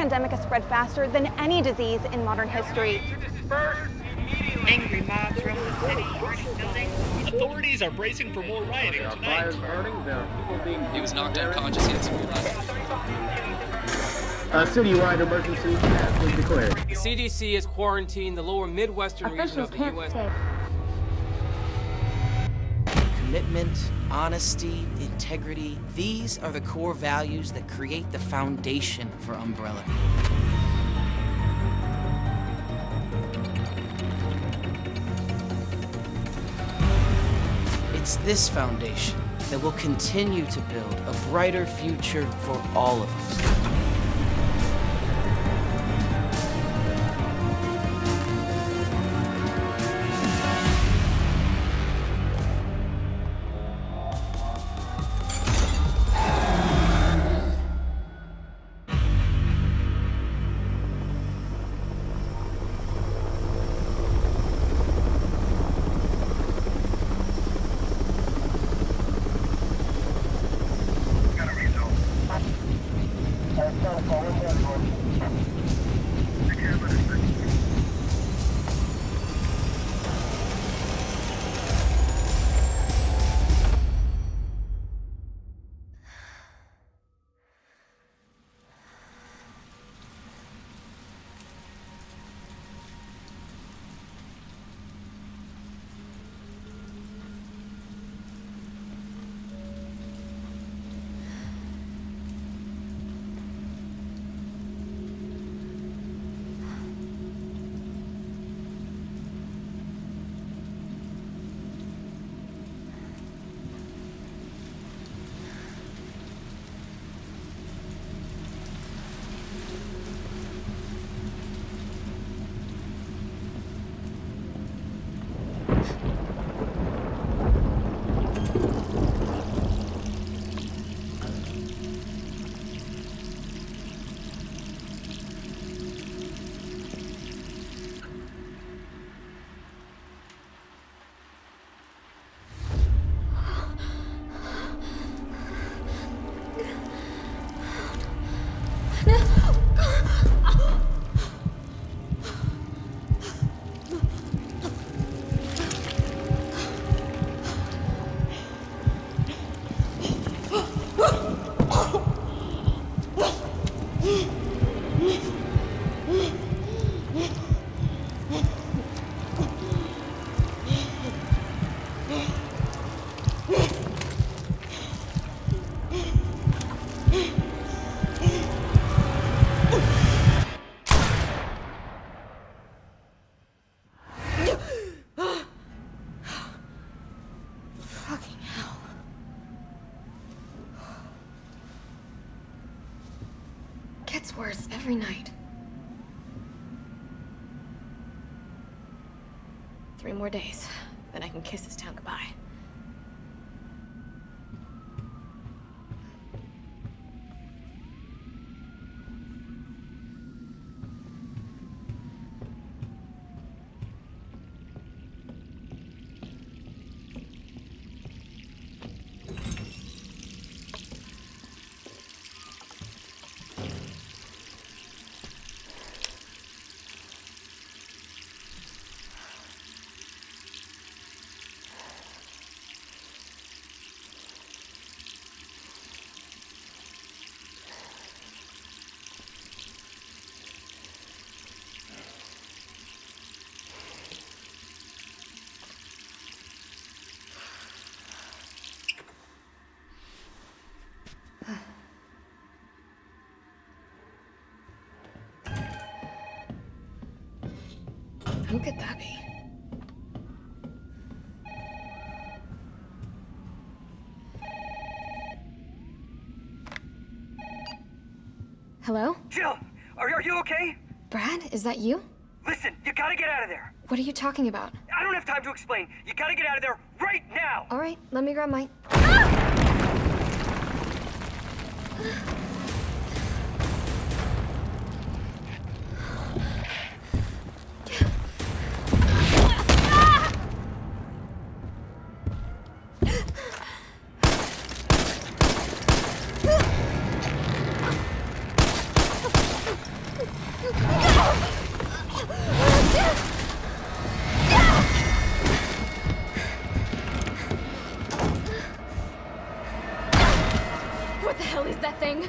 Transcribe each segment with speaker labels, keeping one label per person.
Speaker 1: pandemic has spread faster than any disease in modern history.
Speaker 2: Angry mobs roam the city, burning buildings.
Speaker 3: Authorities are bracing for more rioting tonight.
Speaker 4: Fires burning, there are people being...
Speaker 5: He was knocked unconscious yesterday night.
Speaker 4: A citywide emergency has been declared.
Speaker 6: The CDC has quarantined the lower Midwestern region of the U.S.
Speaker 7: Commitment, honesty, integrity, these are the core values that create the foundation for Umbrella. It's this foundation that will continue to build a brighter future for all of us.
Speaker 8: Gets worse every night. 3 more days, then I can kiss this town goodbye. Who could that be? Hello?
Speaker 9: Jill, are you okay?
Speaker 8: Brad, is that you?
Speaker 9: Listen, you gotta get out of there.
Speaker 8: What are you talking about?
Speaker 9: I don't have time to explain. You gotta get out of there right now.
Speaker 8: All right, let me grab my... that thing?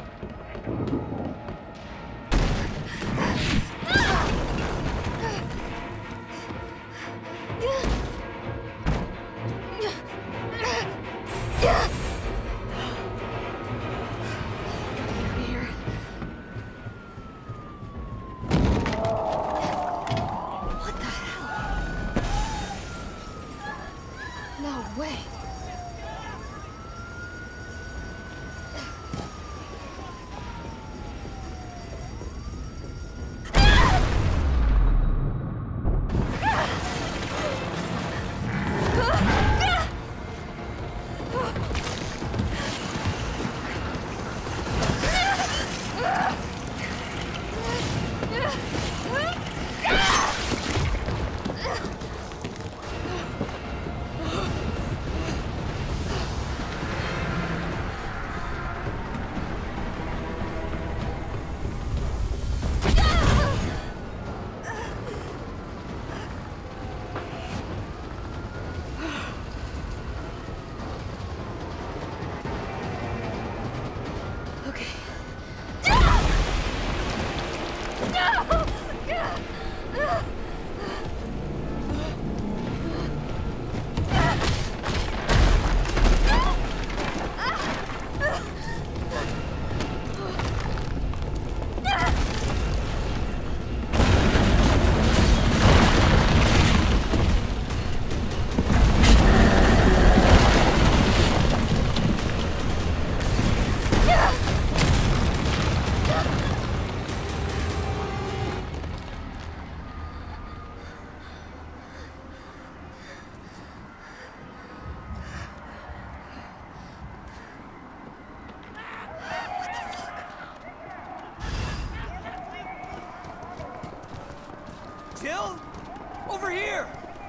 Speaker 9: Jill? Over here!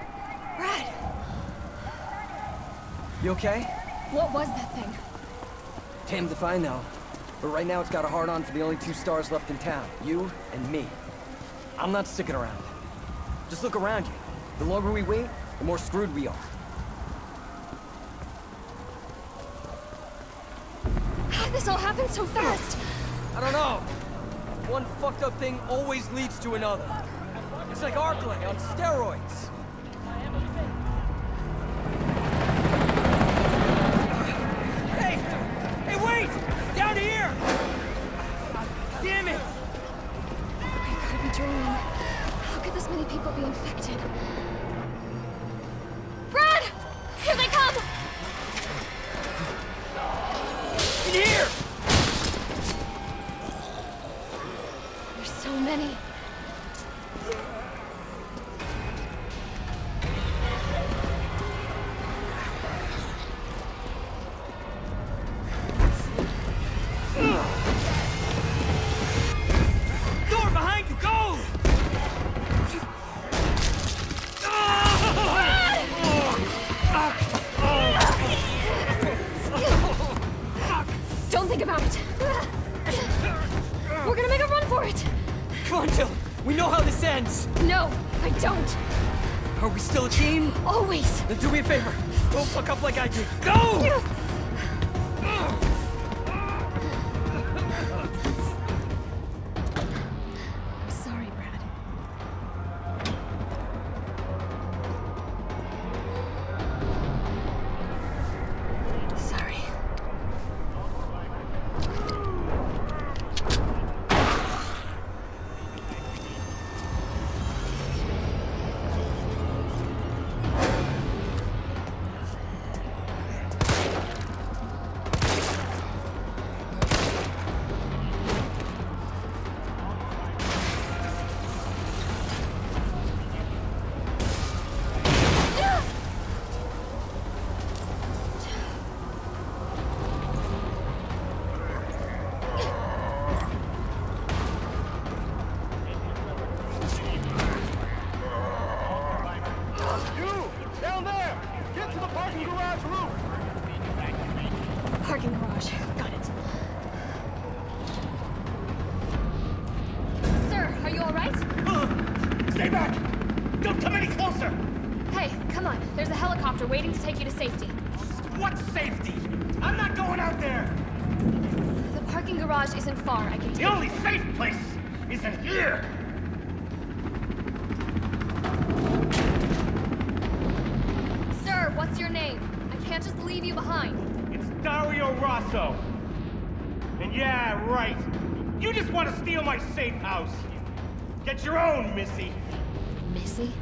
Speaker 8: Brad!
Speaker 9: You okay?
Speaker 8: What was that thing?
Speaker 9: Damned if I know. But right now it's got a hard-on for the only 2 stars left in town. You and me. I'm not sticking around. Just look around you. The longer we wait, the more screwed we are.
Speaker 8: How did this all happen so fast?
Speaker 9: I don't know. One fucked up thing always leads to another. It's like Arclay on steroids. Hey! Hey, wait! Down here! Damn it!
Speaker 8: I gotta be dreaming. How could this many people be infected? Brad! Here they come!
Speaker 9: In here!
Speaker 8: There's so many.
Speaker 9: Door behind you, go!
Speaker 8: Don't think about it. We're gonna make a run for it.
Speaker 9: Come on, Jill. We know how this ends.
Speaker 8: No, I don't.
Speaker 9: Are we still a team?
Speaker 8: Always.
Speaker 9: Then do me a favor. Don't fuck up like I did. Go!
Speaker 8: I'm sorry, Brad. Sorry. Parking garage. Got it. Sir, are you all right?
Speaker 9: Stay back! Don't come any closer!
Speaker 8: Hey, come on. There's a helicopter waiting to take you to safety.
Speaker 9: What safety? I'm not going out there!
Speaker 8: The parking garage isn't far. I can take
Speaker 10: The only safe place is in here!
Speaker 8: Sir, what's your name? I can't just leave you behind.
Speaker 10: It's Dario Rosso. And yeah, right. You just want to steal my safe house. Get your own, Missy.
Speaker 8: Missy?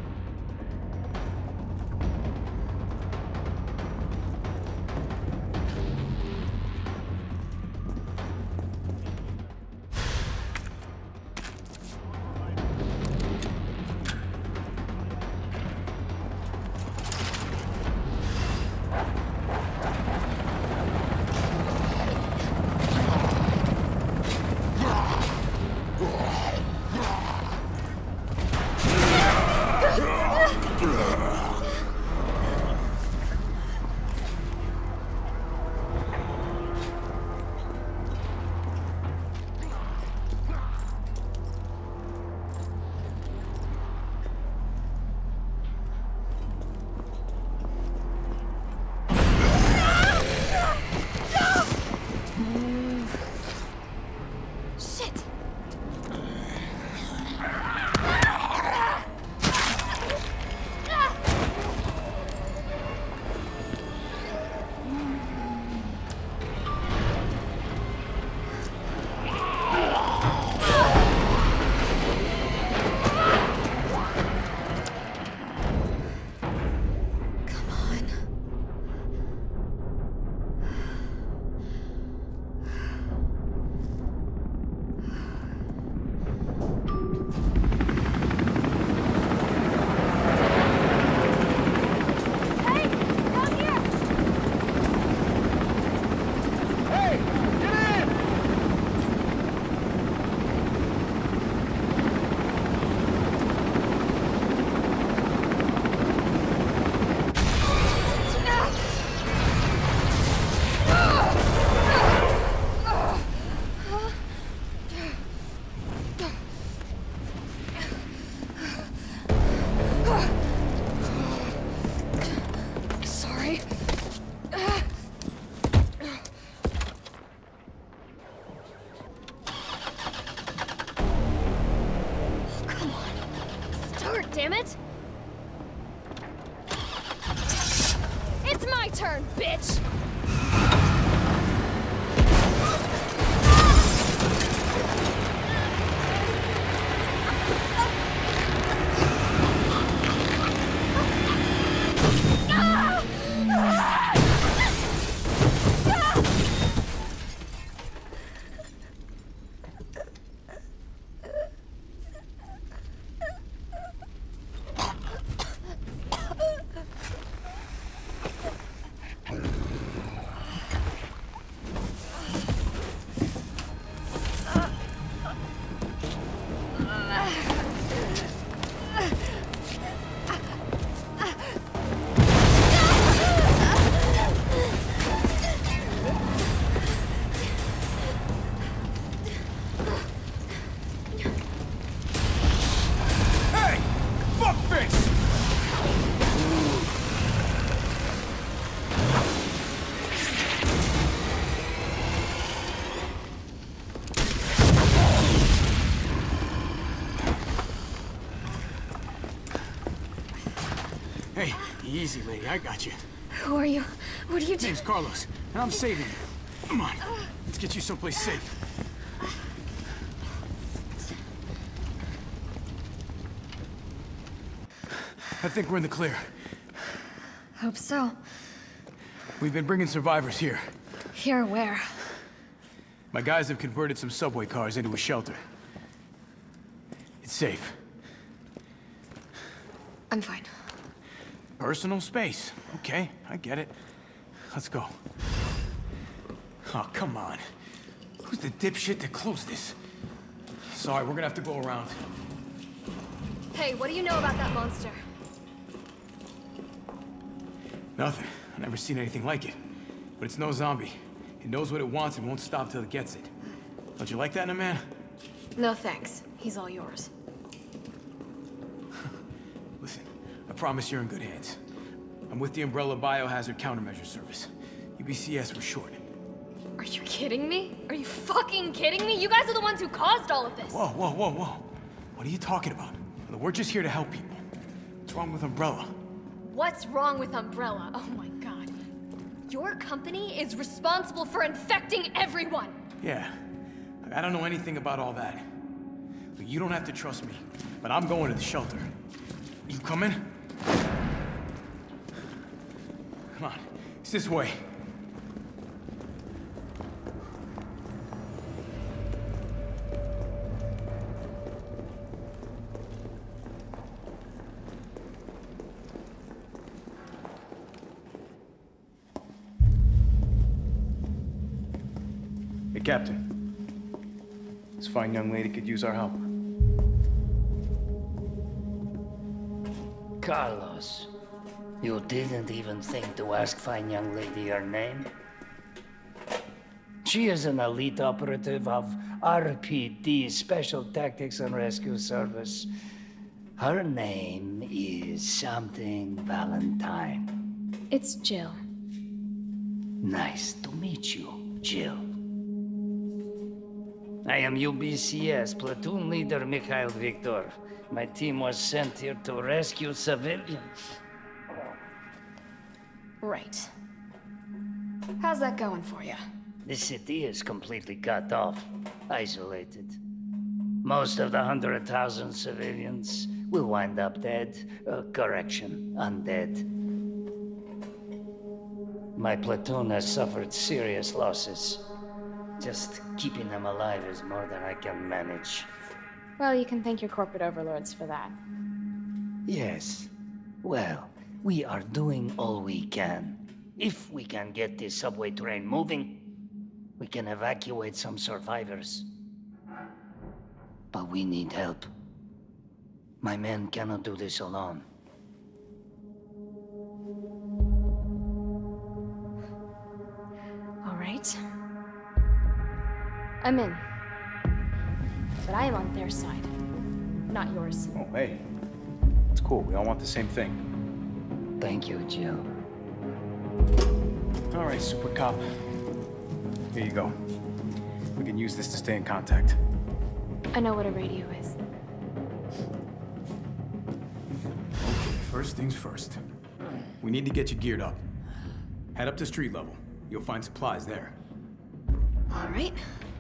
Speaker 8: Damn it! It's my turn, bitch!
Speaker 11: Hey, easy, lady. I got you.
Speaker 8: Who are you? What are you doing?
Speaker 11: Name's Carlos, and I'm saving you. Come on, let's get you someplace safe. I think we're in the clear.
Speaker 8: Hope so.
Speaker 11: We've been bringing survivors here.
Speaker 8: Here where?
Speaker 11: My guys have converted some subway cars into a shelter. It's safe.
Speaker 8: I'm fine.
Speaker 11: Personal space. Okay, I get it. Let's go. Oh, come on. Who's the dipshit that closed this? Sorry, we're gonna have to go around.
Speaker 8: Hey, what do you know about that monster?
Speaker 11: Nothing. I've never seen anything like it. But it's no zombie. It knows what it wants and won't stop till it gets it. Don't you like that in a man?
Speaker 8: No thanks. He's all yours.
Speaker 11: Listen, I promise you're in good hands. I'm with the Umbrella Biohazard Countermeasure Service. UBCS for short.
Speaker 8: Are you kidding me? Are you fucking kidding me? You guys are the ones who caused all of this!
Speaker 11: Whoa, whoa, whoa, whoa. What are you talking about? We're just here to help people. What's wrong with Umbrella?
Speaker 8: What's wrong with Umbrella? Oh my god. Your company is responsible for infecting everyone!
Speaker 11: Yeah. I don't know anything about all that. Look, you don't have to trust me, but I'm going to the shelter. You coming? Come on. It's this way.
Speaker 12: Hey, Captain. This fine young lady could use our help.
Speaker 13: Carlos, you didn't even think to ask fine young lady her name? She is an elite operative of RPD, Special Tactics and Rescue Service. Her name is something Valentine.
Speaker 8: It's Jill.
Speaker 13: Nice to meet you, Jill. I am UBCS Platoon Leader Mikhail Viktor. My team was sent here to rescue civilians.
Speaker 8: Right. How's that going for you?
Speaker 13: The city is completely cut off, isolated. Most of the 100,000 civilians will wind up dead. Correction, undead. My platoon has suffered serious losses. Just keeping them alive is more than I can manage.
Speaker 8: Well, you can thank your corporate overlords for that.
Speaker 13: Yes. Well, we are doing all we can. If we can get this subway train moving, we can evacuate some survivors. But we need help. My men cannot do this alone.
Speaker 8: All right. I'm in. But I am on their side, not yours.
Speaker 12: Oh, hey. It's cool. We all want the same thing.
Speaker 13: Thank you, Jill.
Speaker 12: All right, Super Cop. Here you go. We can use this to stay in contact.
Speaker 8: I know what a radio is.
Speaker 11: Okay, first things first. We need to get you geared up. Head up to street level. You'll find supplies there.
Speaker 8: All right.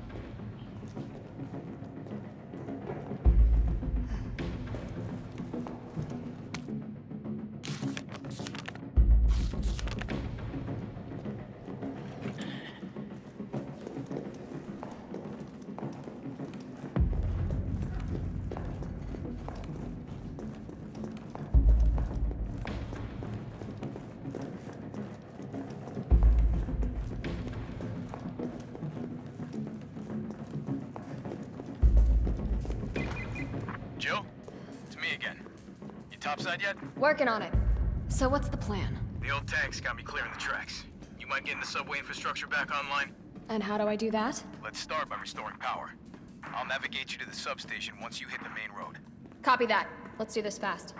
Speaker 11: Jill? It's me again. You topside yet?
Speaker 8: Working on it. So what's the plan?
Speaker 11: The old tanks got me clearing the tracks. You mind getting the subway infrastructure back online?
Speaker 8: And how do I do that?
Speaker 11: Let's start by restoring power. I'll navigate you to the substation once you hit the main road.
Speaker 8: Copy that. Let's do this fast.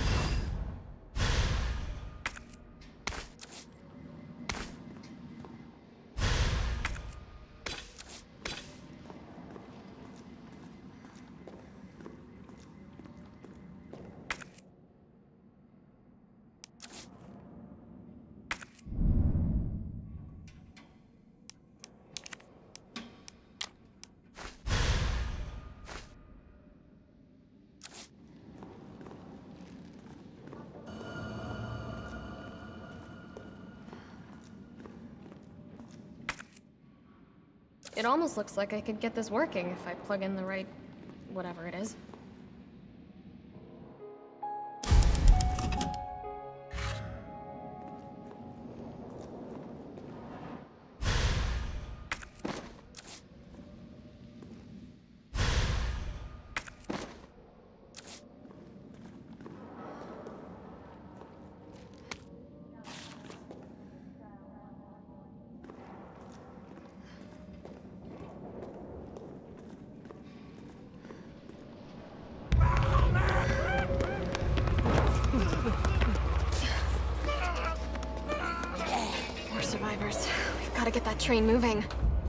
Speaker 8: It almost looks like I could get this working if I plug in the right... whatever it is. More survivors. We've got to get that train moving.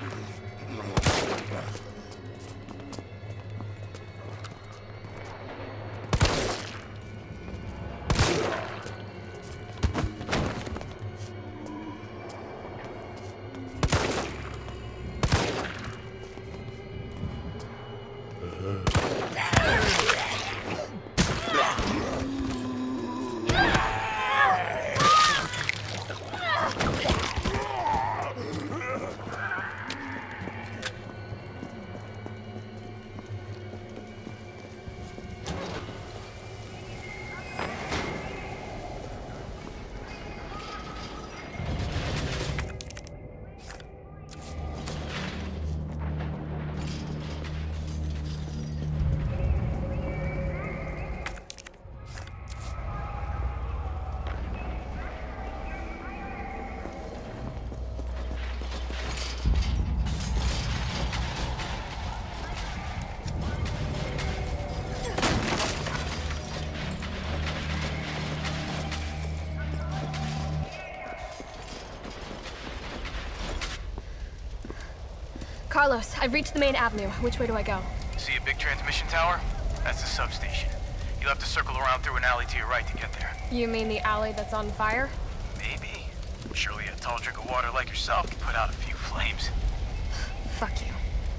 Speaker 8: Carlos, I've reached the main avenue. Which way do I go?
Speaker 11: See a big transmission tower? That's the substation. You'll have to circle around through an alley to your right to get there.
Speaker 8: You mean the alley that's on fire?
Speaker 11: Maybe. Surely a tall drink of water like yourself can put out a few flames.
Speaker 8: Fuck you.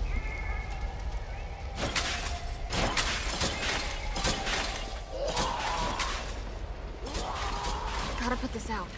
Speaker 8: Gotta put this out.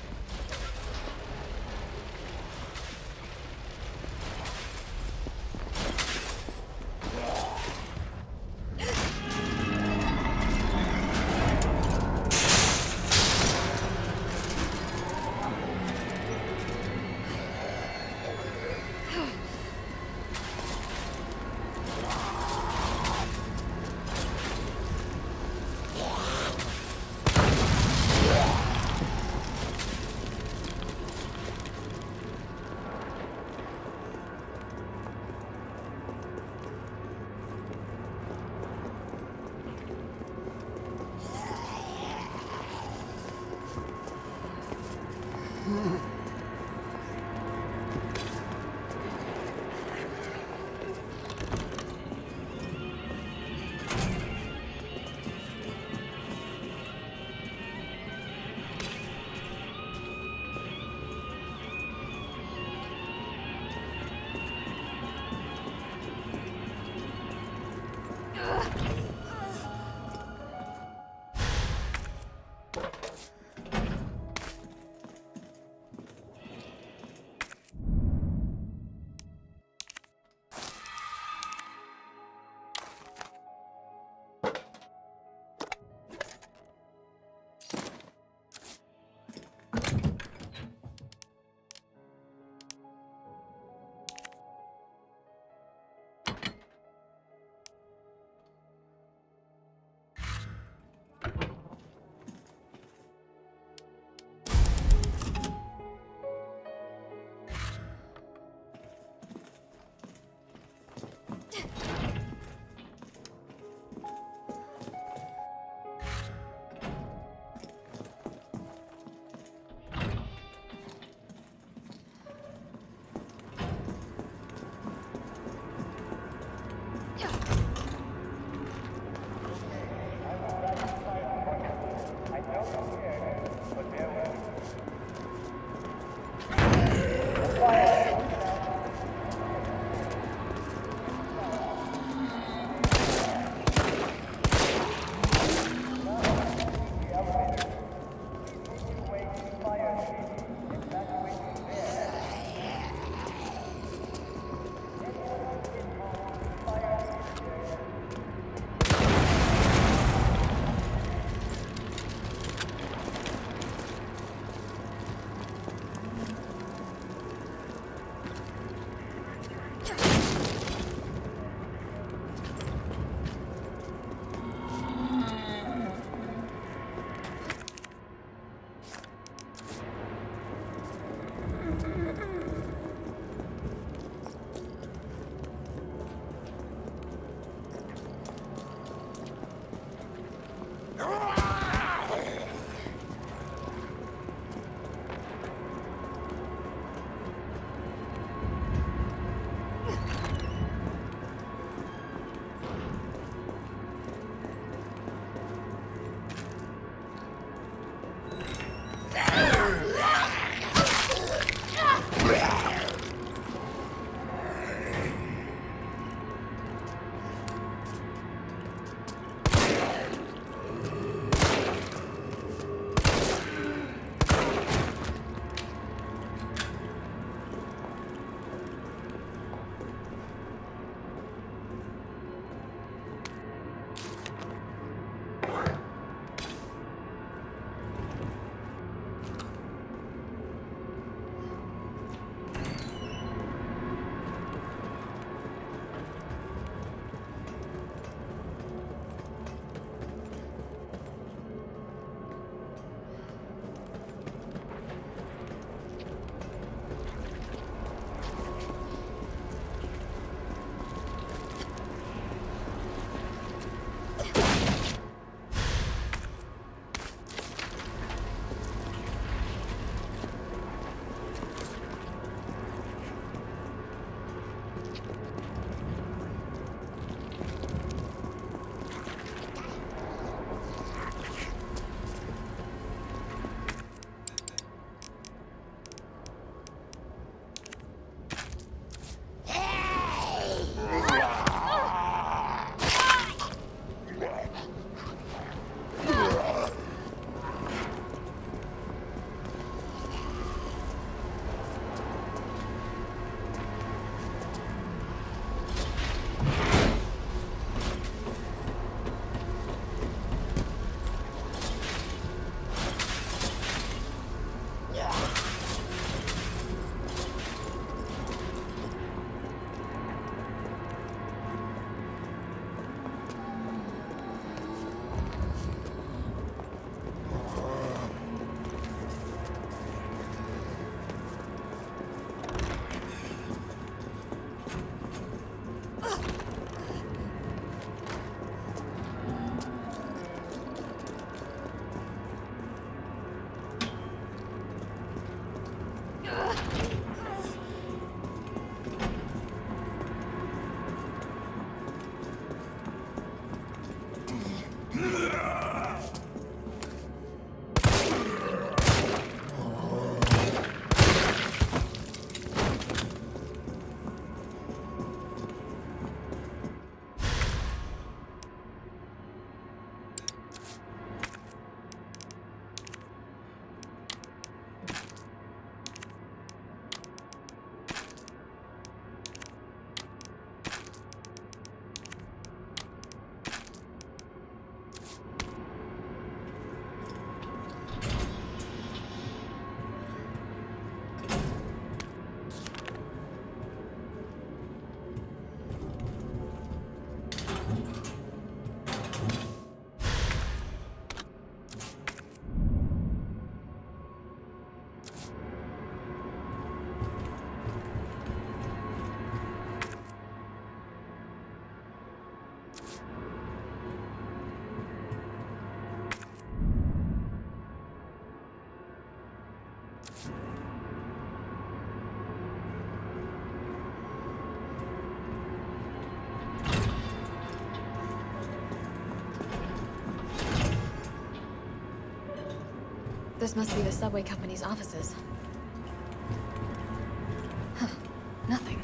Speaker 8: This must be the subway company's offices. Huh. Nothing.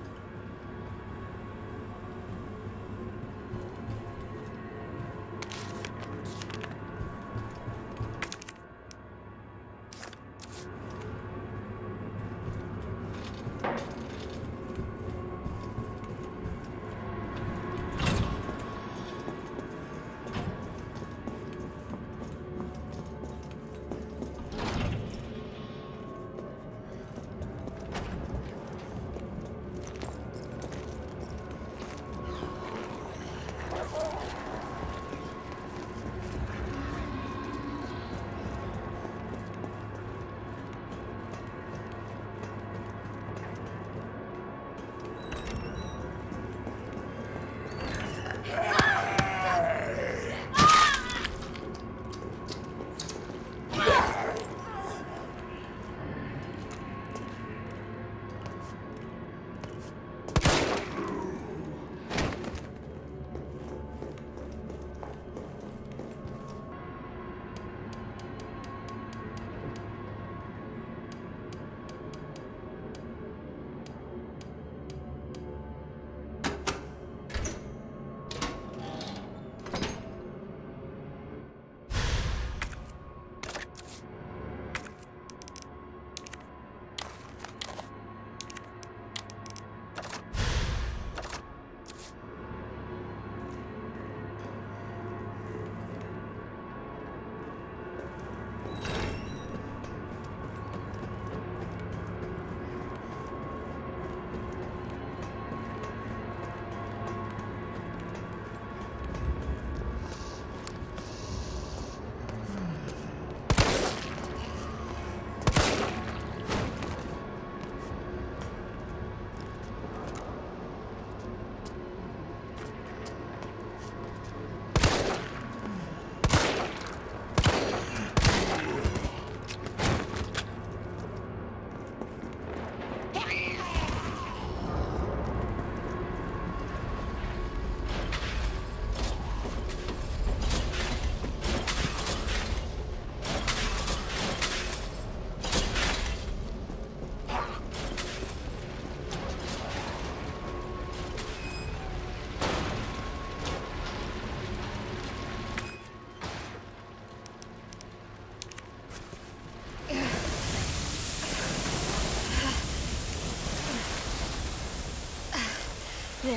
Speaker 8: There.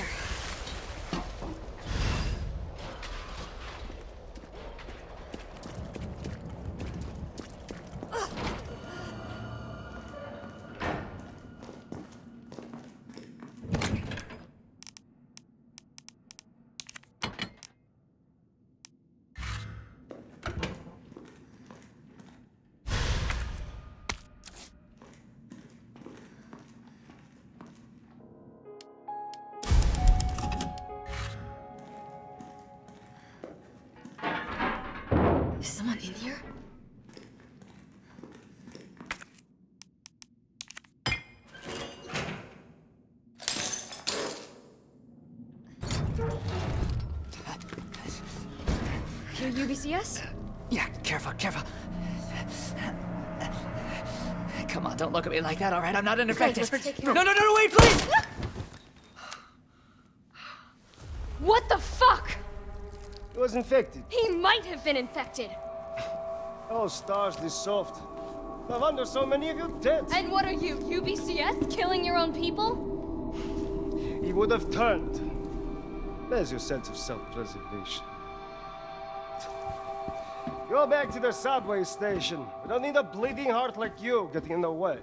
Speaker 8: Is someone in here? You're UBCS?
Speaker 14: Yeah, careful. Come on, don't look at me like that, all right? I'm not infected. No, wait, please!
Speaker 8: What the fuck?
Speaker 15: He was infected.
Speaker 8: He might have been infected.
Speaker 15: Oh, stars, this soft. No wonder so many of you dead.
Speaker 8: And what are you, UBCS? Killing your own people?
Speaker 15: He would have turned. There's your sense of self-preservation. Go back to the subway station. We don't need a bleeding heart like you getting in the way.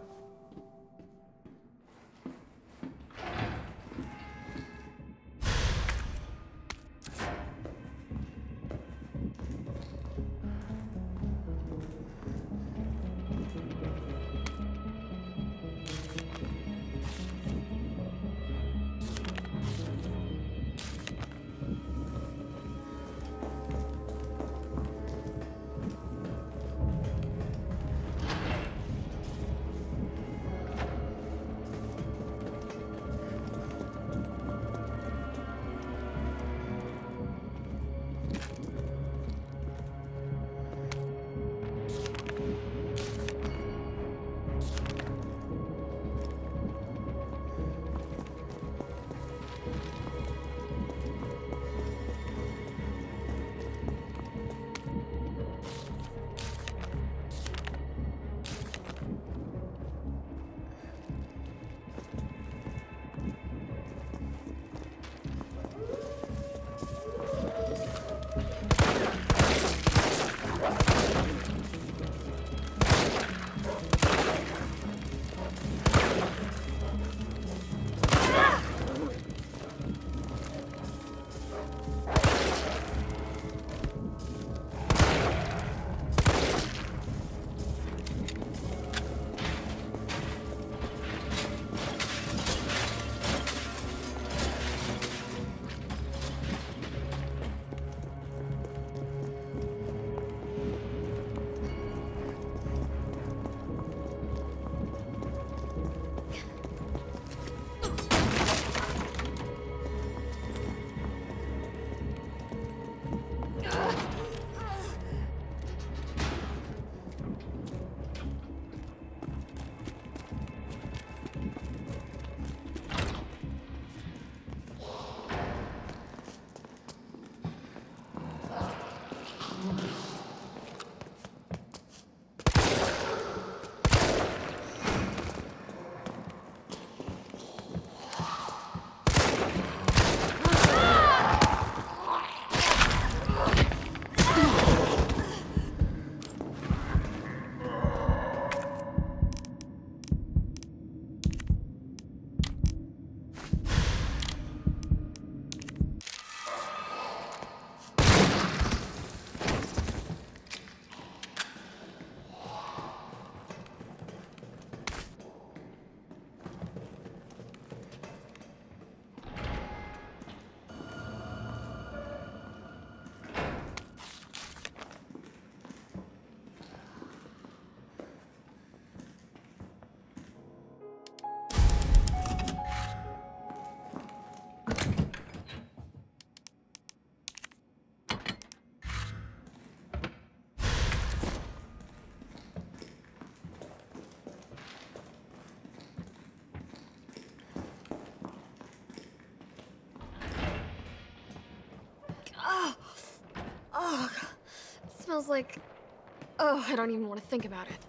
Speaker 8: Ugh. It smells like... Oh, I don't even want to think about it.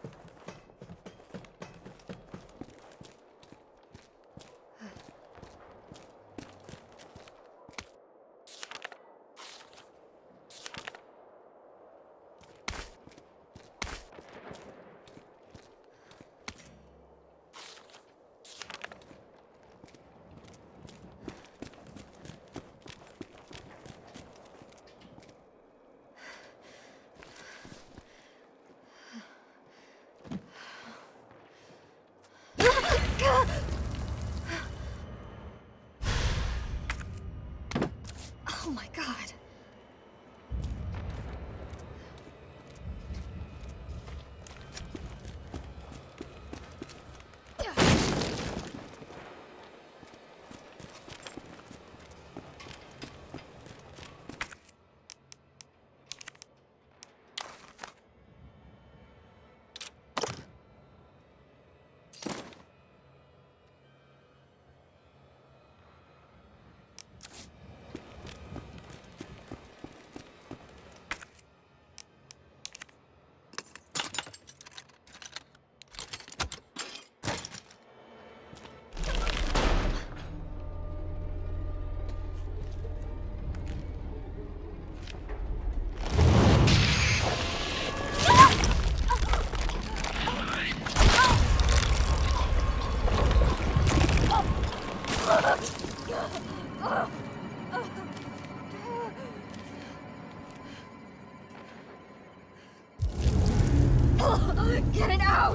Speaker 8: Oh my god. Get it out!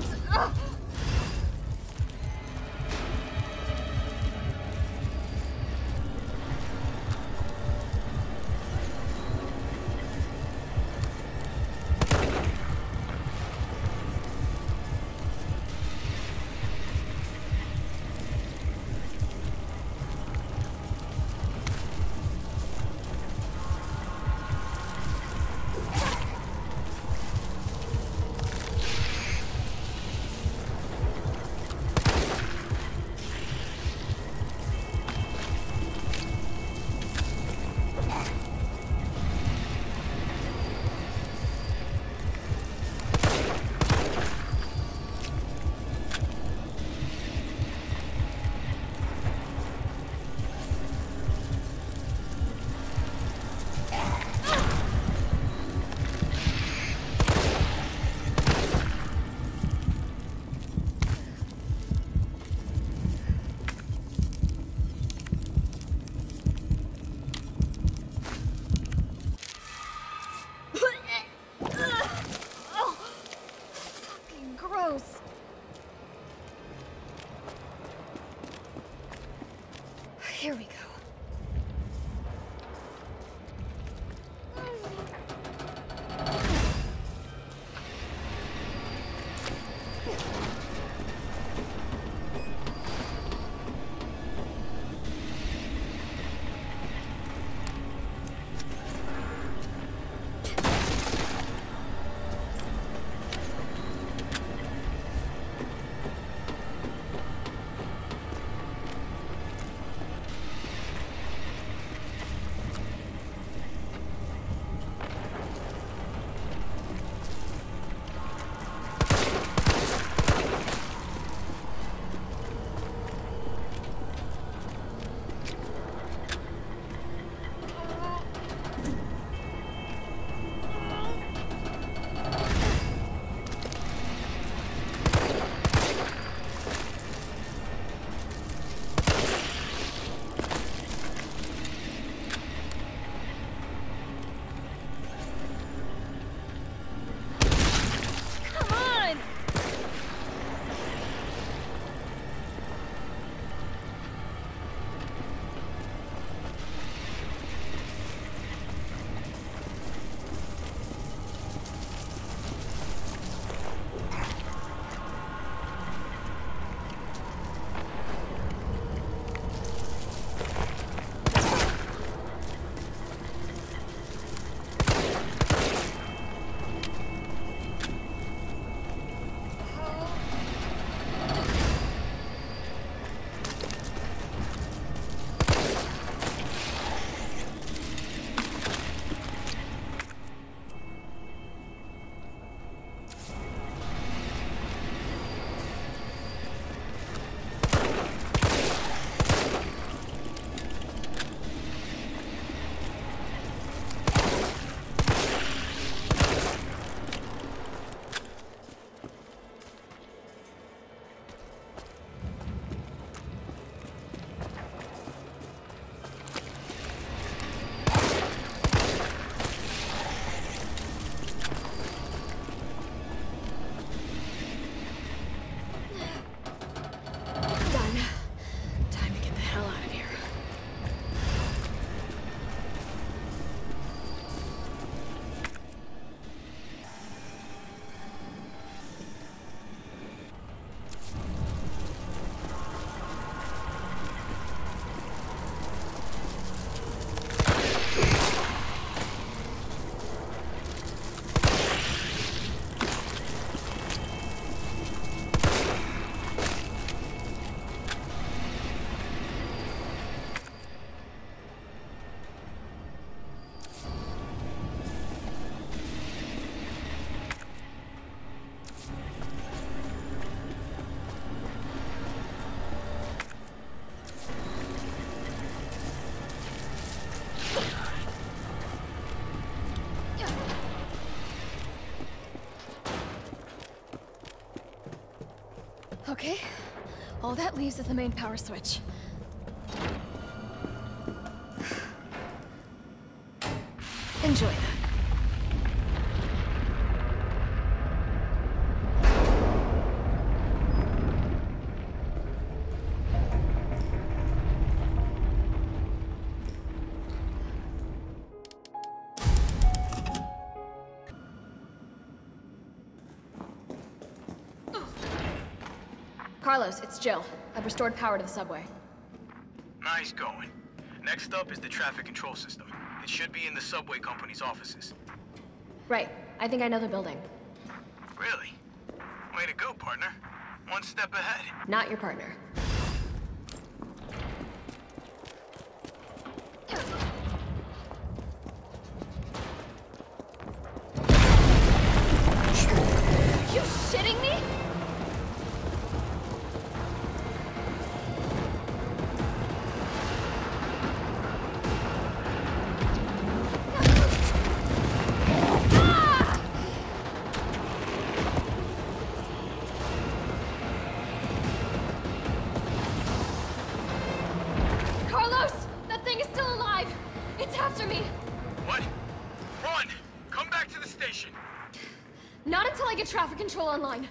Speaker 8: Okay. All that leaves is the main power switch. Enjoy that. Carlos, it's Jill. I've restored power to the subway.
Speaker 11: Nice going. Next up is the traffic control system. It should be in the subway company's offices.
Speaker 8: Right. I think I know the building.
Speaker 11: Really? Way to go, partner. One step ahead.
Speaker 8: Not your partner. You shitting me? Not until I get traffic control online.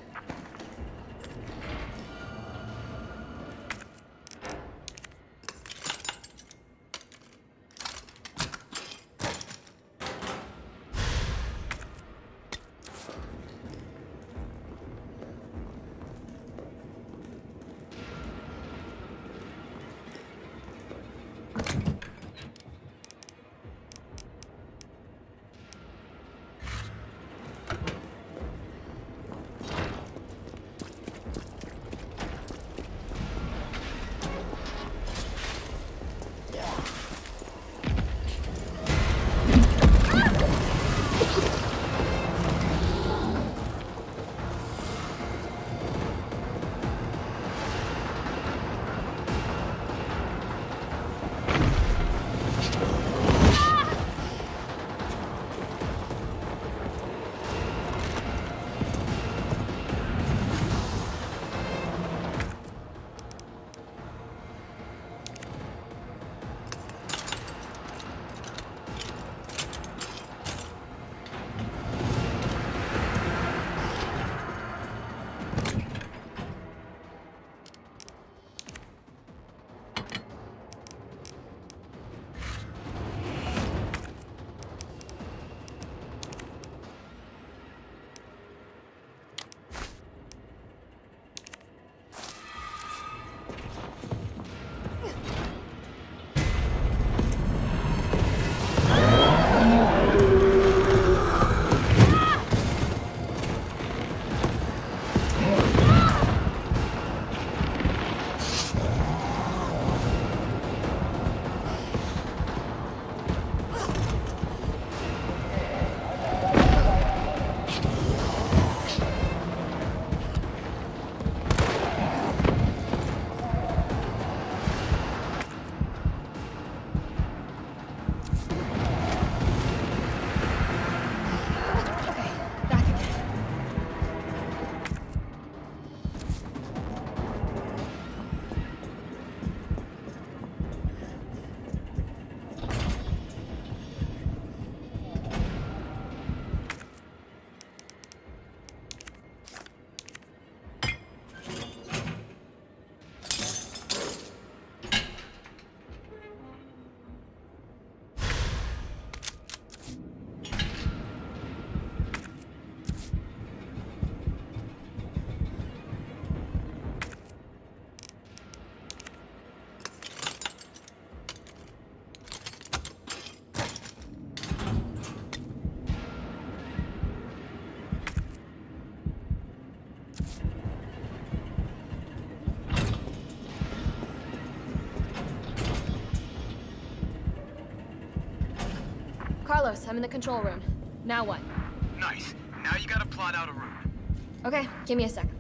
Speaker 8: Carlos, I'm in the control room. Now what?
Speaker 11: Nice. Now you gotta plot out a route.
Speaker 8: Okay, give me a sec.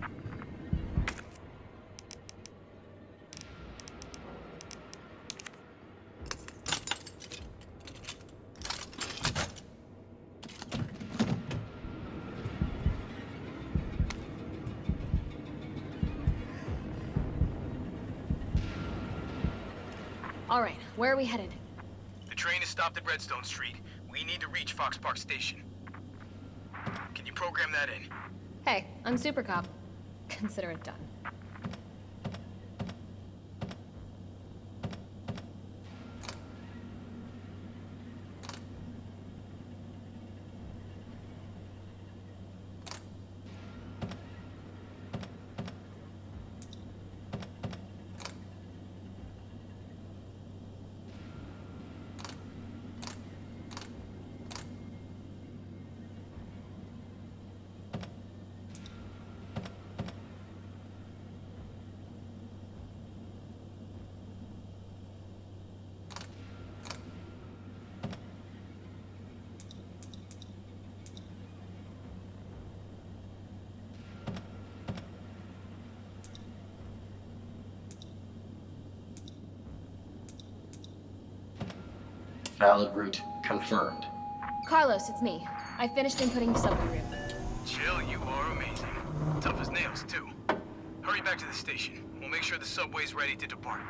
Speaker 8: All right, where are we headed?
Speaker 11: The train is stopped at Redstone Street. We need to reach Fox Park Station. Can you program that in?
Speaker 8: Hey, I'm Super Cop. Consider it done.
Speaker 16: Valid route confirmed.
Speaker 8: Carlos, it's me. I finished inputting the subway route.
Speaker 11: Jill, you are amazing. Tough as nails, too. Hurry back to the station. We'll make sure the subway's ready to depart.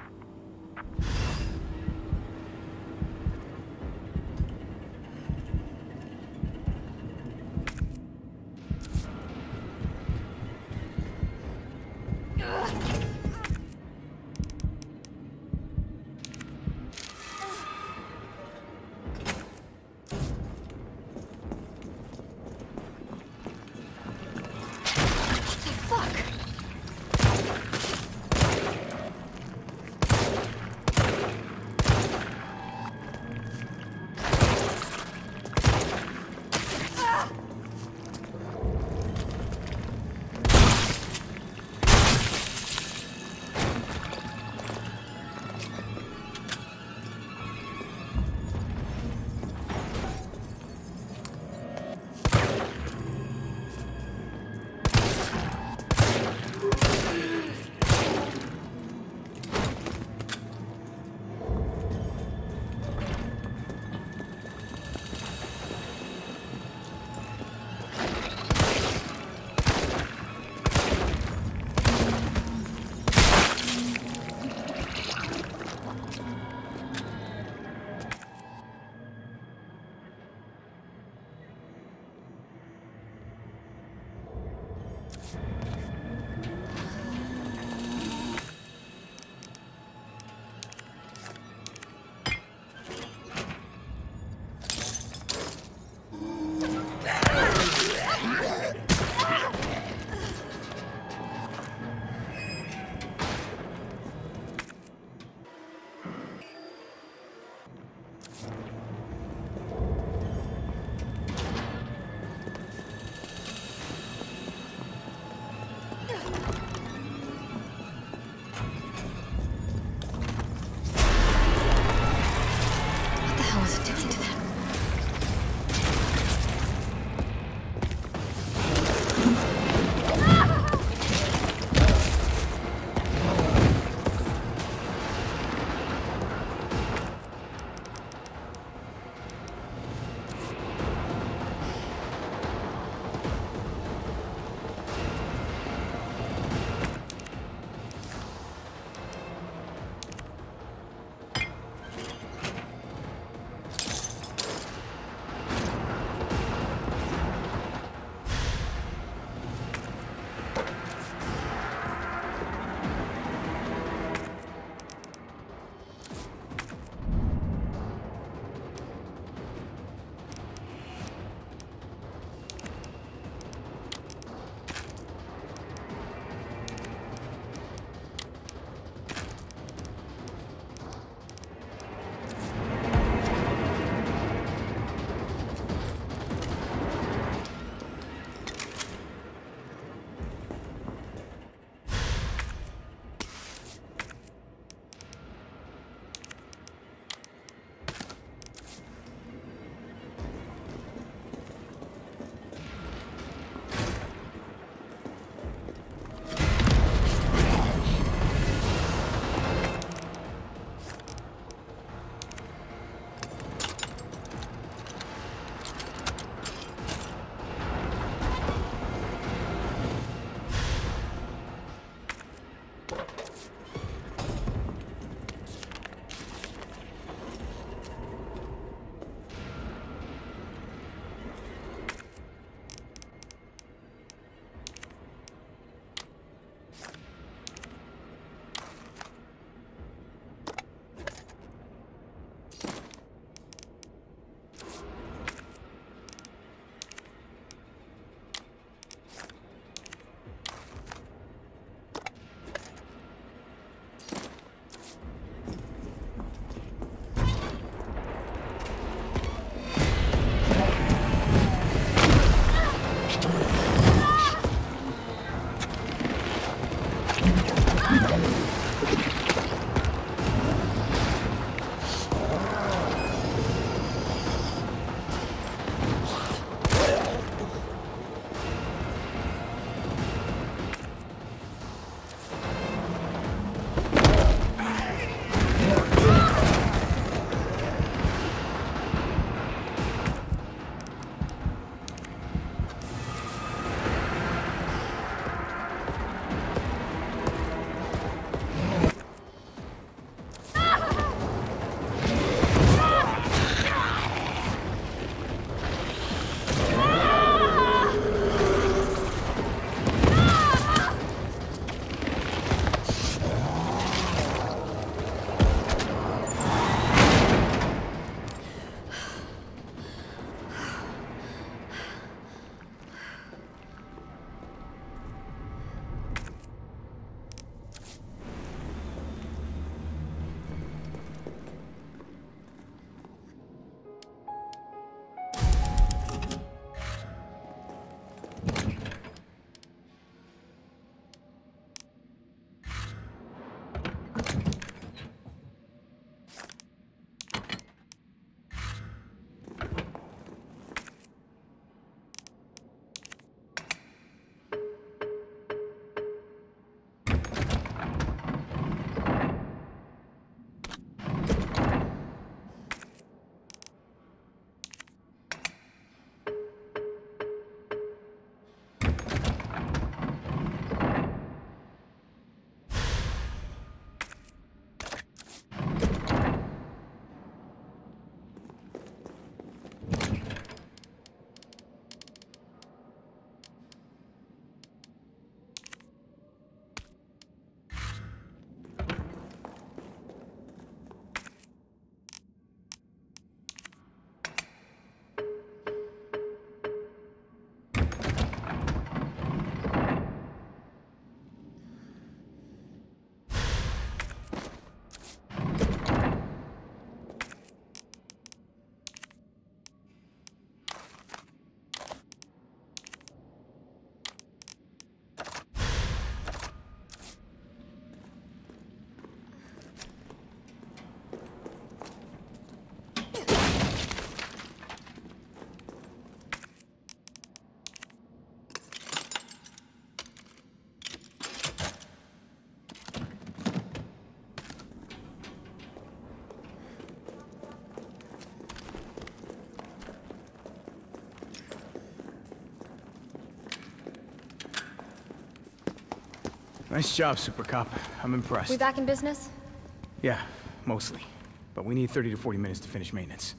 Speaker 11: Nice job, Super Cop. I'm impressed.
Speaker 8: We back in business?
Speaker 11: Yeah, mostly. But we need 30 to 40 minutes to finish maintenance.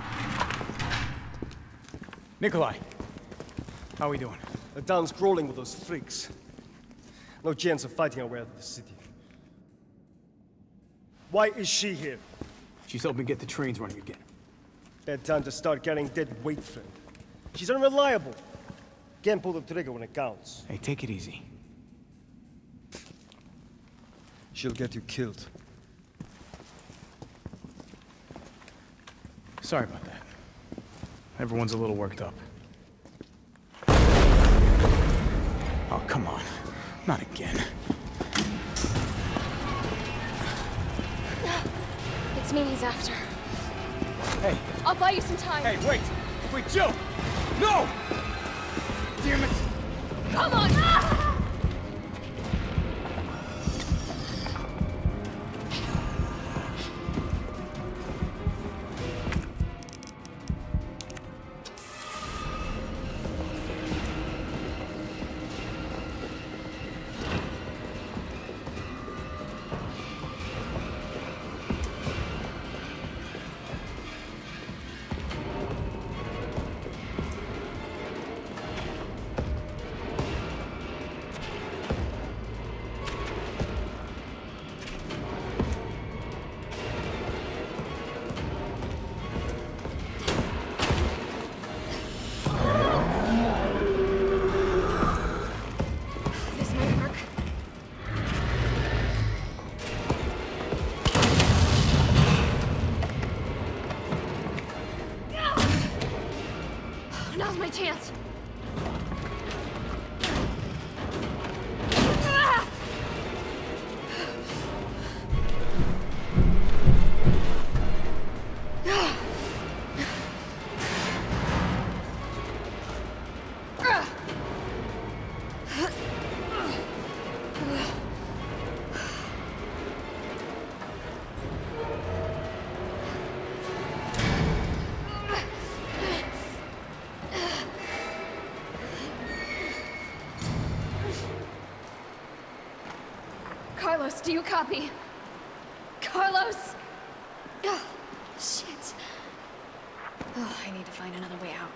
Speaker 11: Nikolai, how are we doing?
Speaker 15: The town's crawling with those freaks. No chance of fighting our way out of the city. Why is she here?
Speaker 11: She's helping get the trains running again.
Speaker 15: Bad time to start carrying dead weight, friend. She's unreliable. Can't pull the trigger when it counts.
Speaker 11: Hey, take it easy.
Speaker 15: She'll get you killed.
Speaker 11: Sorry about that. Everyone's a little worked up. Oh, come on. Not again.
Speaker 8: It's me he's after.
Speaker 11: Hey.
Speaker 8: I'll buy you some time.
Speaker 11: Hey, wait! Wait, Jill! No! Damn it!
Speaker 8: Come on! Ah! Now's my chance. Carlos, do you copy? Carlos! Oh, shit. Oh, I need to find another way out.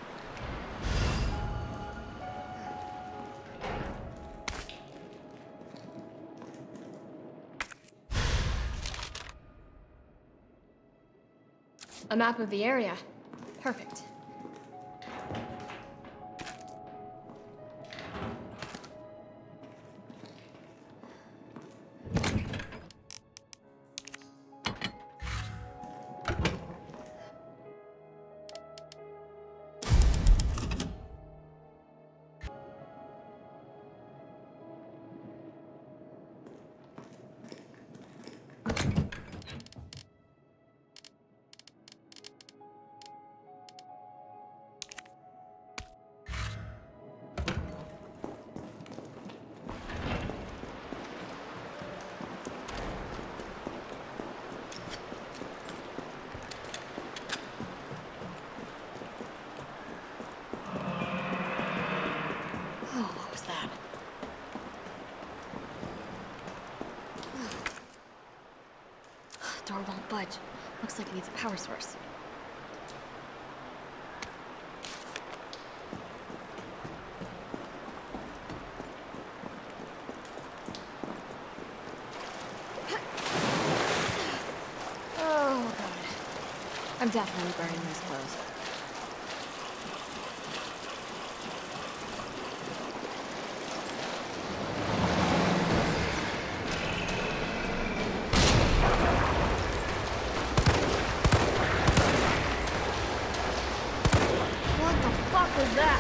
Speaker 8: A map of the area. Perfect. Door won't budge. Looks like it needs a power source. Oh, God. I'm definitely burning these clothes. What was that?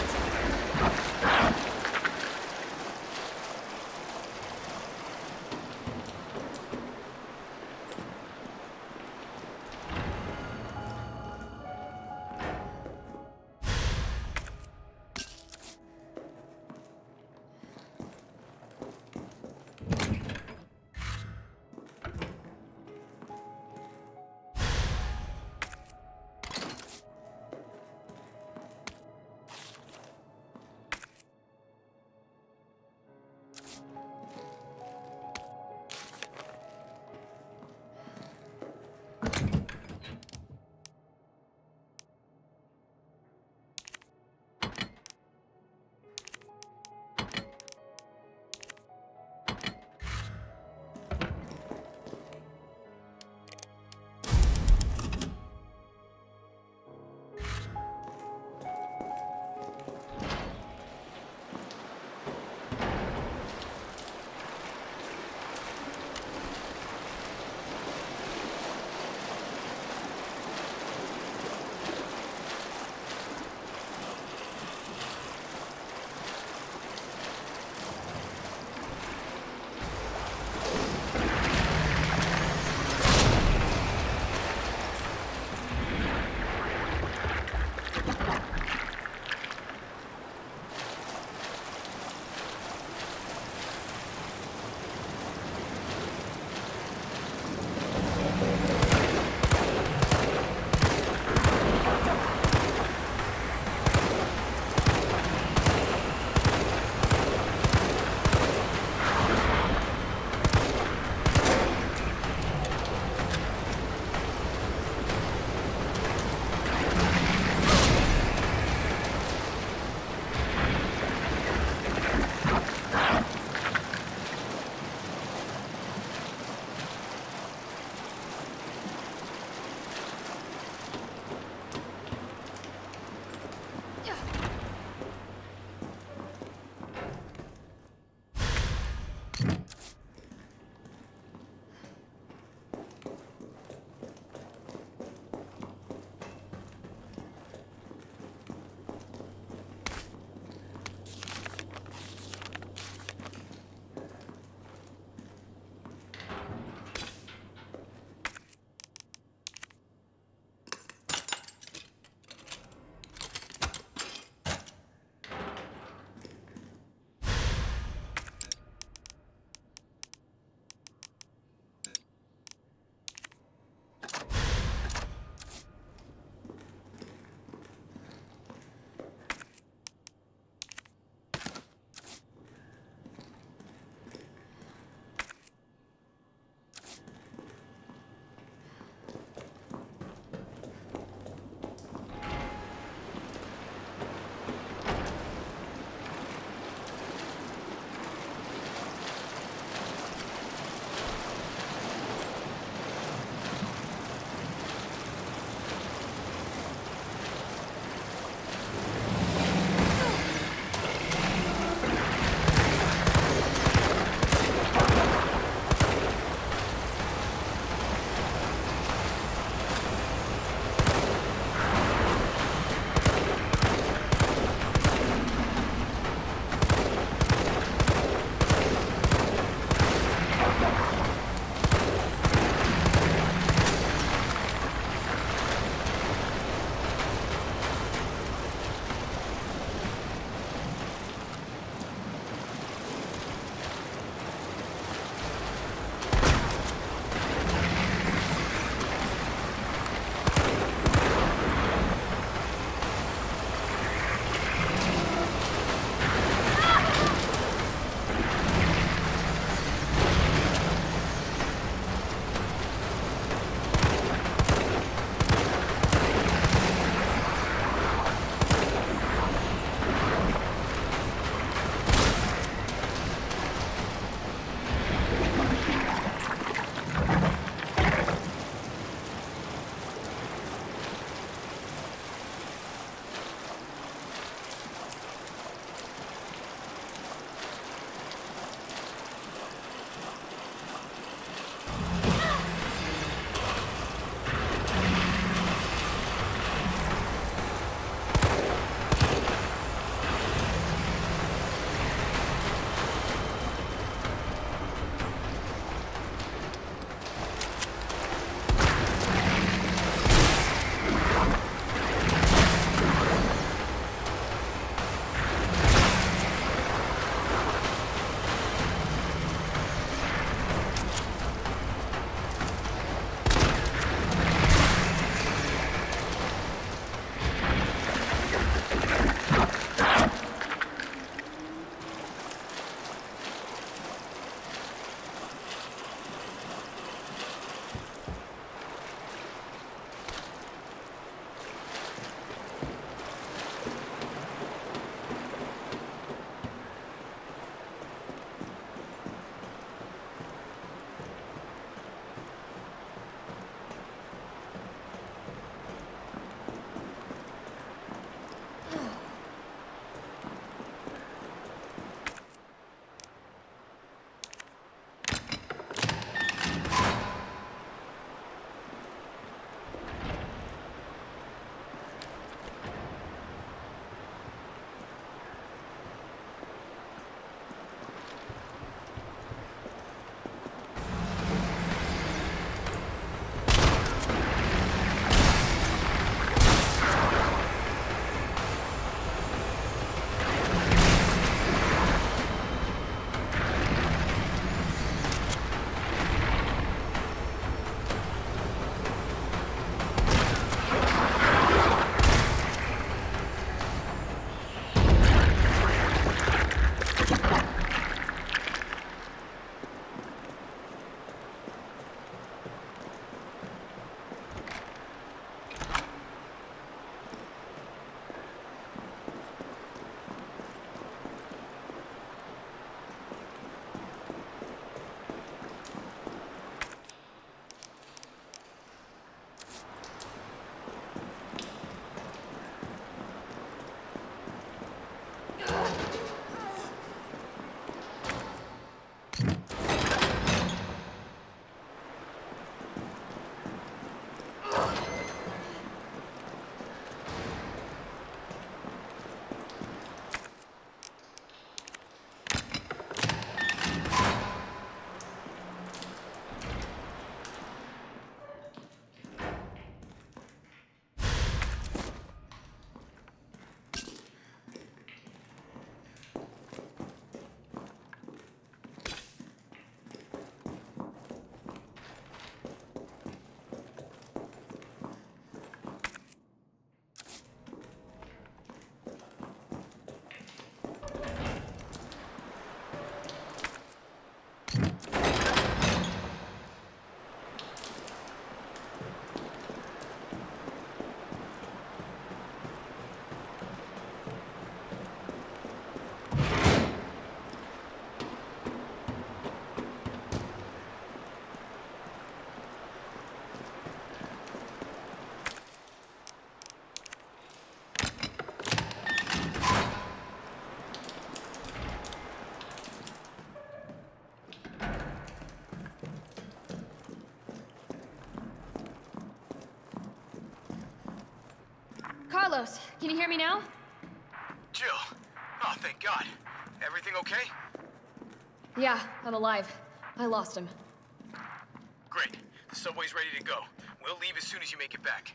Speaker 8: Carlos, can you hear me now?
Speaker 11: Jill! Oh, thank God. Everything okay?
Speaker 8: Yeah, I'm alive. I lost him.
Speaker 11: Great. The subway's ready to go. We'll leave as soon as you make it back.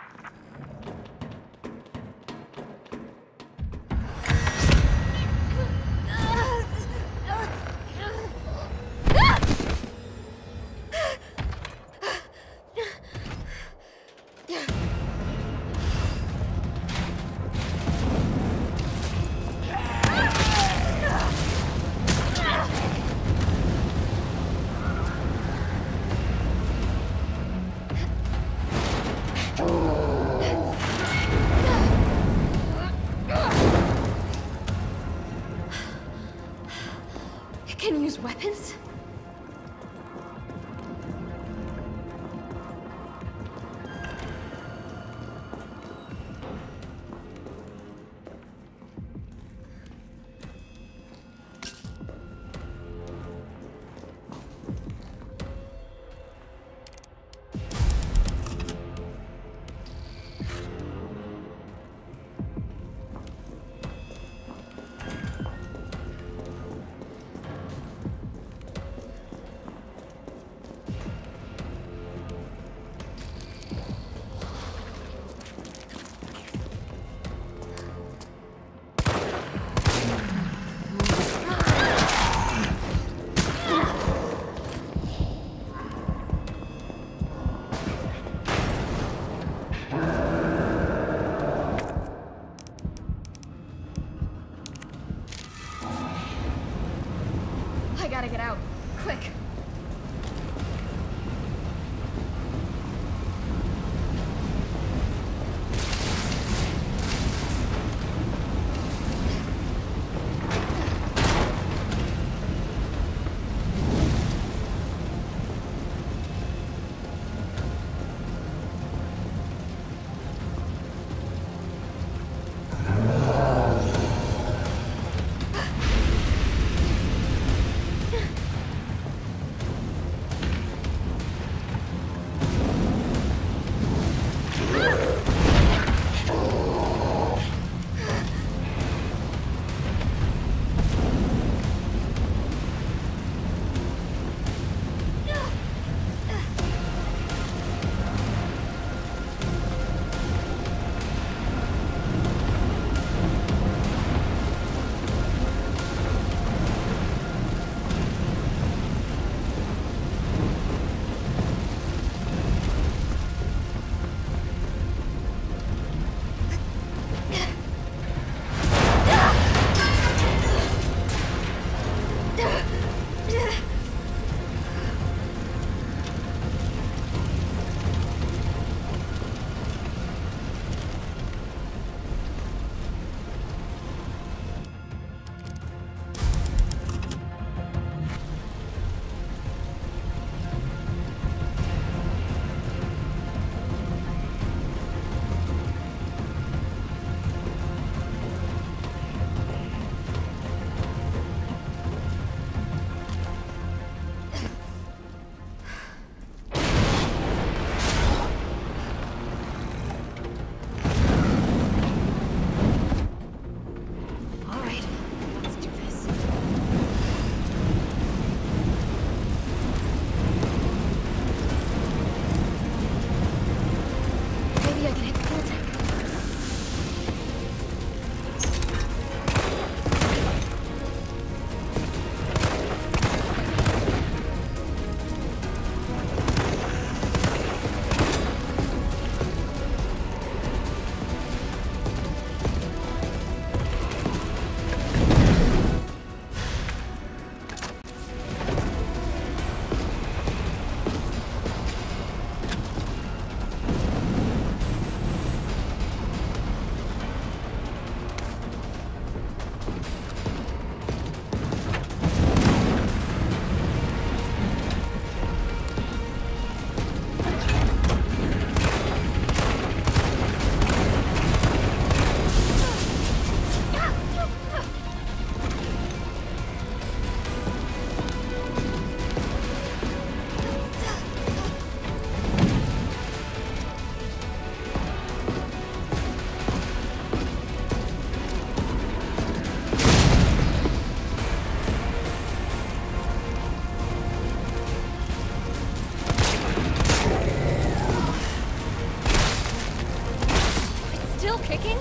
Speaker 8: Can you use weapons? I gotta get out. Quick. still kicking?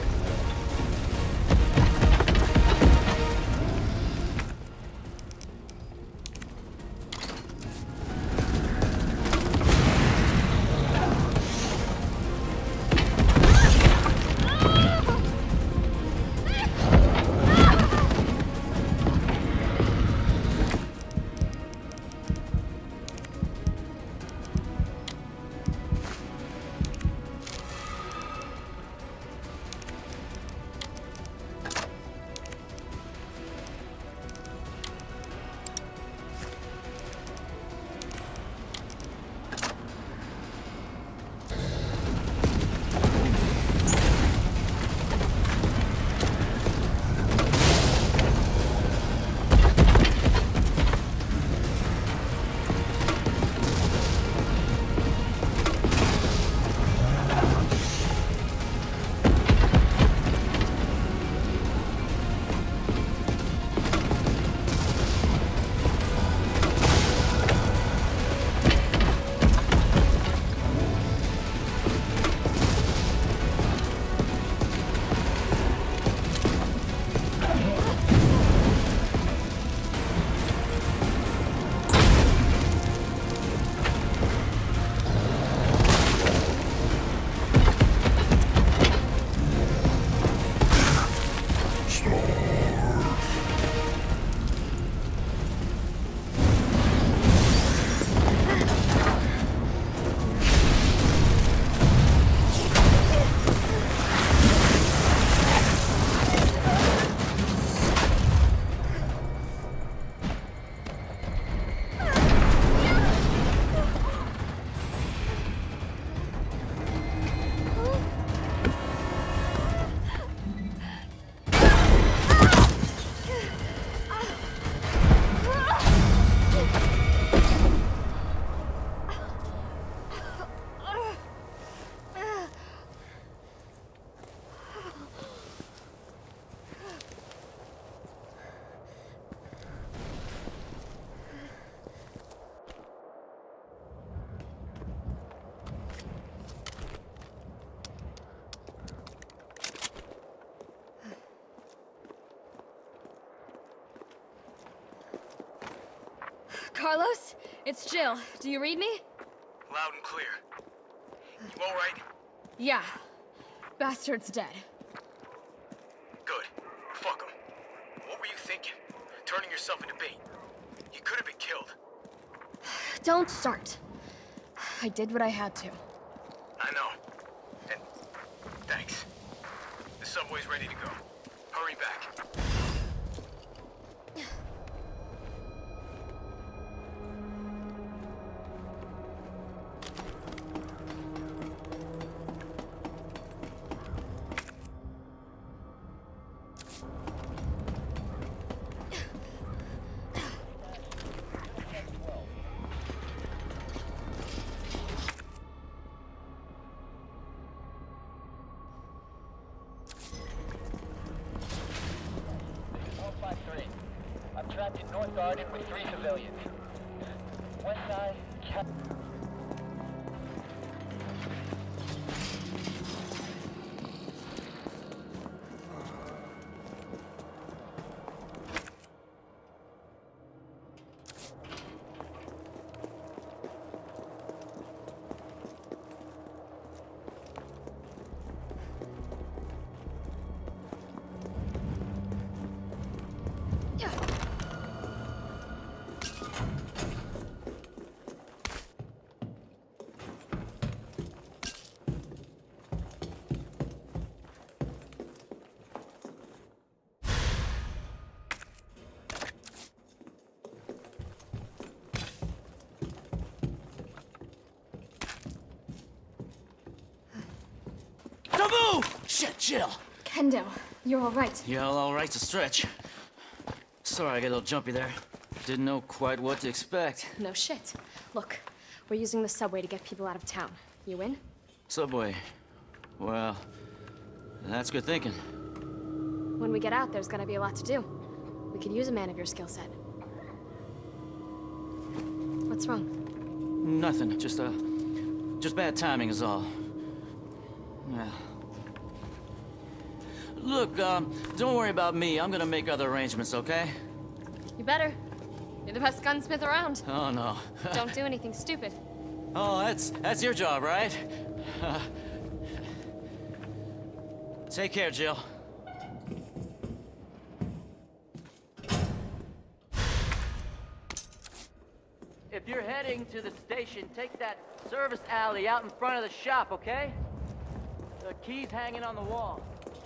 Speaker 8: Carlos, it's Jill. Do you read me?
Speaker 11: Loud and clear. You all right?
Speaker 8: Yeah. Bastard's dead.
Speaker 11: Good. Fuck him. What were you thinking? Turning yourself into bait. He could have been killed.
Speaker 8: Don't start. I did what I had to.
Speaker 11: I know. And thanks. The subway's ready to go. Hurry back.
Speaker 17: I'm trapped in North Garden with 3 civilians. West side,
Speaker 7: Shit, Jill!
Speaker 8: Kendo, you're all right.
Speaker 7: Yeah, all right's a stretch. Sorry I got a little jumpy there. Didn't know quite what to expect.
Speaker 8: No shit. Look, we're using the subway to get people out of town. You in?
Speaker 7: Subway. Well, that's good thinking.
Speaker 8: When we get out, there's gonna be a lot to do. We could use a man of your skill set. What's wrong?
Speaker 7: Nothing. Just bad timing is all. Well,
Speaker 18: Look, don't worry about me. I'm gonna make other arrangements, okay?
Speaker 8: You better. You're the best gunsmith around.
Speaker 18: Oh, no.
Speaker 8: Don't do anything stupid.
Speaker 18: Oh, that's your job, right? Take care, Jill. If you're heading to the station, take that service alley out in front of the shop, okay? The key's hanging on the wall.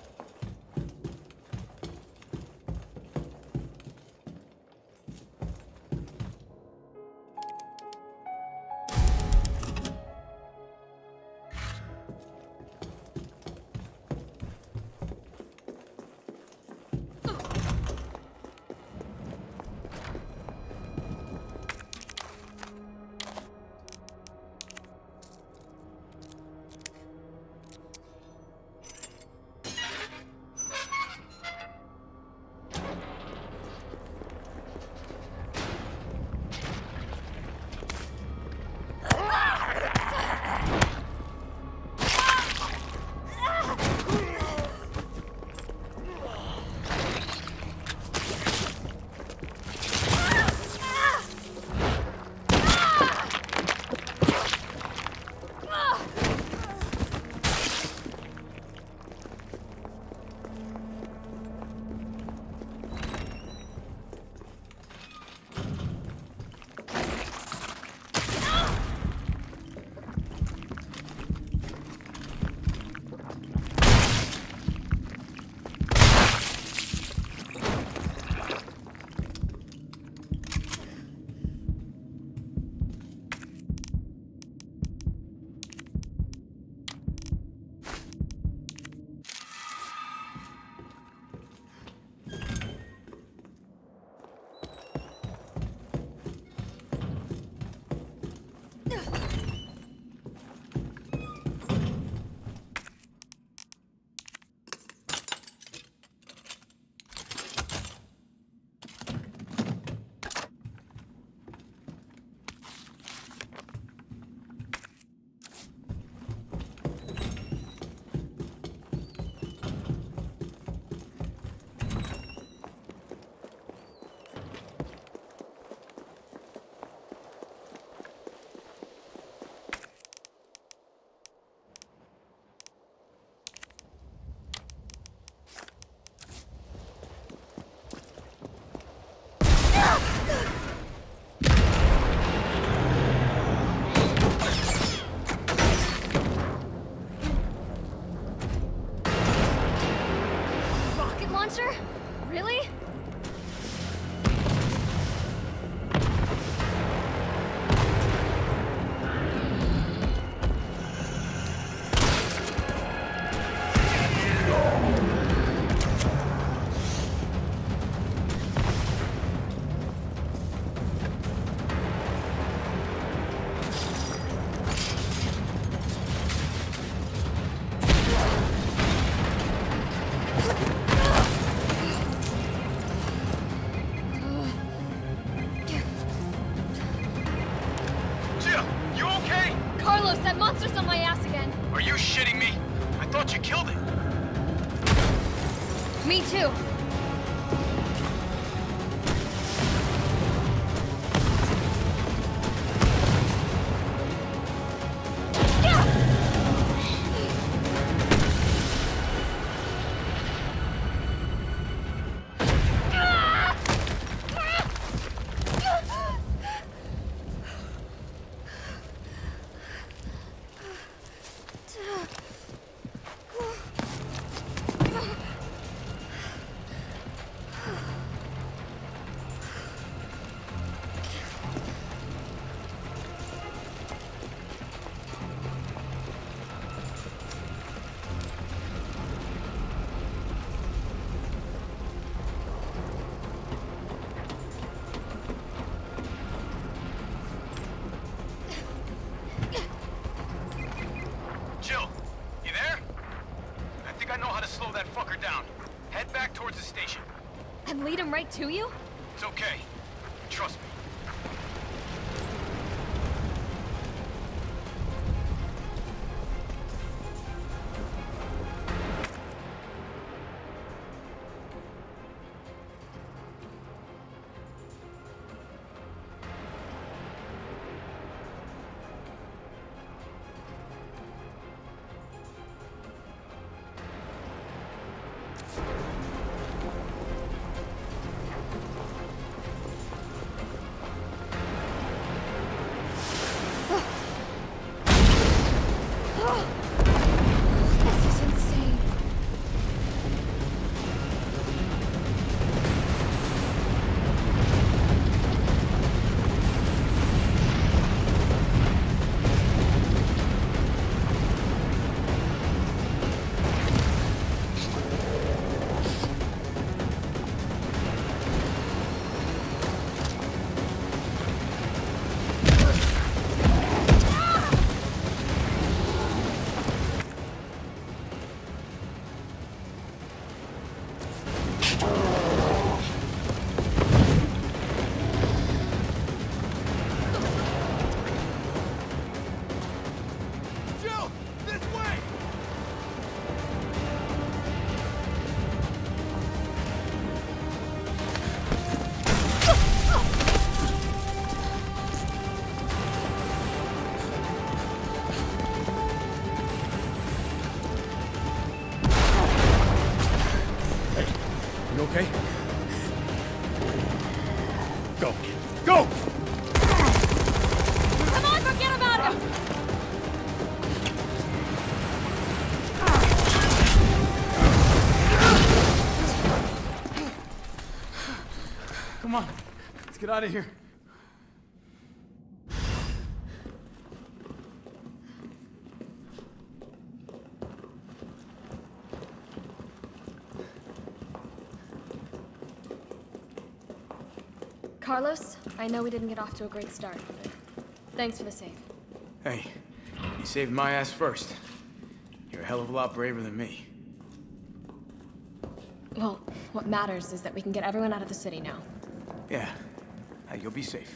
Speaker 8: Really? Carlos, that monster's on my ass again.
Speaker 11: Are you shitting me? I thought you killed it.
Speaker 8: Me too.
Speaker 11: Jill, you there? I think I know how to slow that fucker down. Head back towards the station.
Speaker 8: And lead him right to you?
Speaker 11: It's okay. Trust me. You okay? Go. Go!
Speaker 8: Come on, forget about him!
Speaker 11: Come on, let's get out of here.
Speaker 8: Carlos, I know we didn't get off to a great start, but thanks for the save.
Speaker 11: Hey, you saved my ass first. You're a hell of a lot braver than me.
Speaker 8: Well, what matters is that we can get everyone out of the city now.
Speaker 11: Yeah, you'll be safe.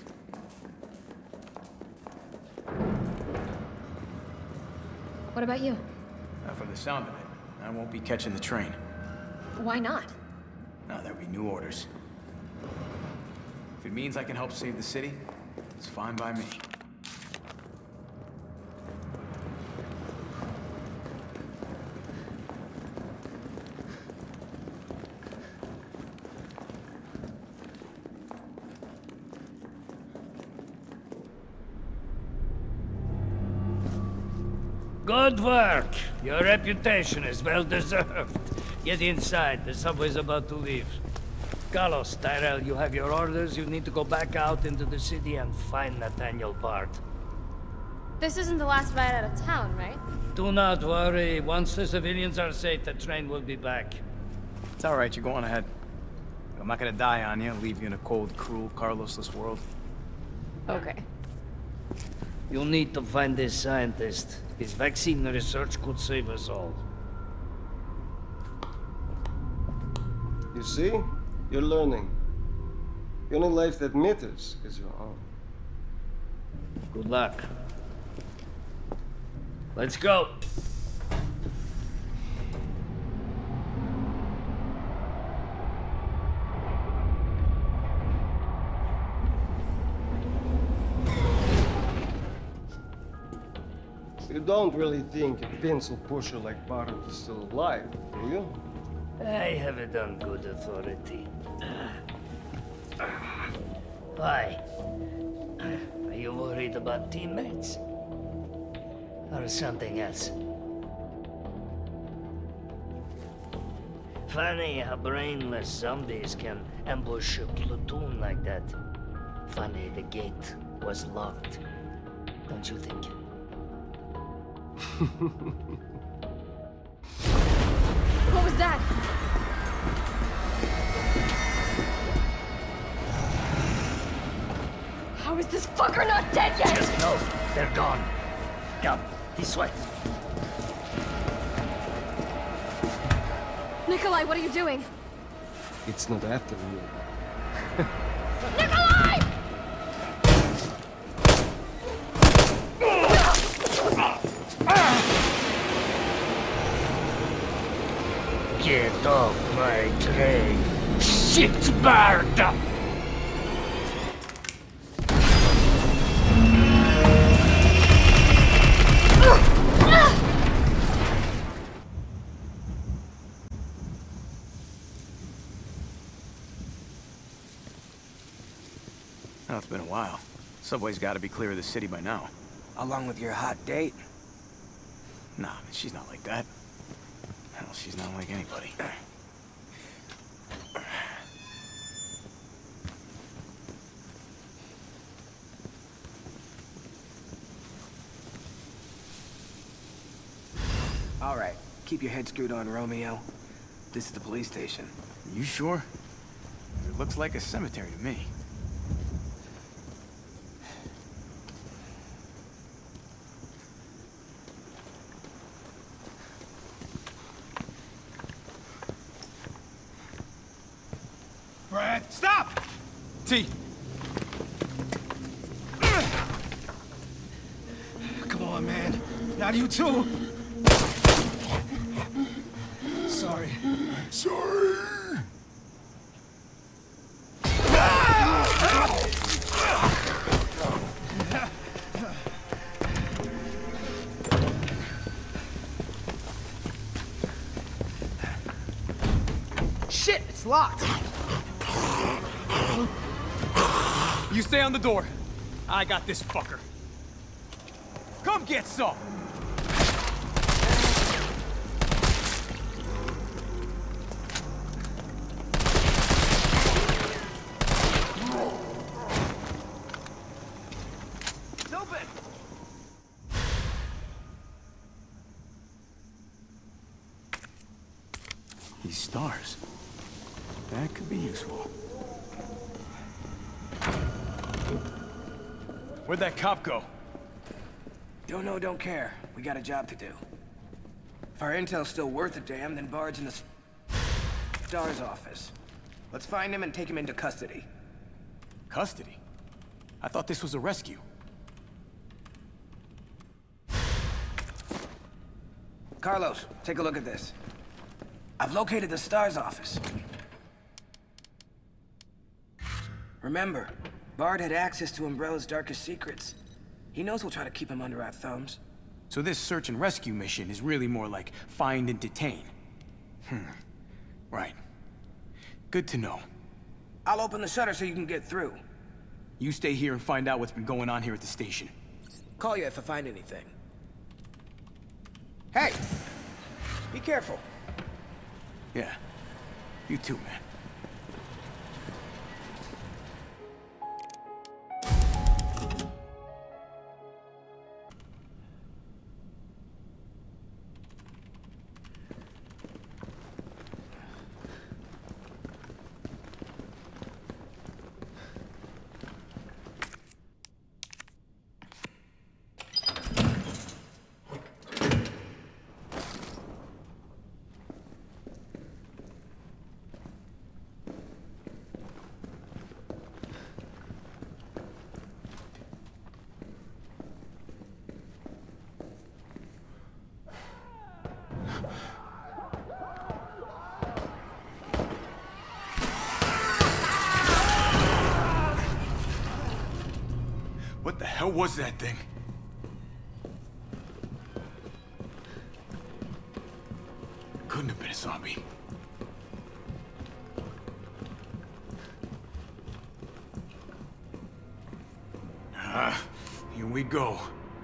Speaker 8: What about you?
Speaker 11: From the sound of it, I won't be catching the train.
Speaker 8: Why not?
Speaker 11: No, there'll be new orders. If it means I can help save the city, it's fine by me.
Speaker 19: Good work. Your reputation is well deserved. Get inside. The subway's about to leave. Carlos, Tyrell, you have your orders. You need to go back out into the city and find Nathaniel Bard.
Speaker 8: This isn't the last ride out of town, right?
Speaker 19: Do not worry. Once the civilians are safe, the train will be back.
Speaker 12: It's all right. You're going ahead. I'm not gonna die on you, leave you in a cold, cruel, Carlosless world.
Speaker 8: Okay.
Speaker 19: You'll need to find this scientist. His vaccine research could save us all.
Speaker 15: You see? You're learning. The only life that matters is your own.
Speaker 19: Good luck. Let's go.
Speaker 15: You don't really think a pencil pusher like Bard is still alive, do you?
Speaker 19: I have it on good authority. Why? Are you worried about teammates? Or something else? Funny how brainless zombies can ambush a platoon like that. Funny the gate was locked. Don't you think?
Speaker 8: What was that? How is this fucker not dead yet?
Speaker 19: Just know they're gone. Come, this way.
Speaker 8: Nikolai, what are you doing?
Speaker 15: It's not after you.
Speaker 8: Nikolai!
Speaker 19: Get off my train, shitbird!
Speaker 11: Oh, it's been a while. Subway's got to be clear of the city by now.
Speaker 9: Along with your hot date?
Speaker 11: Nah, she's not like that. Hell, she's not like anybody.
Speaker 9: All right, keep your head screwed on, Romeo. This is the police station.
Speaker 11: You sure? It looks like a cemetery to me.
Speaker 10: Brad, stop!
Speaker 11: T.
Speaker 10: Come on, man. Not you too. Sorry. Sorry.
Speaker 20: Shit, it's locked.
Speaker 11: You stay on the door. I got this fucker. Come get some!
Speaker 20: It's open!
Speaker 11: These stars. That could be useful. Where'd that cop go?
Speaker 20: Don't know, don't care. We got a job to do. If our intel's still worth a damn, then Bard's in the STARS office. Let's find him and take him into custody.
Speaker 11: Custody? I thought this was a rescue.
Speaker 20: Carlos, take a look at this. I've located the STARS office. Remember, Bard had access to Umbrella's darkest secrets. He knows we'll try to keep him under our thumbs.
Speaker 11: So this search and rescue mission is really more like find and detain. Right. Good to know.
Speaker 20: I'll open the shutter so you can get through.
Speaker 11: You stay here and find out what's been going on here at the station.
Speaker 20: Call you if I find anything. Hey! Be careful.
Speaker 11: Yeah. You too, man. What the hell was that thing? Couldn't have been a zombie. Here we go.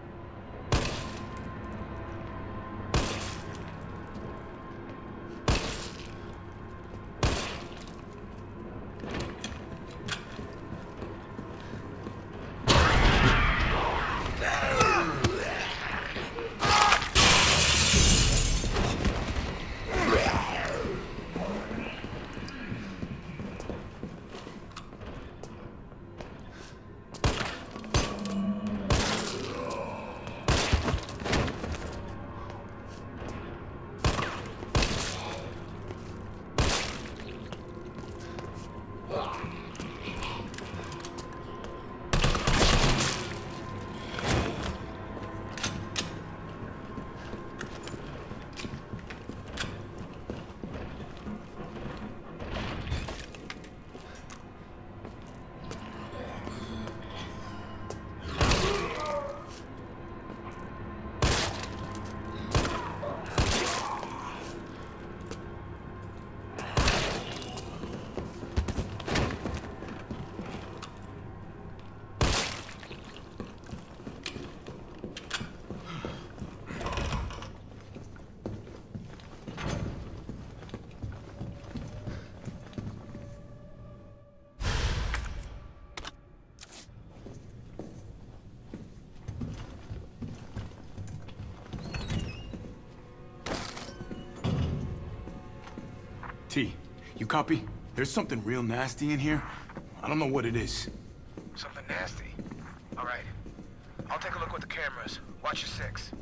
Speaker 11: T, you copy? There's something real nasty in here. I don't know what it is.
Speaker 20: Something nasty. All right. I'll take a look with the cameras. Watch your six.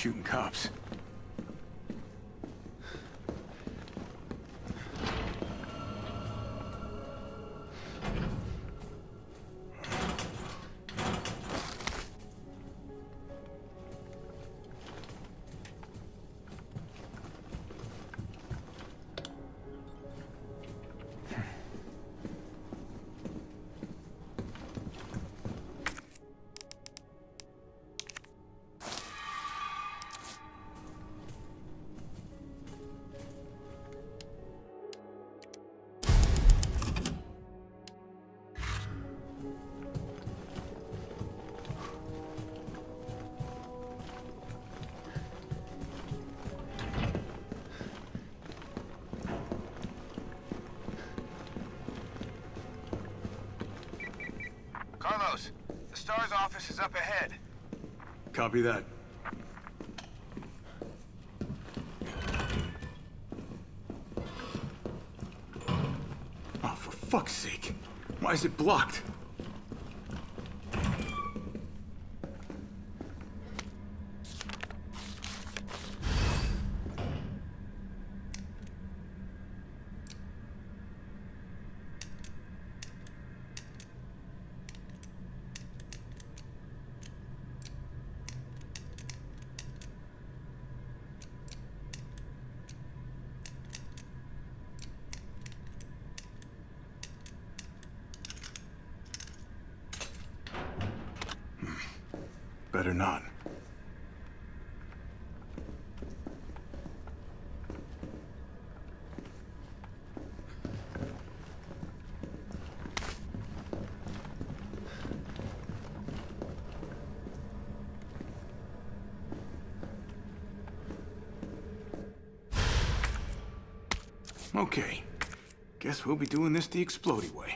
Speaker 11: shooting cops.
Speaker 20: Carlos, the STARS office is up ahead.
Speaker 11: Copy that. Oh, for fuck's sake. Why is it blocked? Better not. Okay. Guess we'll be doing this the explodey way.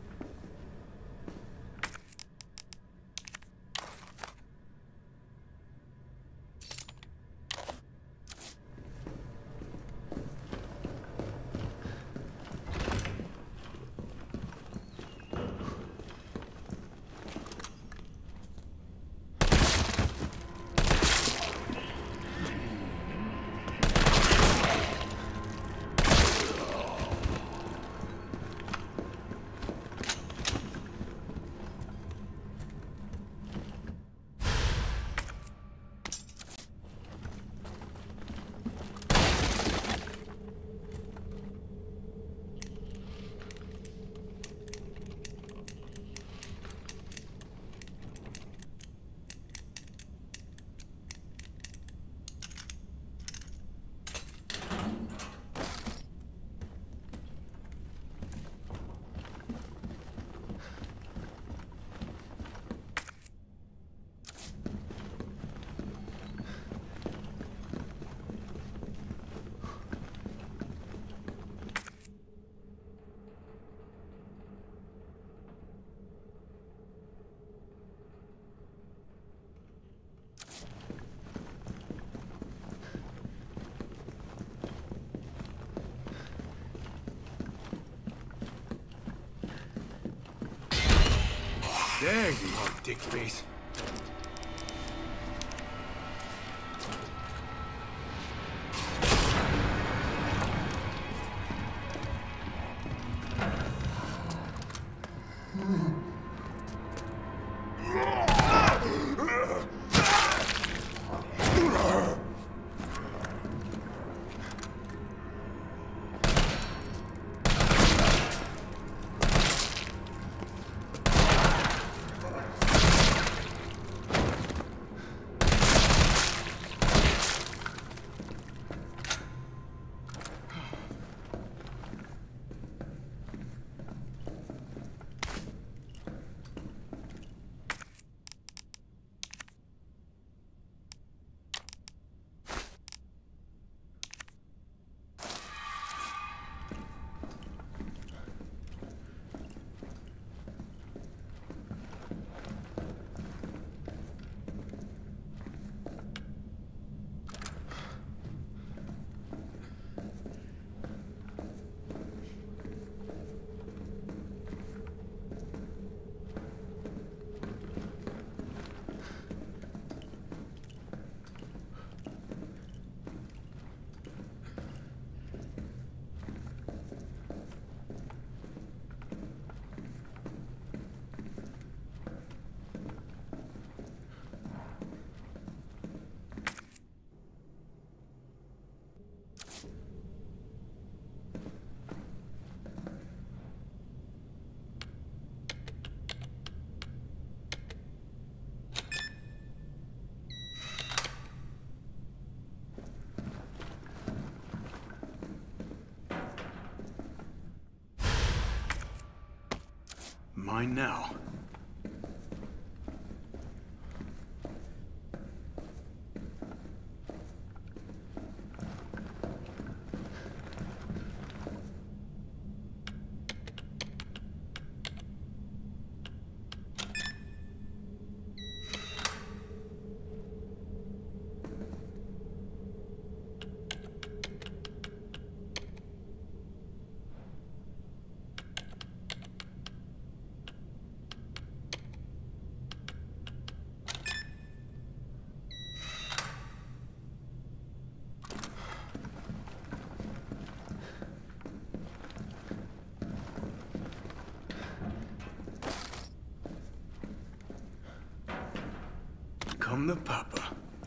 Speaker 11: There you are, dickface. Mine now. Come the papa.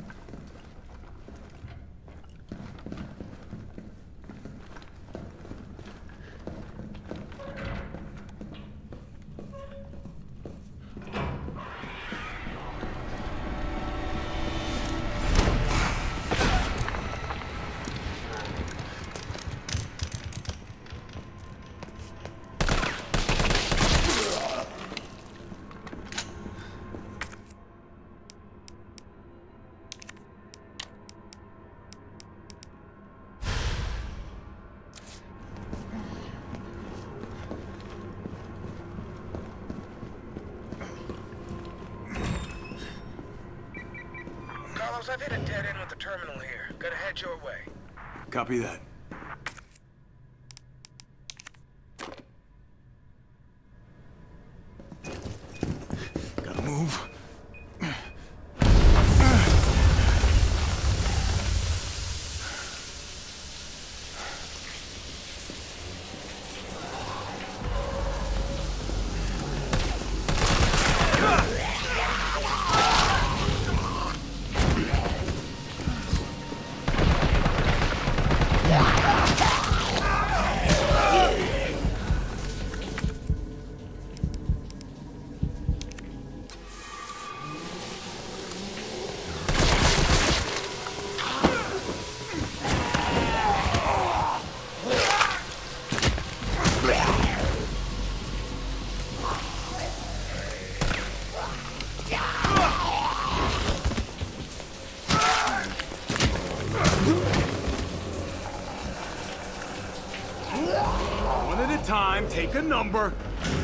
Speaker 20: I've hit a dead end with the terminal here. Gotta head your way.
Speaker 11: Copy that. Gotta move. One at a time, take a number.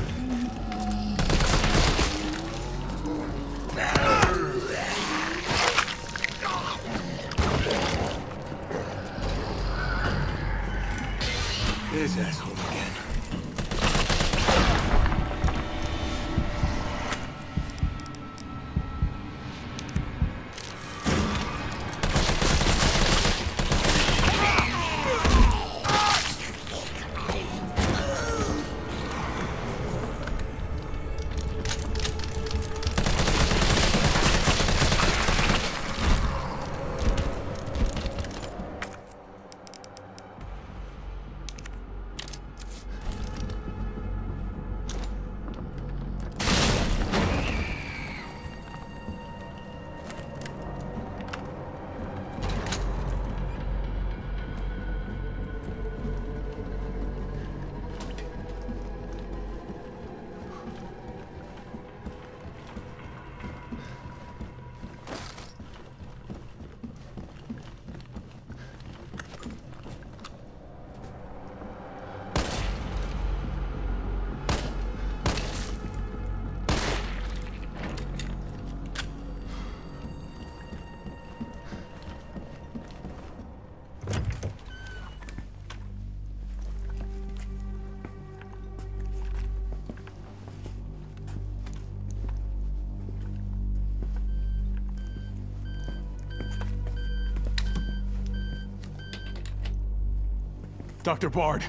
Speaker 11: This asshole again. Dr. Bard.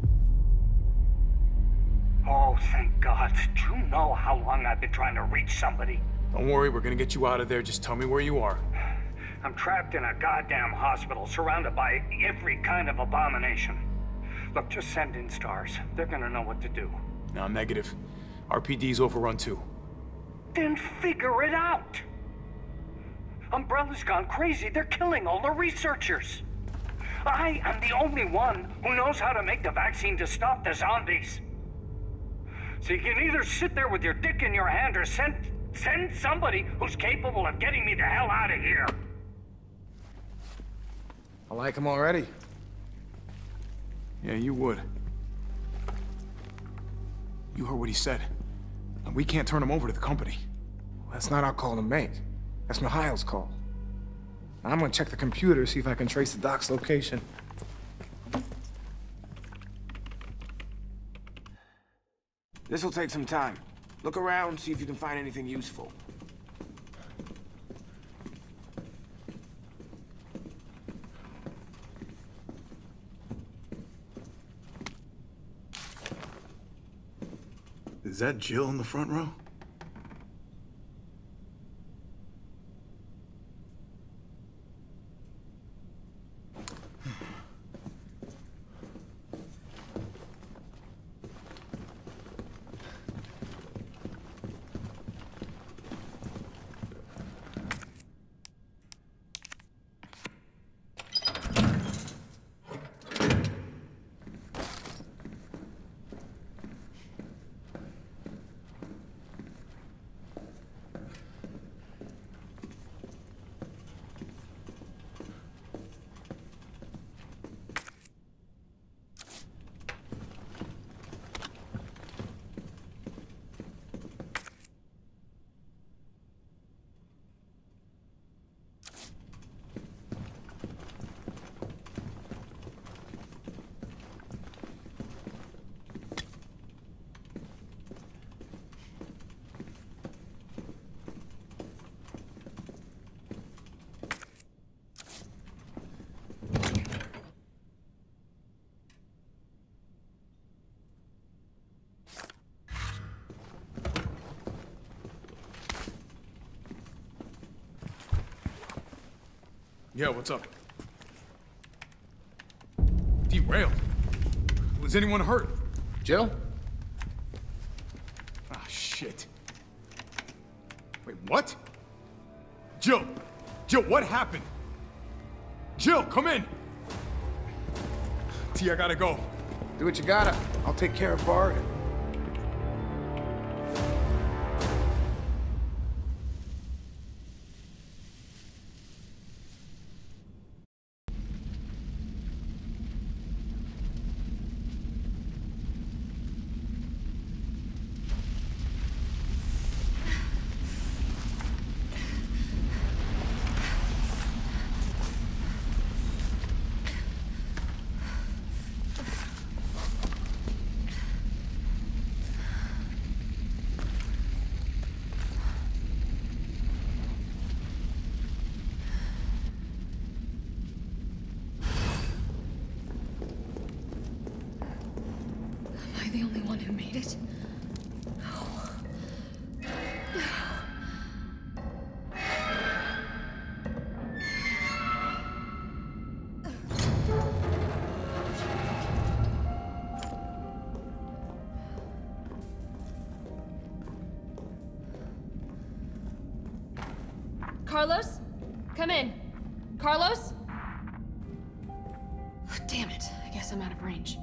Speaker 19: Oh, thank God. Do you know how long I've been trying to reach somebody?
Speaker 11: Don't worry, we're gonna get you out of there. Just tell me where you are.
Speaker 19: I'm trapped in a goddamn hospital, surrounded by every kind of abomination. Look, just send in stars. They're gonna know what to do.
Speaker 11: No, negative. RPD's overrun too.
Speaker 19: Then figure it out! Umbrella's gone crazy. They're killing all the researchers. I am the only one who knows how to make the vaccine to stop the zombies.
Speaker 21: So you can either sit there with your dick in your hand or send somebody who's capable of getting me the hell out of here.
Speaker 20: I like him already.
Speaker 11: Yeah, you would. You heard what he said. We can't turn him over to the company.
Speaker 20: That's not our call to make. That's Mikhail's call. I'm gonna check the computer, see if I can trace the doc's location. This'll take some time. Look around, see if you can find anything useful.
Speaker 11: Is that Jill in the front row? Yeah, what's up? Derailed. Was anyone hurt?
Speaker 20: Jill?
Speaker 11: Ah, shit. Wait, what? Jill! Jill, what happened? Jill, come in! T, I gotta go.
Speaker 20: Do what you gotta. I'll take care of Bart.
Speaker 8: Am I the only one who made it? Carlos? Come in. Carlos? Damn it. I guess I'm out of range.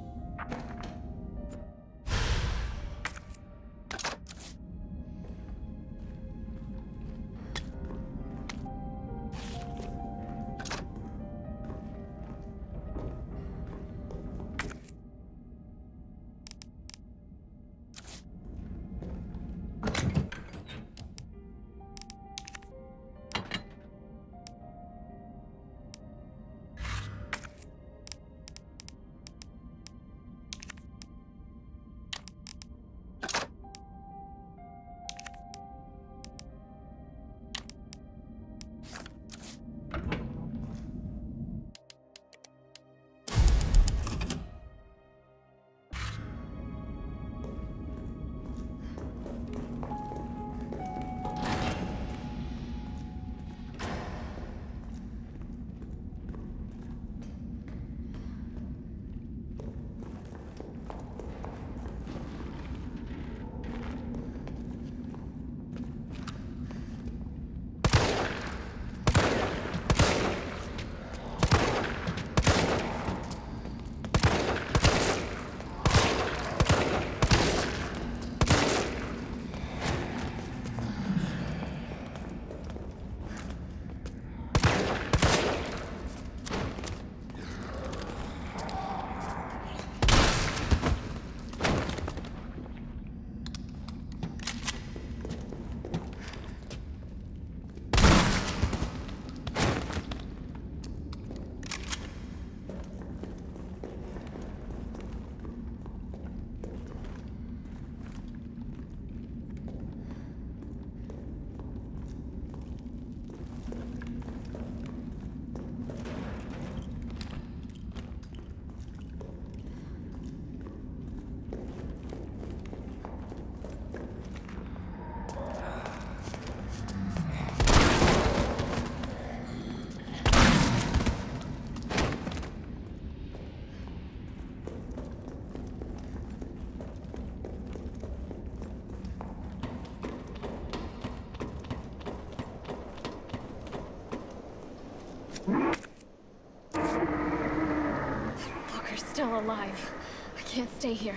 Speaker 8: still alive. I can't stay here.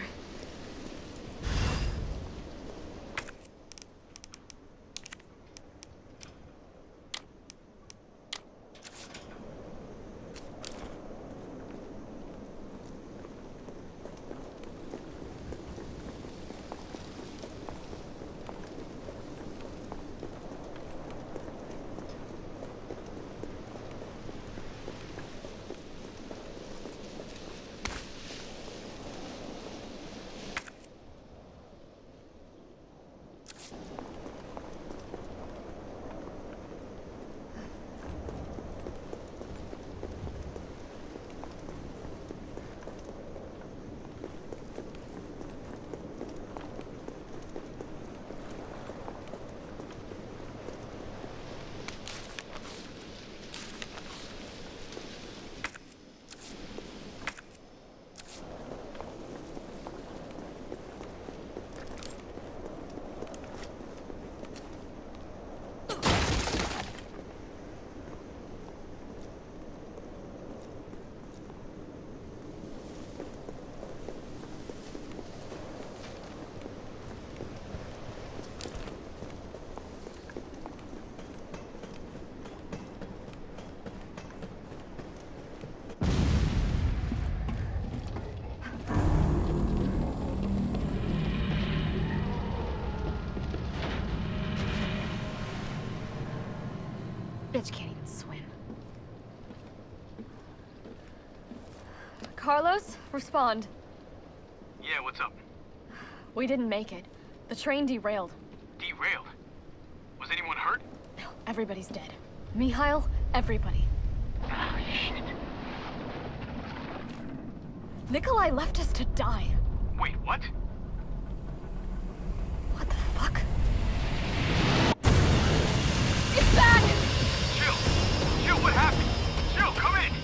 Speaker 8: Bitch can't even swim. Carlos, respond.
Speaker 11: Yeah, what's up?
Speaker 8: We didn't make it. The train derailed.
Speaker 11: Derailed? Was anyone hurt?
Speaker 8: No, everybody's dead. Mikhail, everybody.
Speaker 11: Ah, shit.
Speaker 8: Nikolai left us to die.
Speaker 11: Wait, what?
Speaker 8: What the fuck? Get back!
Speaker 11: Jill! Jill, what happened? Jill, come in!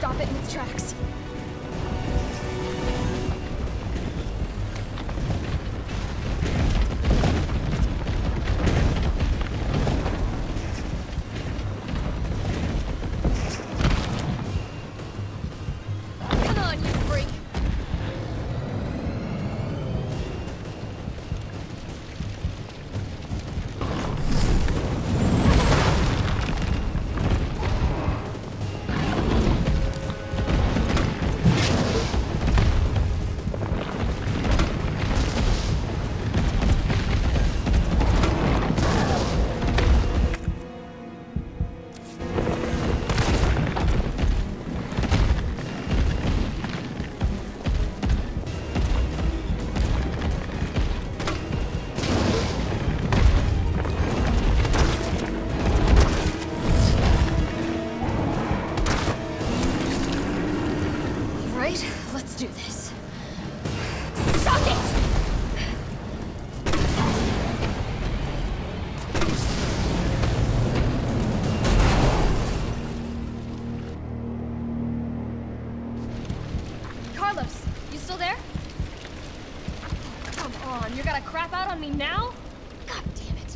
Speaker 8: stop it in its tracks. Come on, you freak! Right, let's do this. Suck it! Carlos, you still there? Come on, you're gonna crap out on me now? God damn it.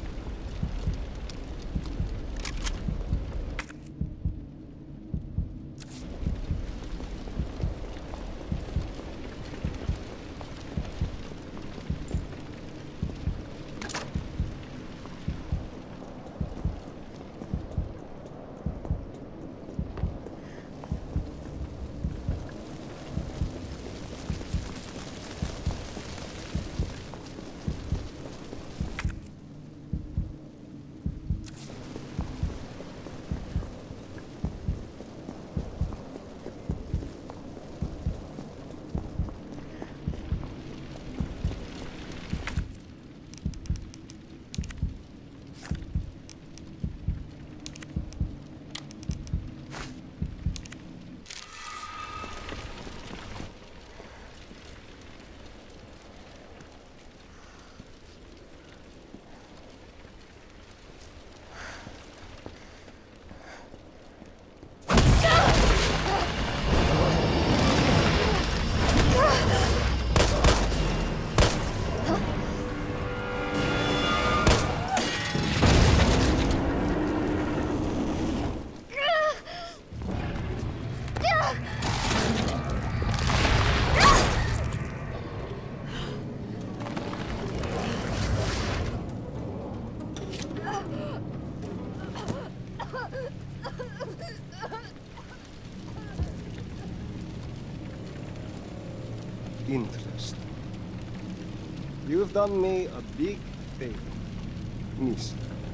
Speaker 15: Interesting. You've done me a big favor, miss.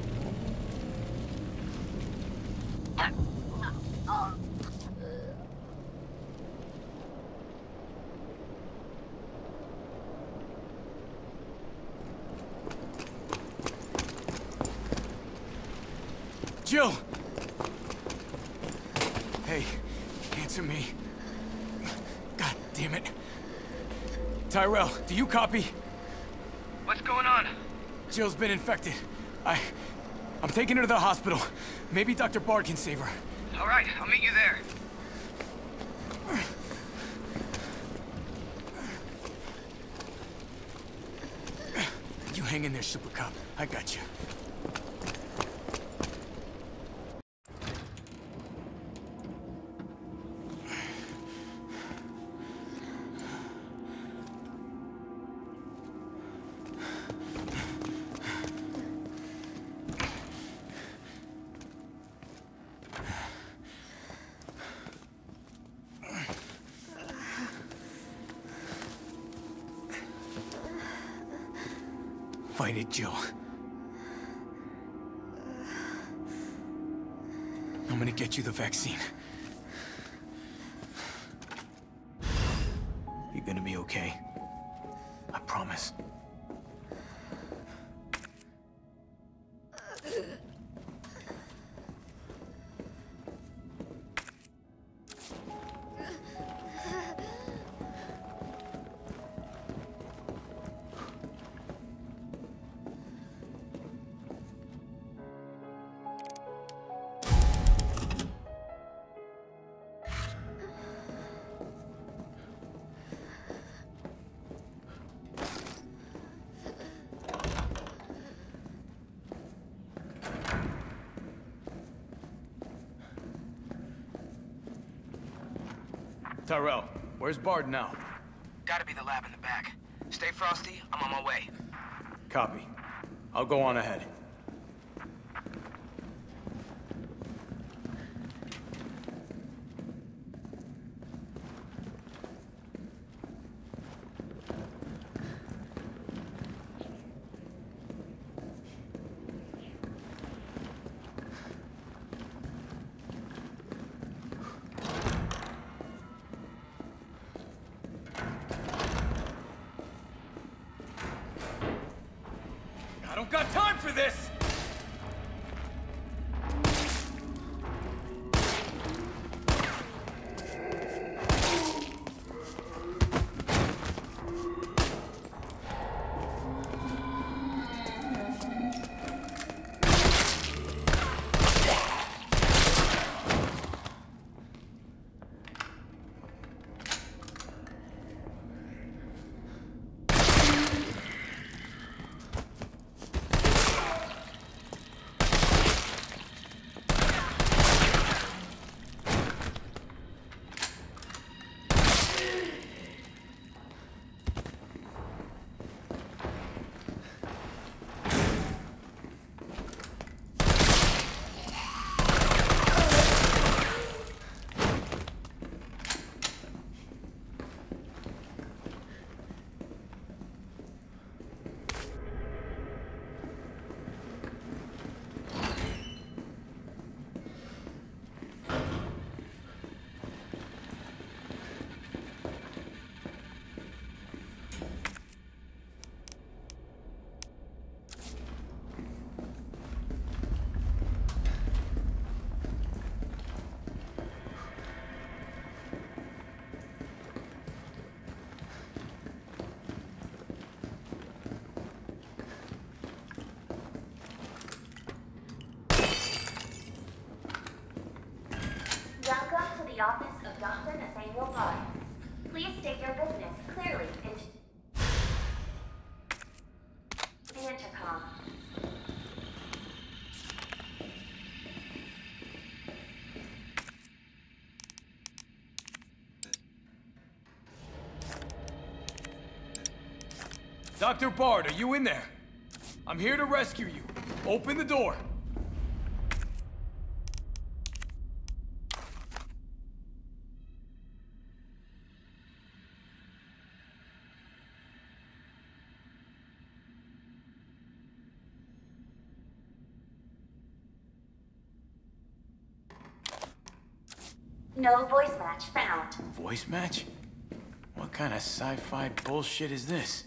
Speaker 11: Jill! Hey, answer me. God damn it. Tyrell, do you copy?
Speaker 21: What's going on?
Speaker 11: Jill's been infected. I'm taking her to the hospital. Maybe Dr. Bard can save her.
Speaker 21: All right, I'll meet you there.
Speaker 11: You hang in there, Super Cop. I got you. Fight it, Jill. I'm gonna get you the vaccine. You're gonna be okay. I promise. Tyrell, where's Bard now?
Speaker 20: Gotta be the lab in the back. Stay frosty, I'm on my way.
Speaker 11: Copy. I'll go on ahead. I don't got time for this!
Speaker 1: Welcome to the office of Dr. Nathaniel Bard. Please state your business clearly into the intercom.
Speaker 11: Dr. Bard, are you in there? I'm here to rescue you. Open the door.
Speaker 1: No voice match found.
Speaker 11: Voice match? What kind of sci-fi bullshit is this?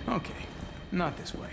Speaker 11: Okay, not this way.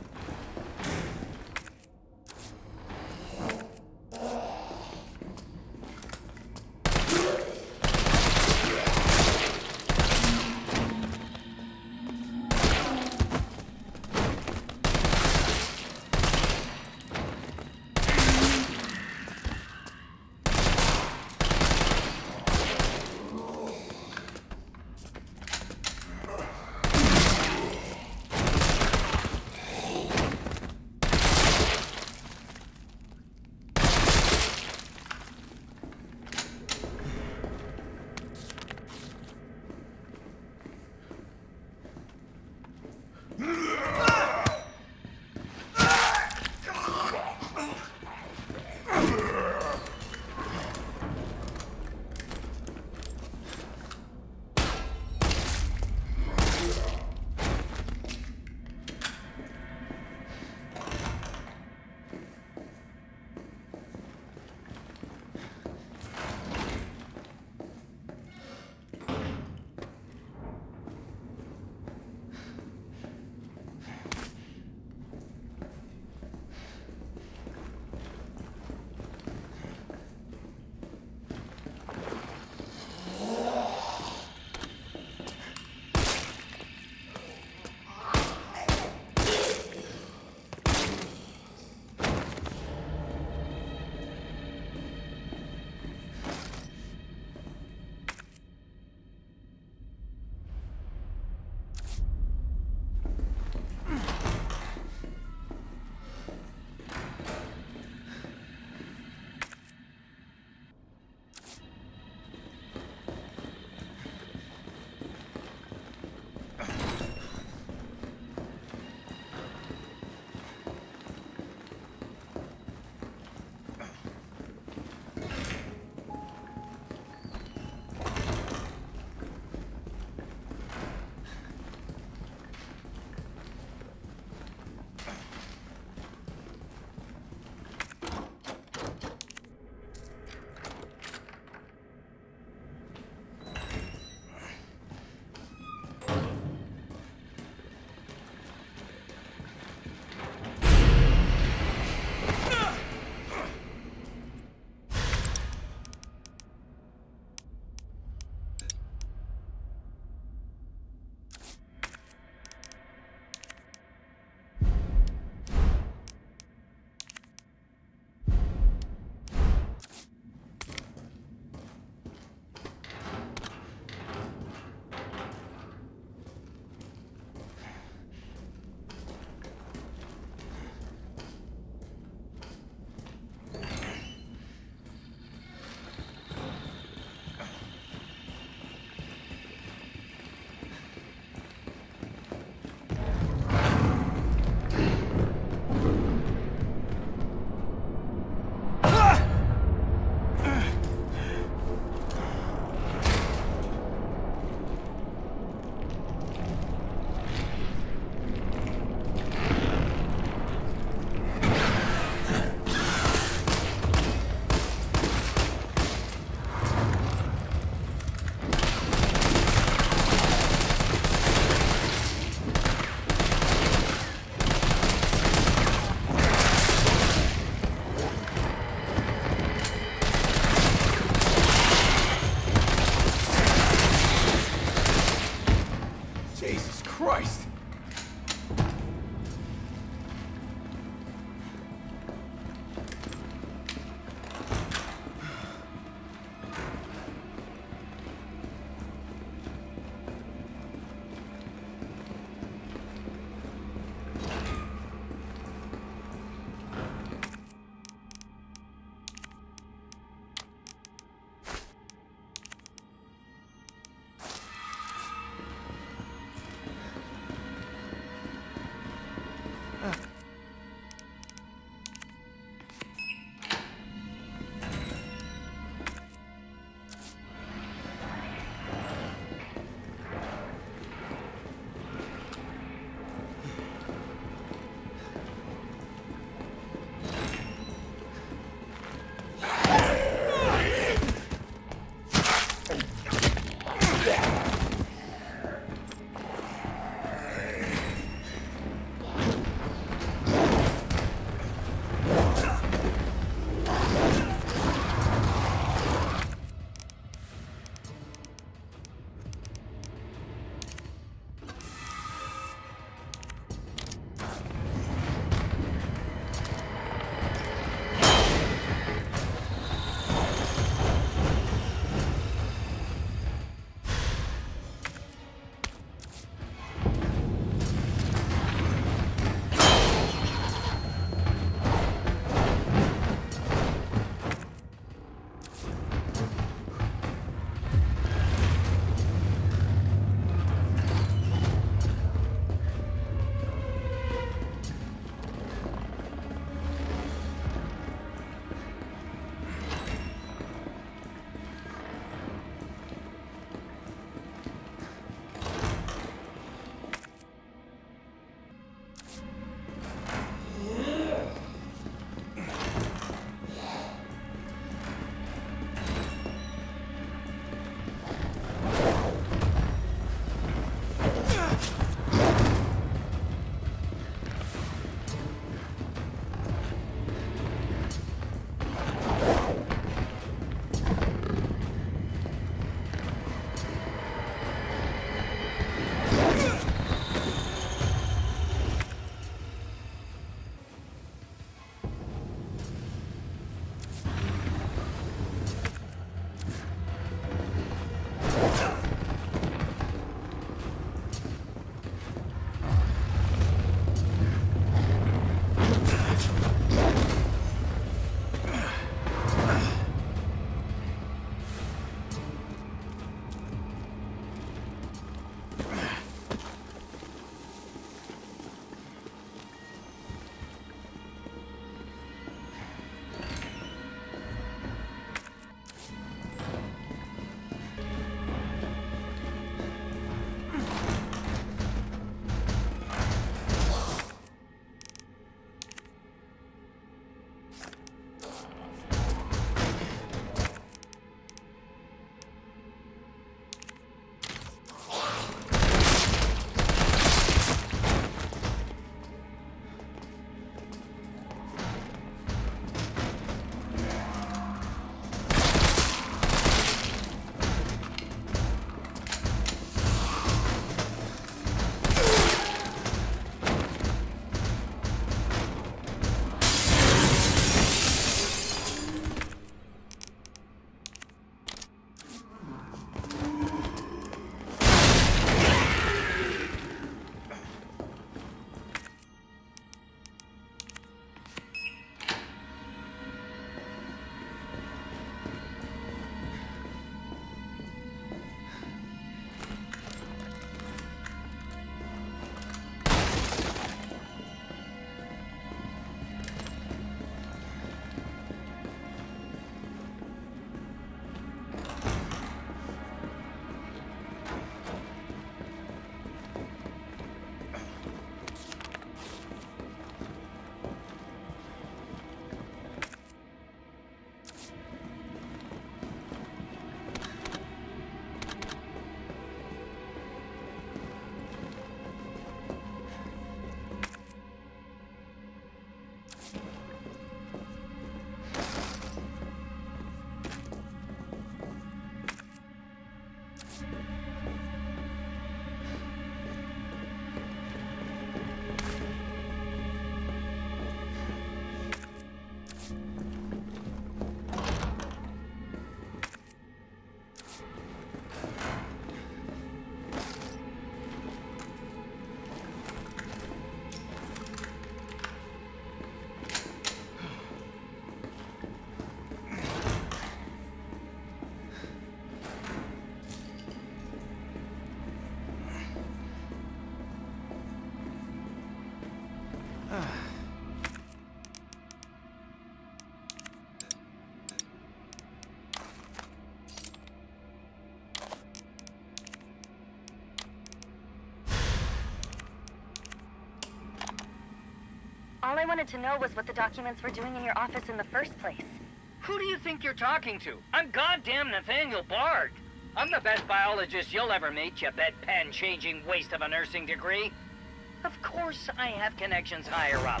Speaker 1: wanted to know was what the documents were doing in your office in the first place.
Speaker 21: Who do you think you're talking to? I'm goddamn Nathaniel Bard. I'm the best biologist you'll ever meet, you bedpan-changing waste of a nursing degree. Of course I have connections higher up.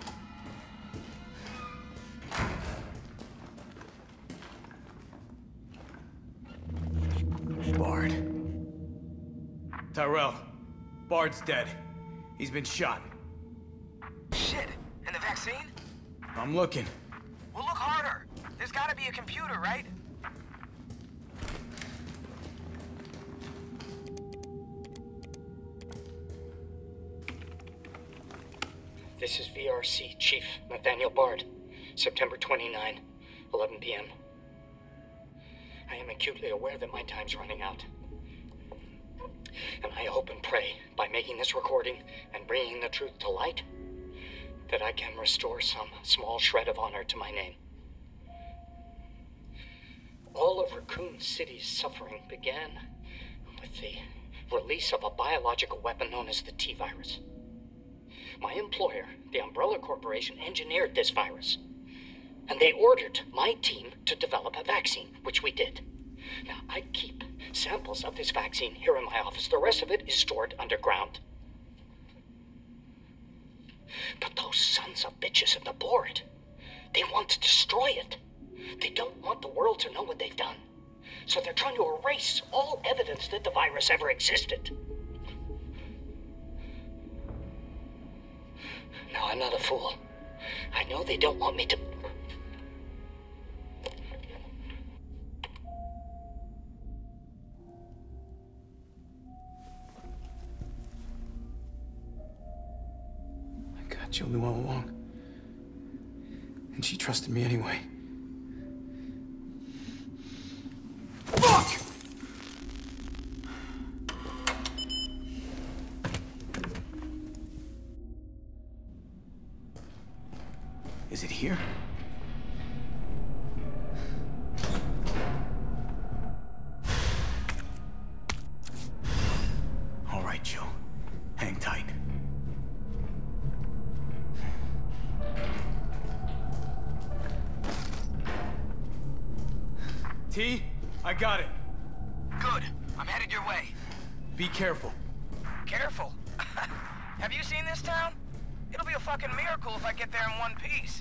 Speaker 11: Bard. Tyrell. Bard's dead. He's been shot.
Speaker 20: Shit. And the vaccine?
Speaker 11: I'm looking.
Speaker 20: Well, look harder. There's gotta be a computer, right?
Speaker 21: This is VRC Chief Nathaniel Bard. September 29, 11 p.m. I am acutely aware that my time's running out. And I hope and pray, by making this recording and bringing the truth to light, that I can restore some small shred of honor to my name. All of Raccoon City's suffering began with the release of a biological weapon known as the T-virus. My employer, the Umbrella Corporation, engineered this virus. And they ordered my team to develop a vaccine, which we did. Now, I keep samples of this vaccine here in my office. The rest of it is stored underground. But those sons of bitches at the board, they want to destroy it. They don't want the world to know what they've done. So they're trying to erase all evidence that the virus ever existed. Now, I'm not a fool. I know they don't want me to...
Speaker 11: I got Jill knew all along. And she trusted me anyway. Fuck! Is it here? All right, Jill. Hang tight. T, I got it.
Speaker 20: Good. I'm headed your way.
Speaker 11: Be careful.
Speaker 20: Careful? Have you seen this town? It'll be a fucking miracle if I get there in one piece.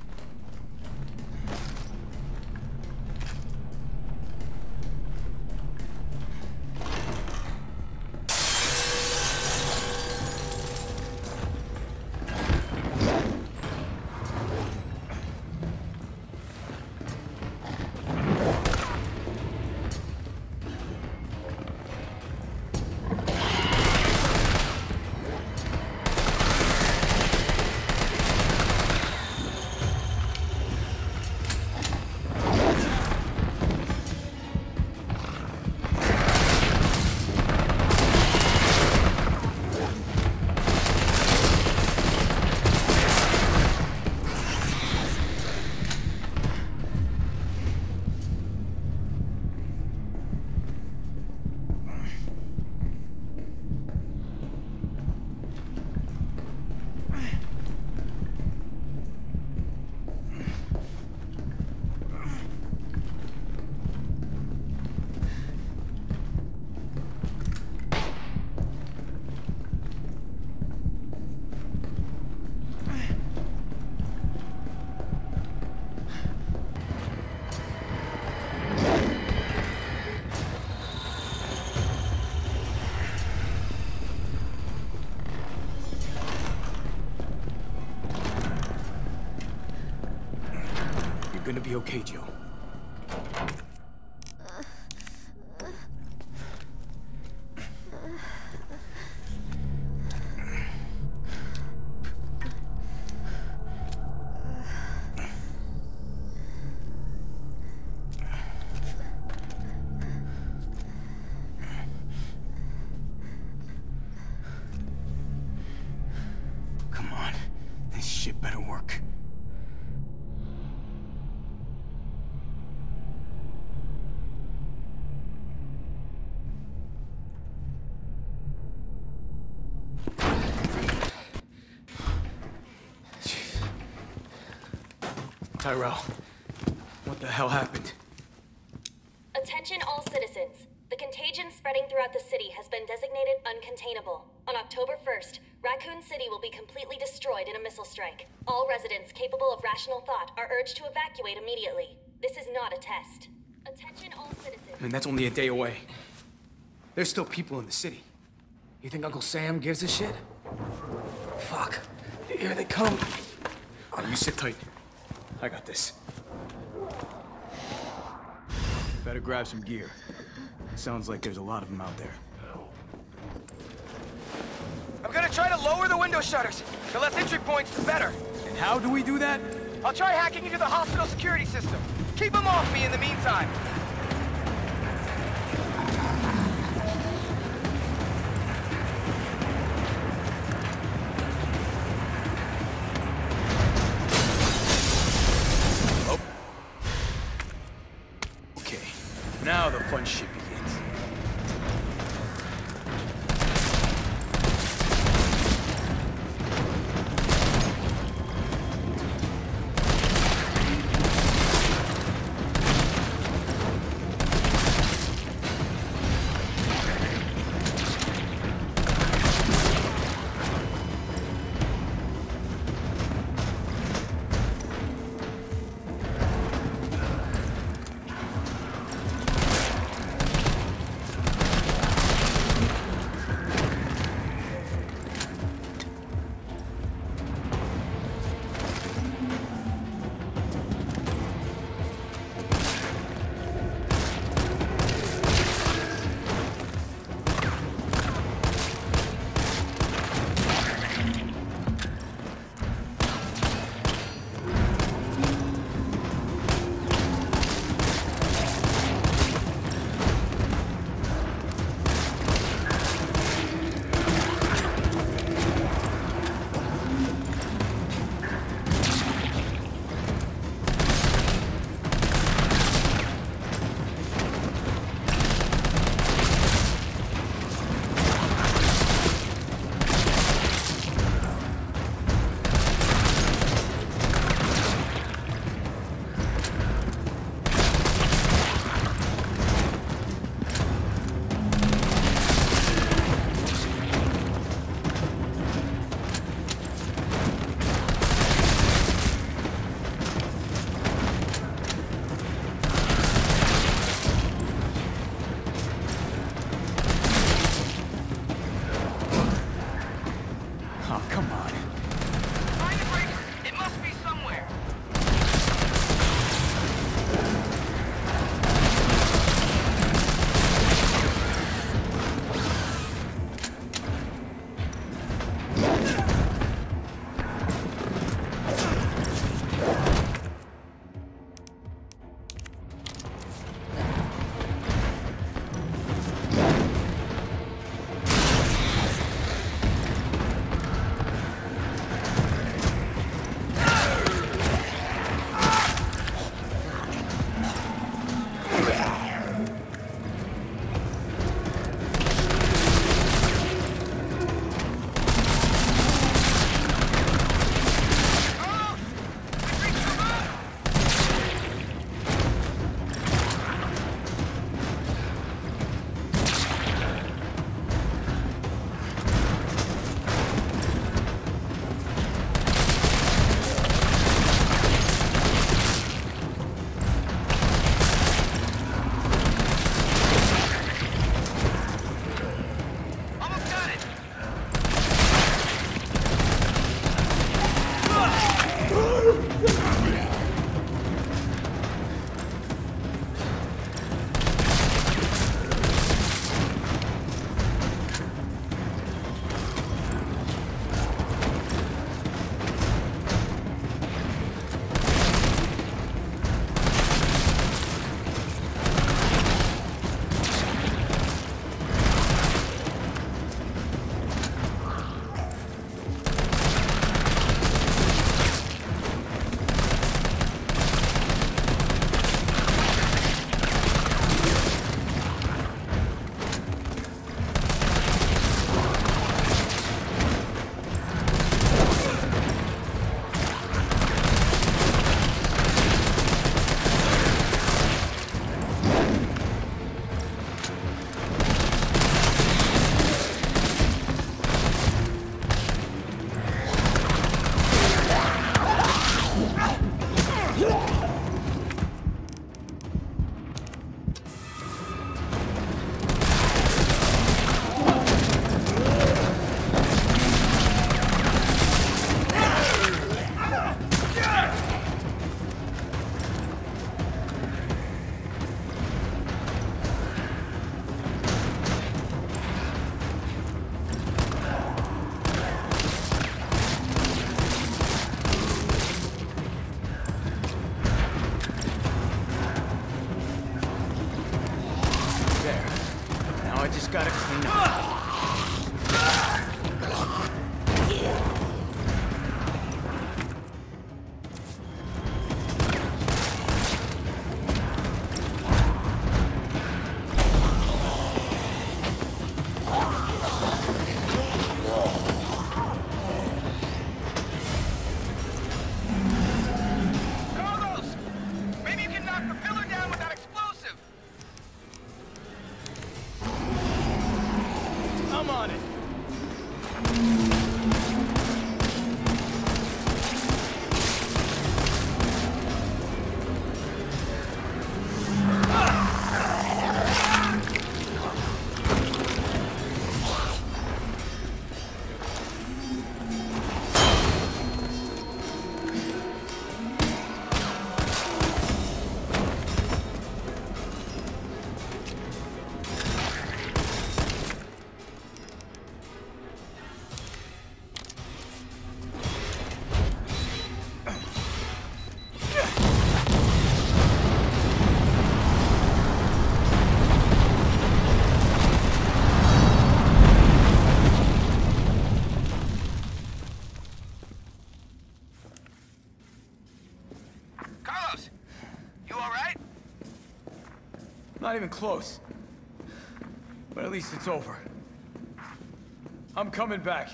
Speaker 11: Gonna be okay, Jill. Come on. This shit better work. Tyrell. What the hell happened?
Speaker 1: Attention all citizens. The contagion spreading throughout the city has been designated uncontainable. On October 1st, Raccoon City will be completely destroyed in a missile strike. All residents capable of rational thought are urged to evacuate immediately. This is not a test. Attention all citizens.
Speaker 11: And that's only a day away. There's still people in the city. You think Uncle Sam gives a shit? Fuck. Here they come. Oh, you sit tight. I got this. Better grab some gear. Sounds like there's a lot of them out there.
Speaker 20: I'm gonna try to lower the window shutters. The less entry points, the better.
Speaker 11: And how do we do that?
Speaker 20: I'll try hacking into the hospital security system. Keep them off me in the meantime.
Speaker 11: Okay, now the fun shit begins. just gotta clean up. Not even close. But at least it's over. I'm coming back.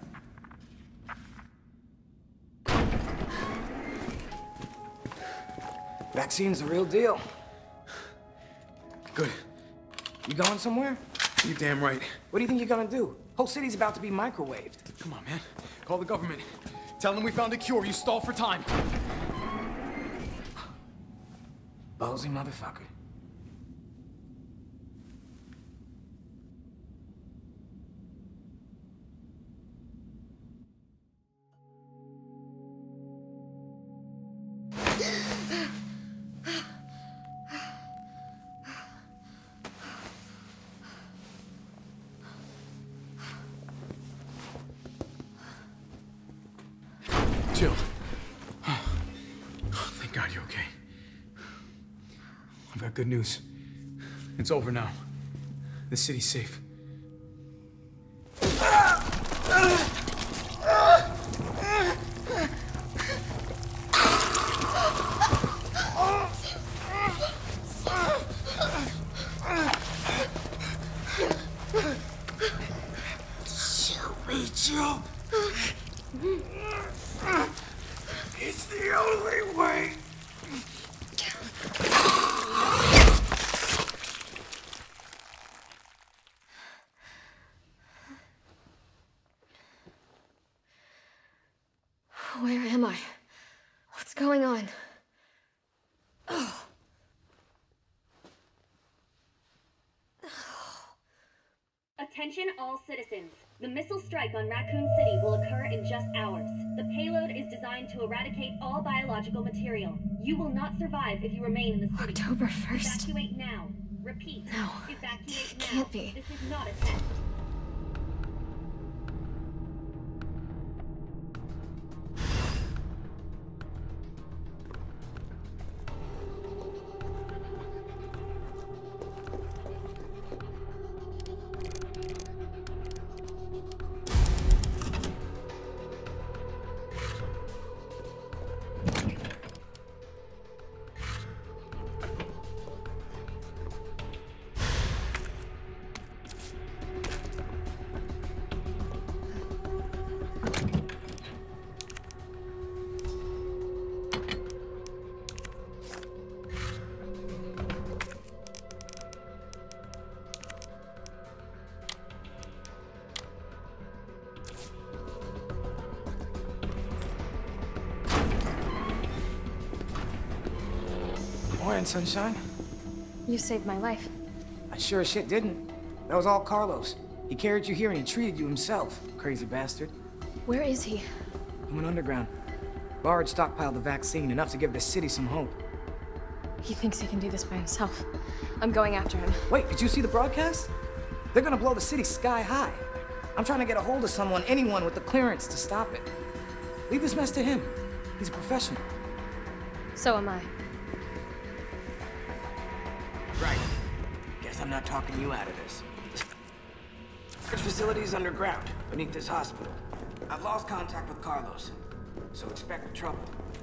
Speaker 20: Vaccine's the real deal.
Speaker 11: Good.
Speaker 20: You going somewhere?
Speaker 11: You damn right.
Speaker 20: What do you think you're gonna do? Whole city's about to be microwaved.
Speaker 11: Come on, man. Call the government. Tell them we found a cure. You stall for time.
Speaker 20: Ballsy motherfucker.
Speaker 11: Jill. Oh, thank God you're okay. I've got good news. It's over now. The city's safe.
Speaker 10: Jill. It's the only way.
Speaker 8: Where am I? What's going on? Oh.
Speaker 1: Attention all citizens. The missile strike on Raccoon City will occur in just hours. The payload is designed to eradicate all biological material. You will not survive if you remain in the city.
Speaker 8: October 1st?
Speaker 1: Evacuate now. Repeat.
Speaker 8: No.
Speaker 1: Evacuate now.
Speaker 8: Can't be.
Speaker 1: This is not a test.
Speaker 20: Morning, sunshine.
Speaker 8: You saved my life.
Speaker 20: I sure as shit didn't. That was all Carlos. He carried you here and he treated you himself, crazy bastard.
Speaker 8: Where is he?
Speaker 20: He went underground. Bard stockpiled the vaccine, enough to give the city some hope.
Speaker 8: He thinks he can do this by himself. I'm going after him.
Speaker 20: Wait, did you see the broadcast? They're gonna blow the city sky high. I'm trying to get a hold of someone, anyone with the clearance to stop it. Leave this mess to him. He's a professional.
Speaker 8: So am I.
Speaker 20: Right. Guess I'm not talking you out of this. Facilities underground, beneath this hospital. I've lost contact with Carlos, so expect trouble.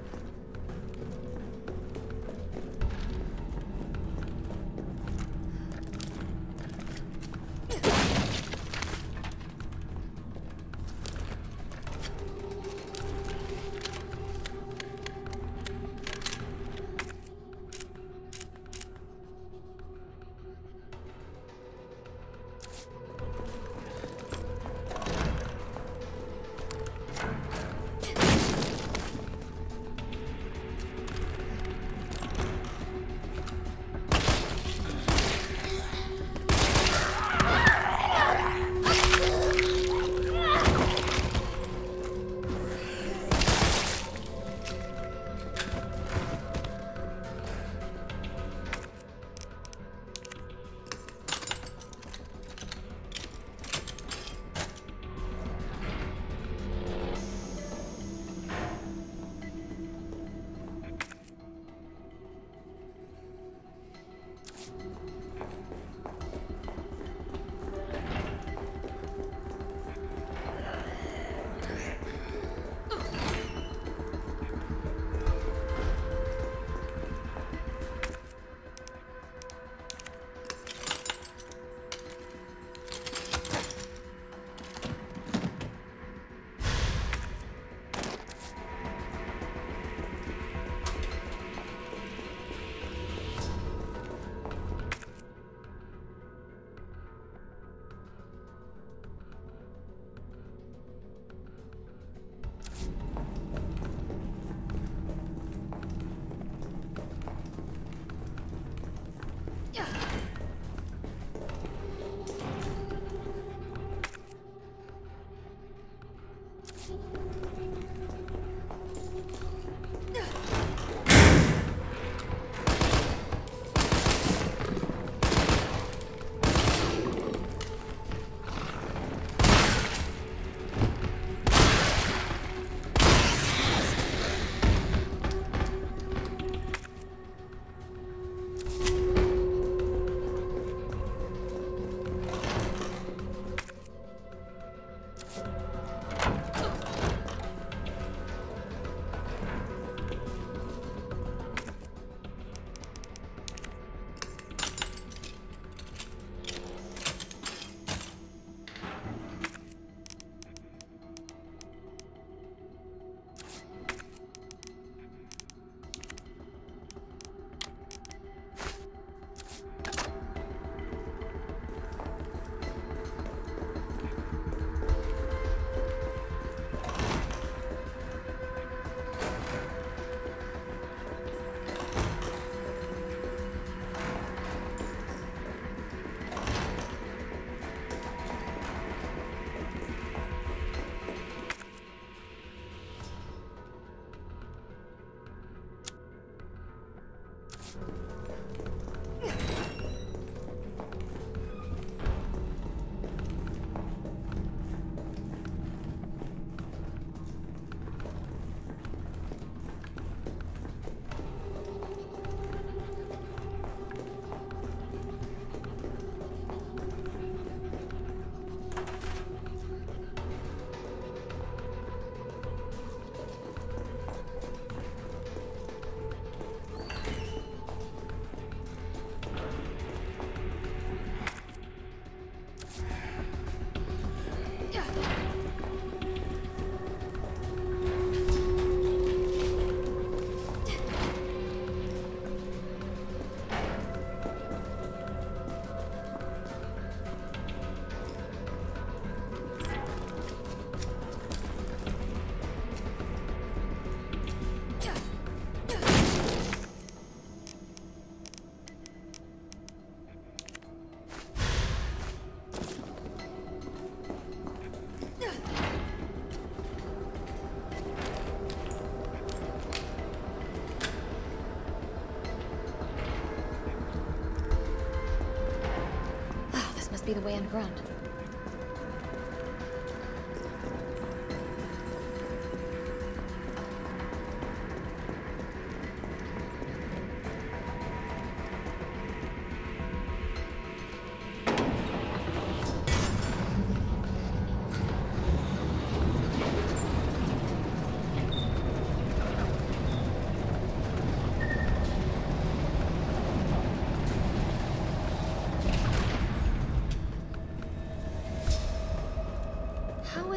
Speaker 8: Be the way underground.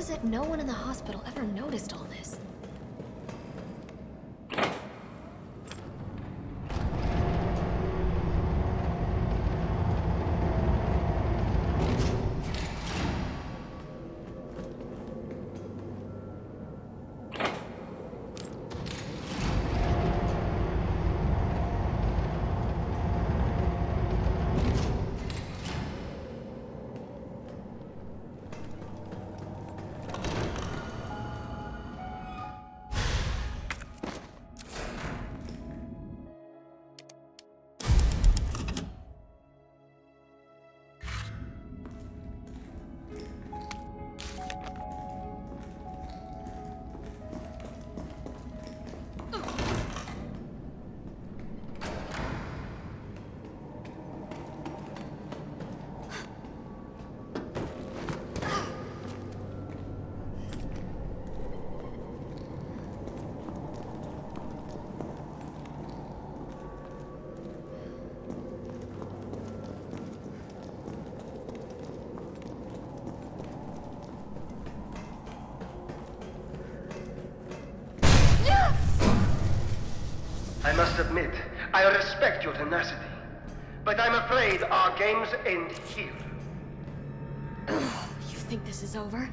Speaker 8: is it no one in the hospital ever noticed all this?
Speaker 2: I must admit, I respect your tenacity, but I'm afraid our games end here.
Speaker 8: You think this is over?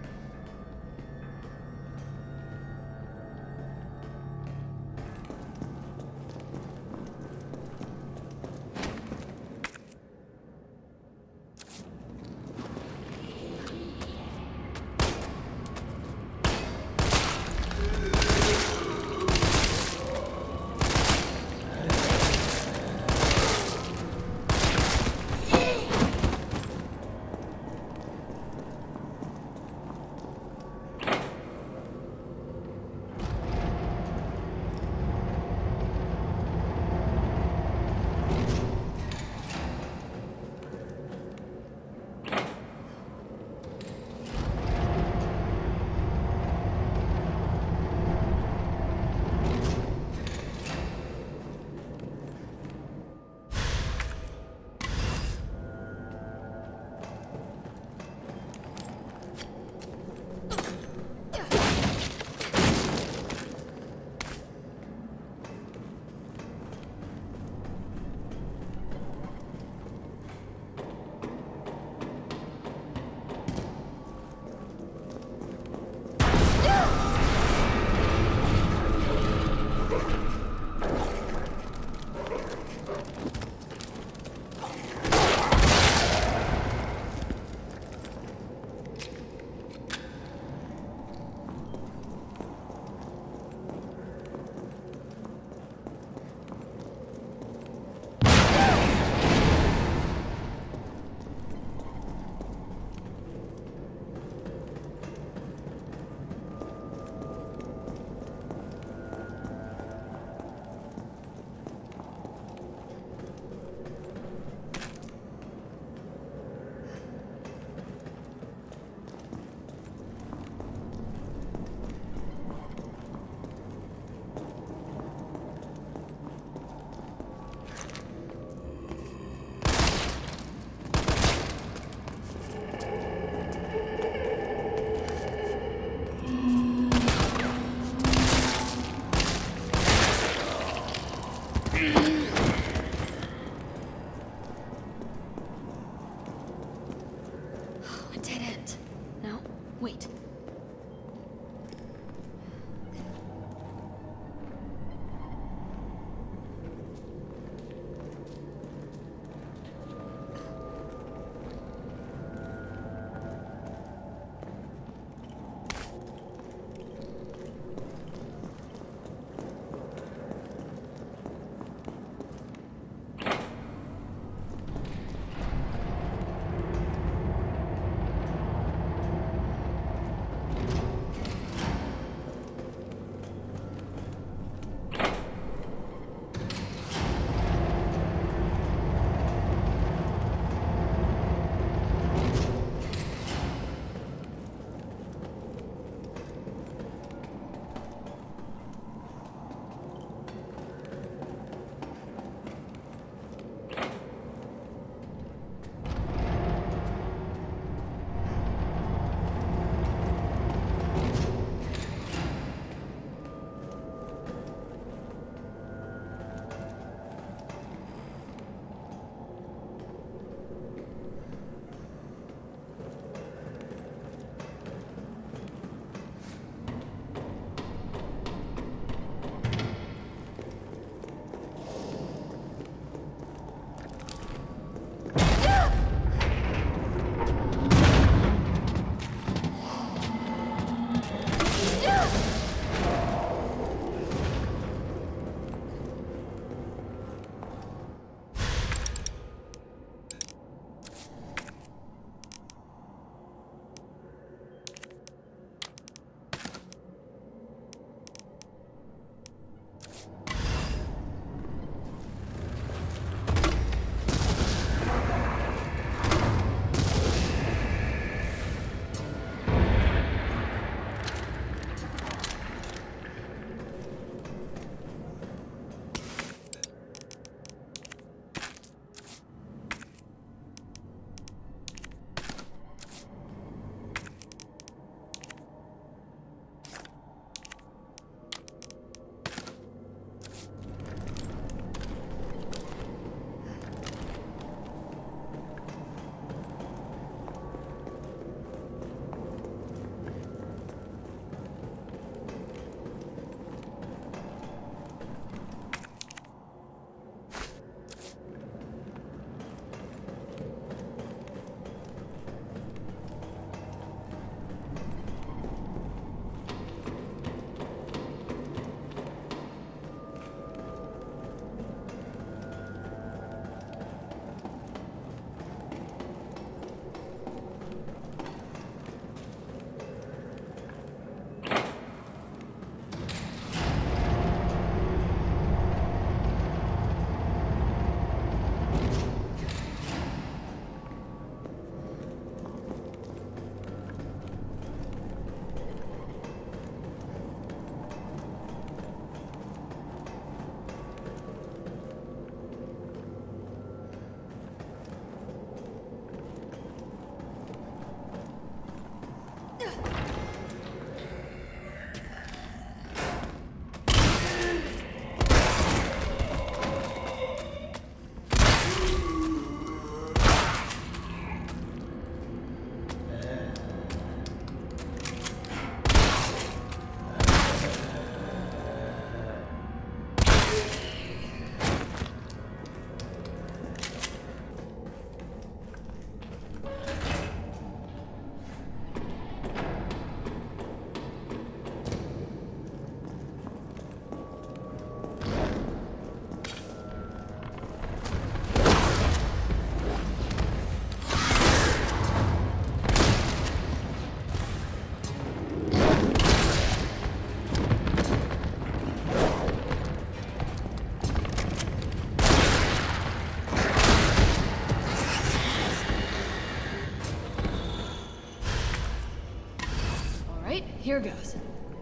Speaker 8: Here goes.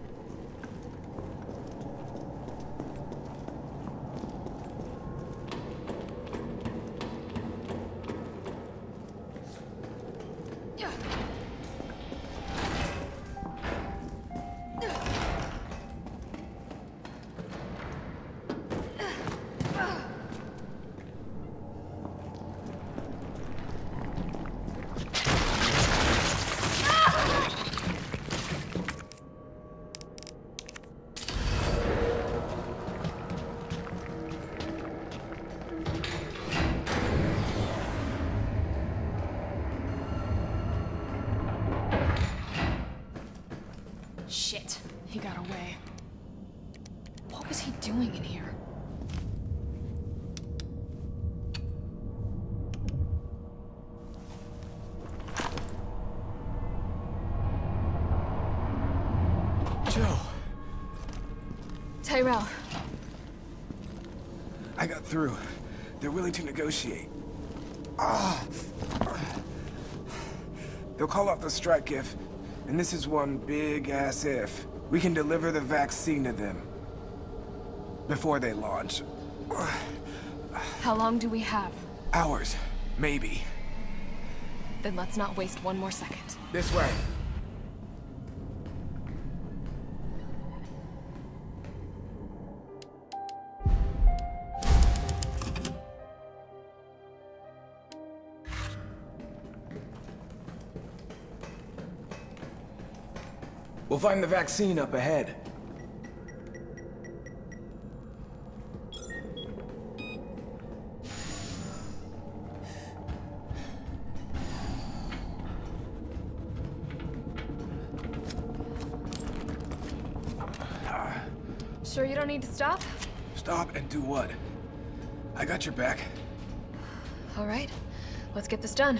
Speaker 8: Shit, he got away. What was he doing in here?
Speaker 20: Joe.
Speaker 8: Tyrell.
Speaker 20: I got through. They're willing to negotiate. Ah. They'll call off the strike if, and this is one big-ass if, we can deliver the vaccine to them before they launch.
Speaker 8: How long do we have?
Speaker 20: Hours, maybe.
Speaker 8: Then let's not waste one more second.
Speaker 20: This way. We'll find the vaccine up ahead.
Speaker 8: Sure you don't need to stop?
Speaker 20: Stop and do what? I got your back.
Speaker 8: All right, let's get this done.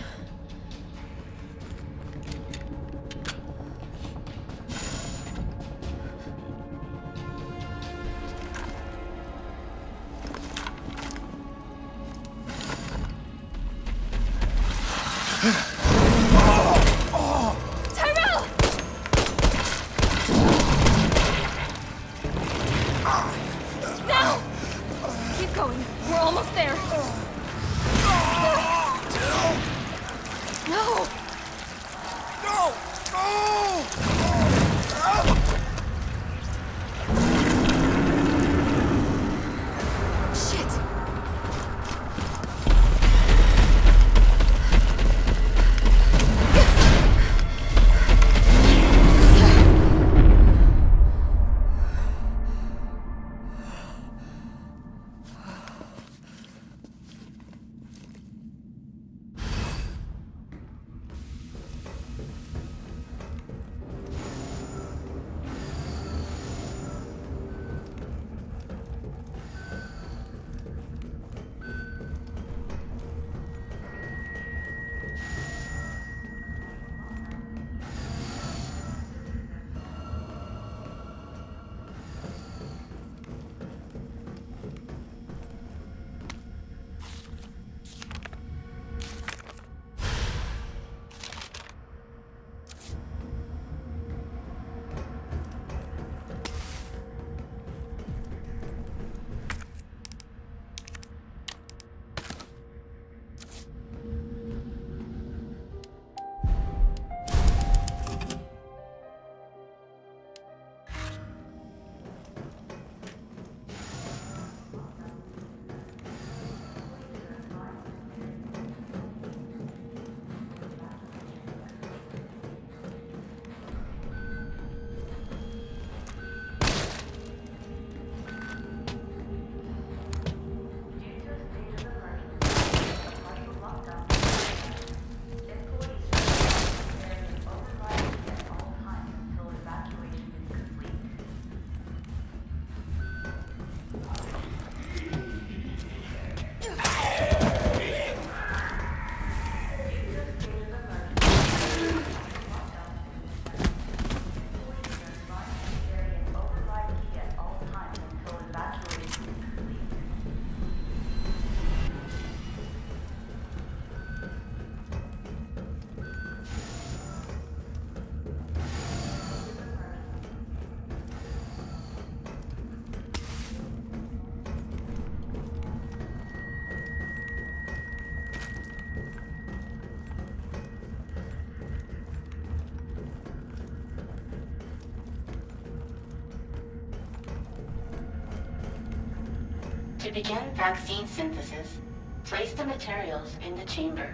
Speaker 3: To begin vaccine synthesis, place the materials in the chamber.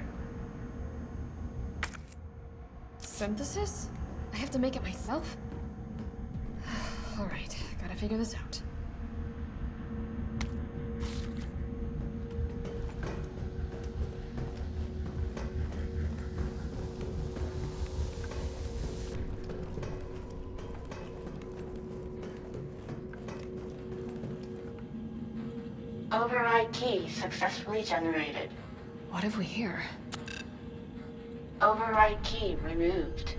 Speaker 8: Synthesis? I have to make it myself? Alright, gotta figure this out.
Speaker 3: Override key successfully generated.
Speaker 8: What have we here?
Speaker 3: Override key removed.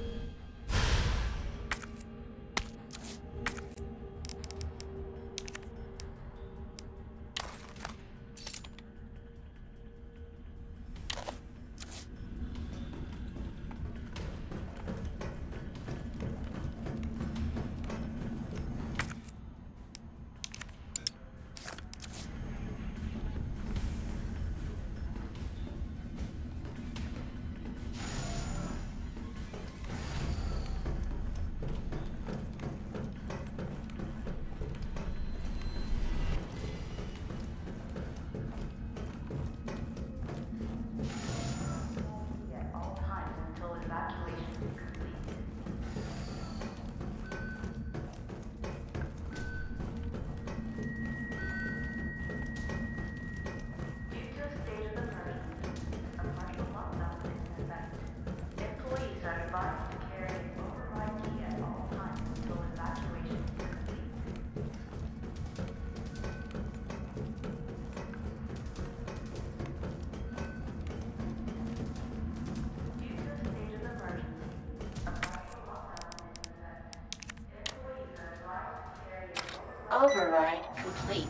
Speaker 3: Override complete.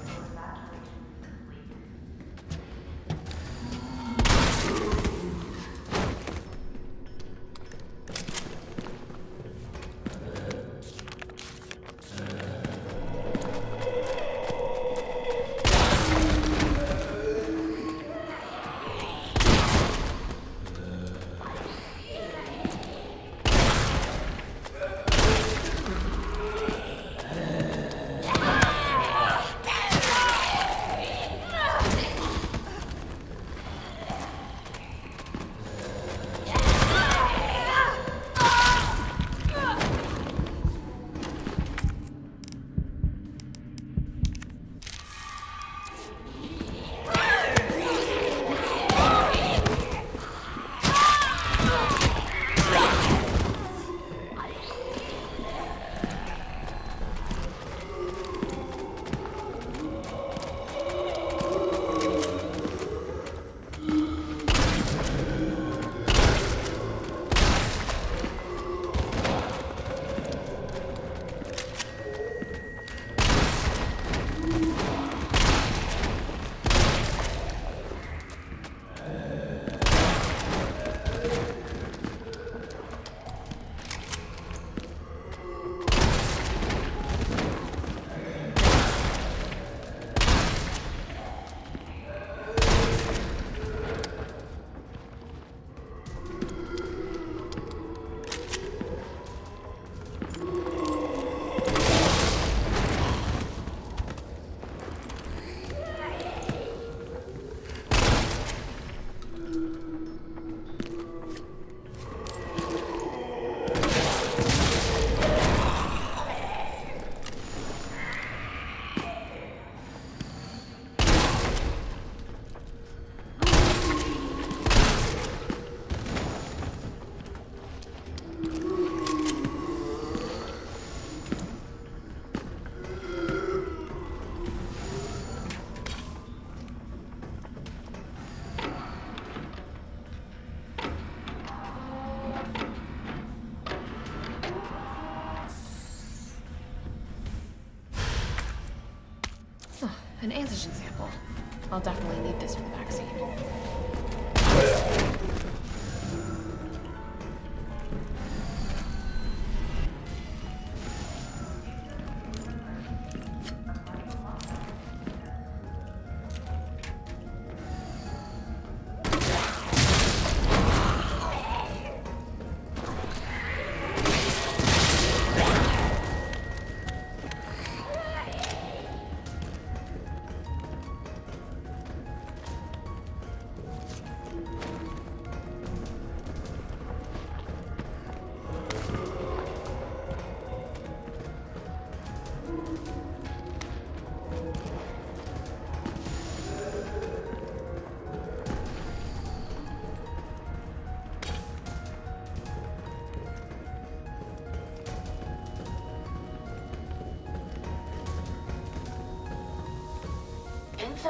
Speaker 8: An antigen sample. I'll definitely need this for the vaccine.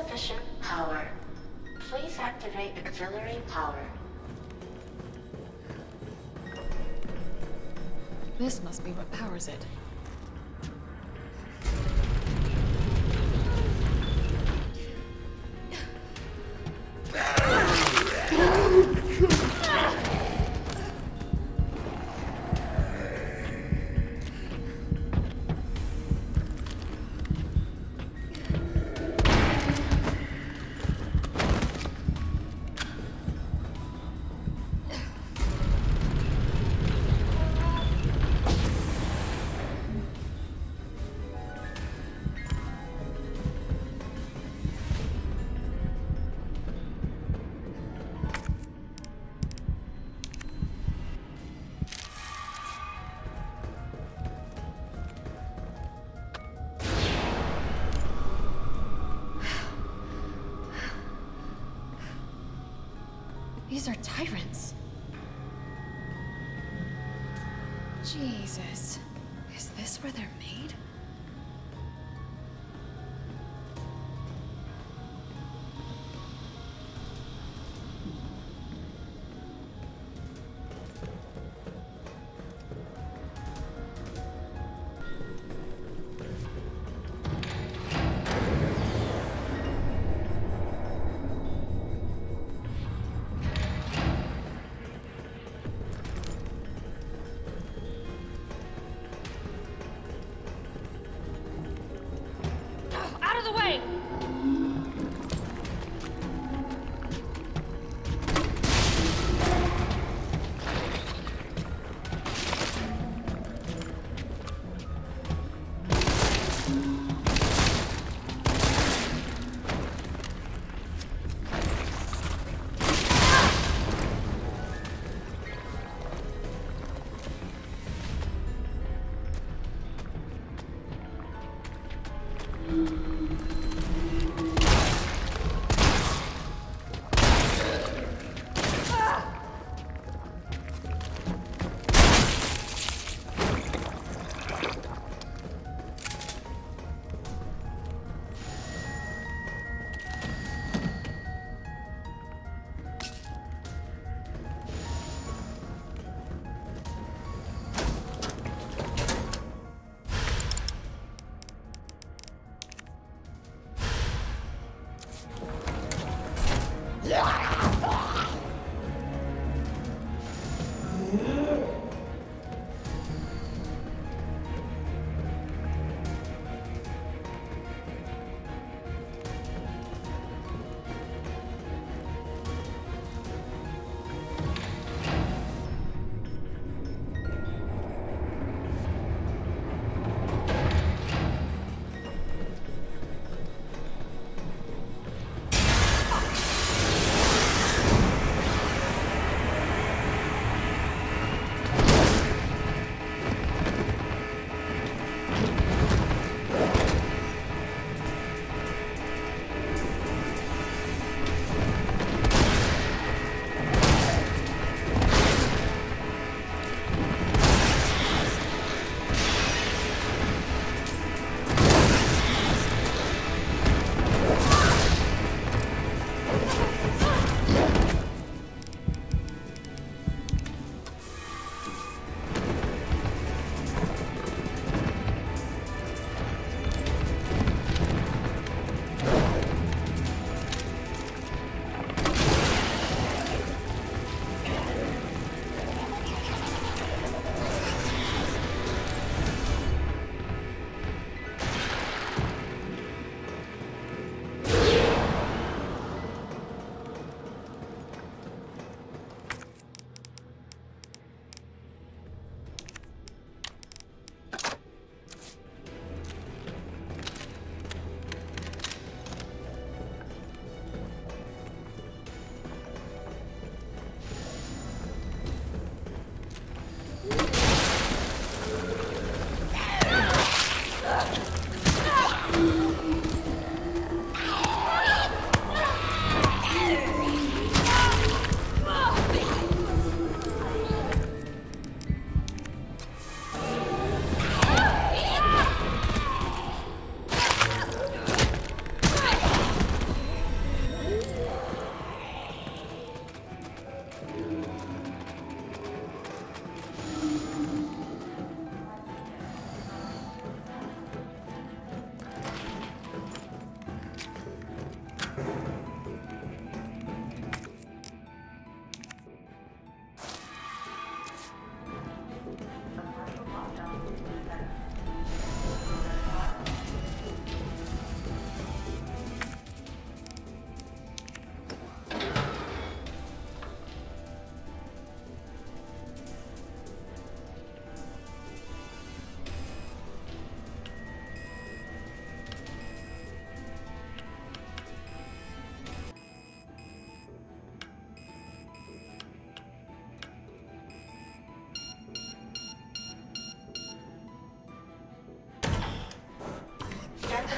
Speaker 3: Insufficient power. Please activate auxiliary power.
Speaker 8: This must be what powers it. These are tyrants. Jesus. Is this where they're made?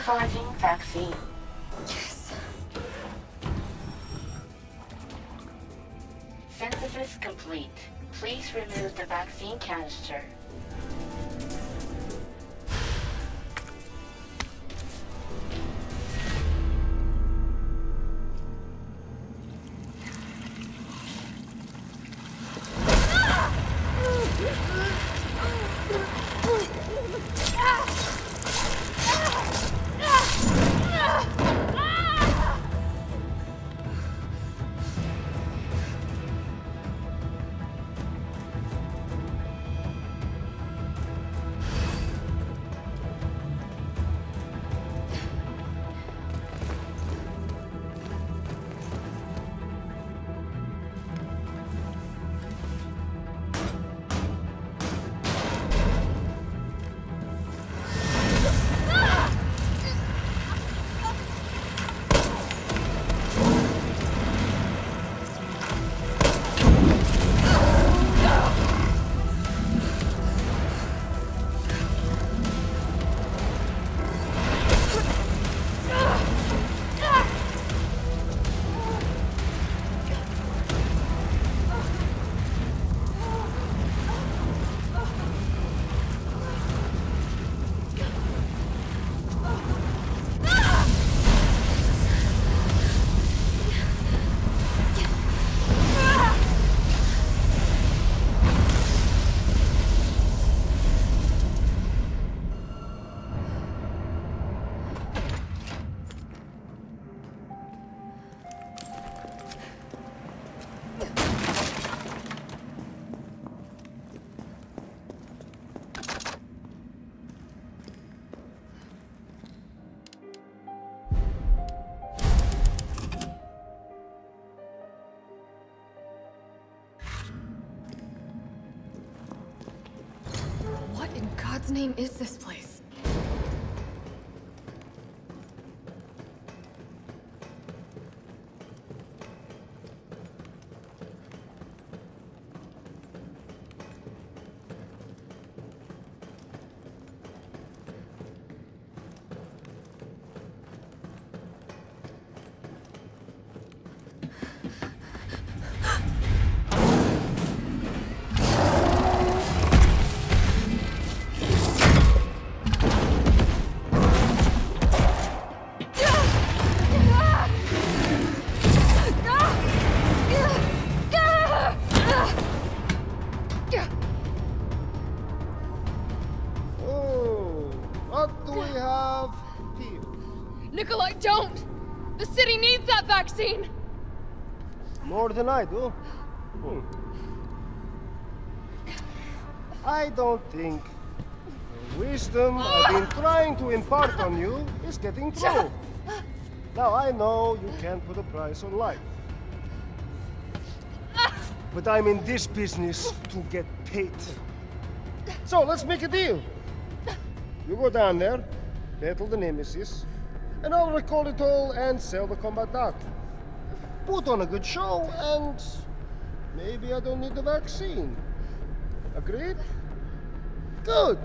Speaker 3: Reforging vaccine.
Speaker 8: Yes.
Speaker 3: Synthesis complete. Please remove the vaccine canister.
Speaker 8: What in God's name is this place? Nikolai, don't! The city needs that vaccine!
Speaker 15: More than I do. I don't think the wisdom I've been trying to impart on you is getting through. Now I know you can't put a price on life. But I'm in this business to get paid. So let's make a deal. You go down there, battle the Nemesis, and I'll recall it all and sell the combat arc. Put on a good show, and maybe I don't need the vaccine. Agreed? Good!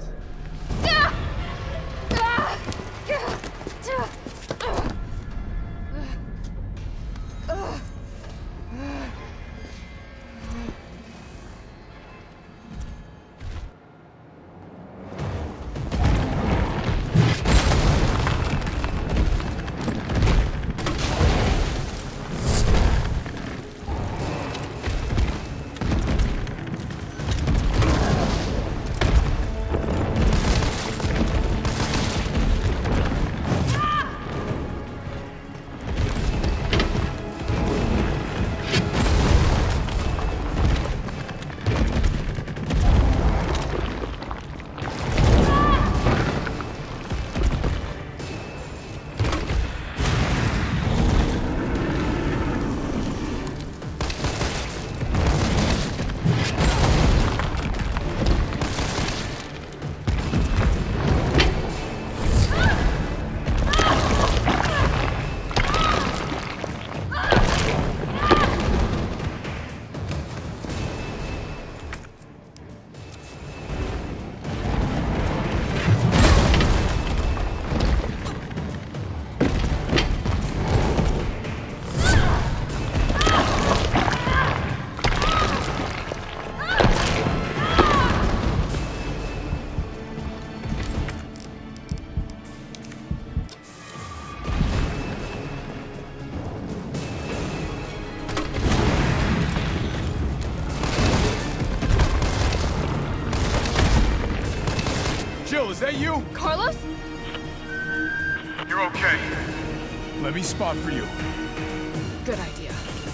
Speaker 11: that you?
Speaker 8: Carlos?
Speaker 11: You're okay. Let me spot for you.
Speaker 8: Good idea.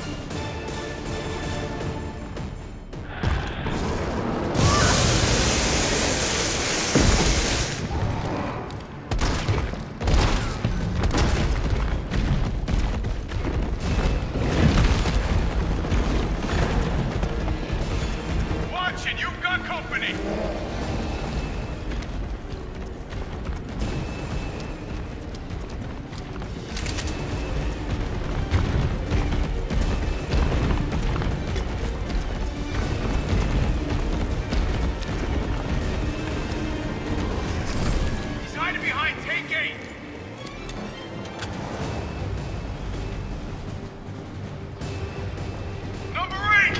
Speaker 11: Watch it, you've got company! He's hiding behind Take 8! Number 8!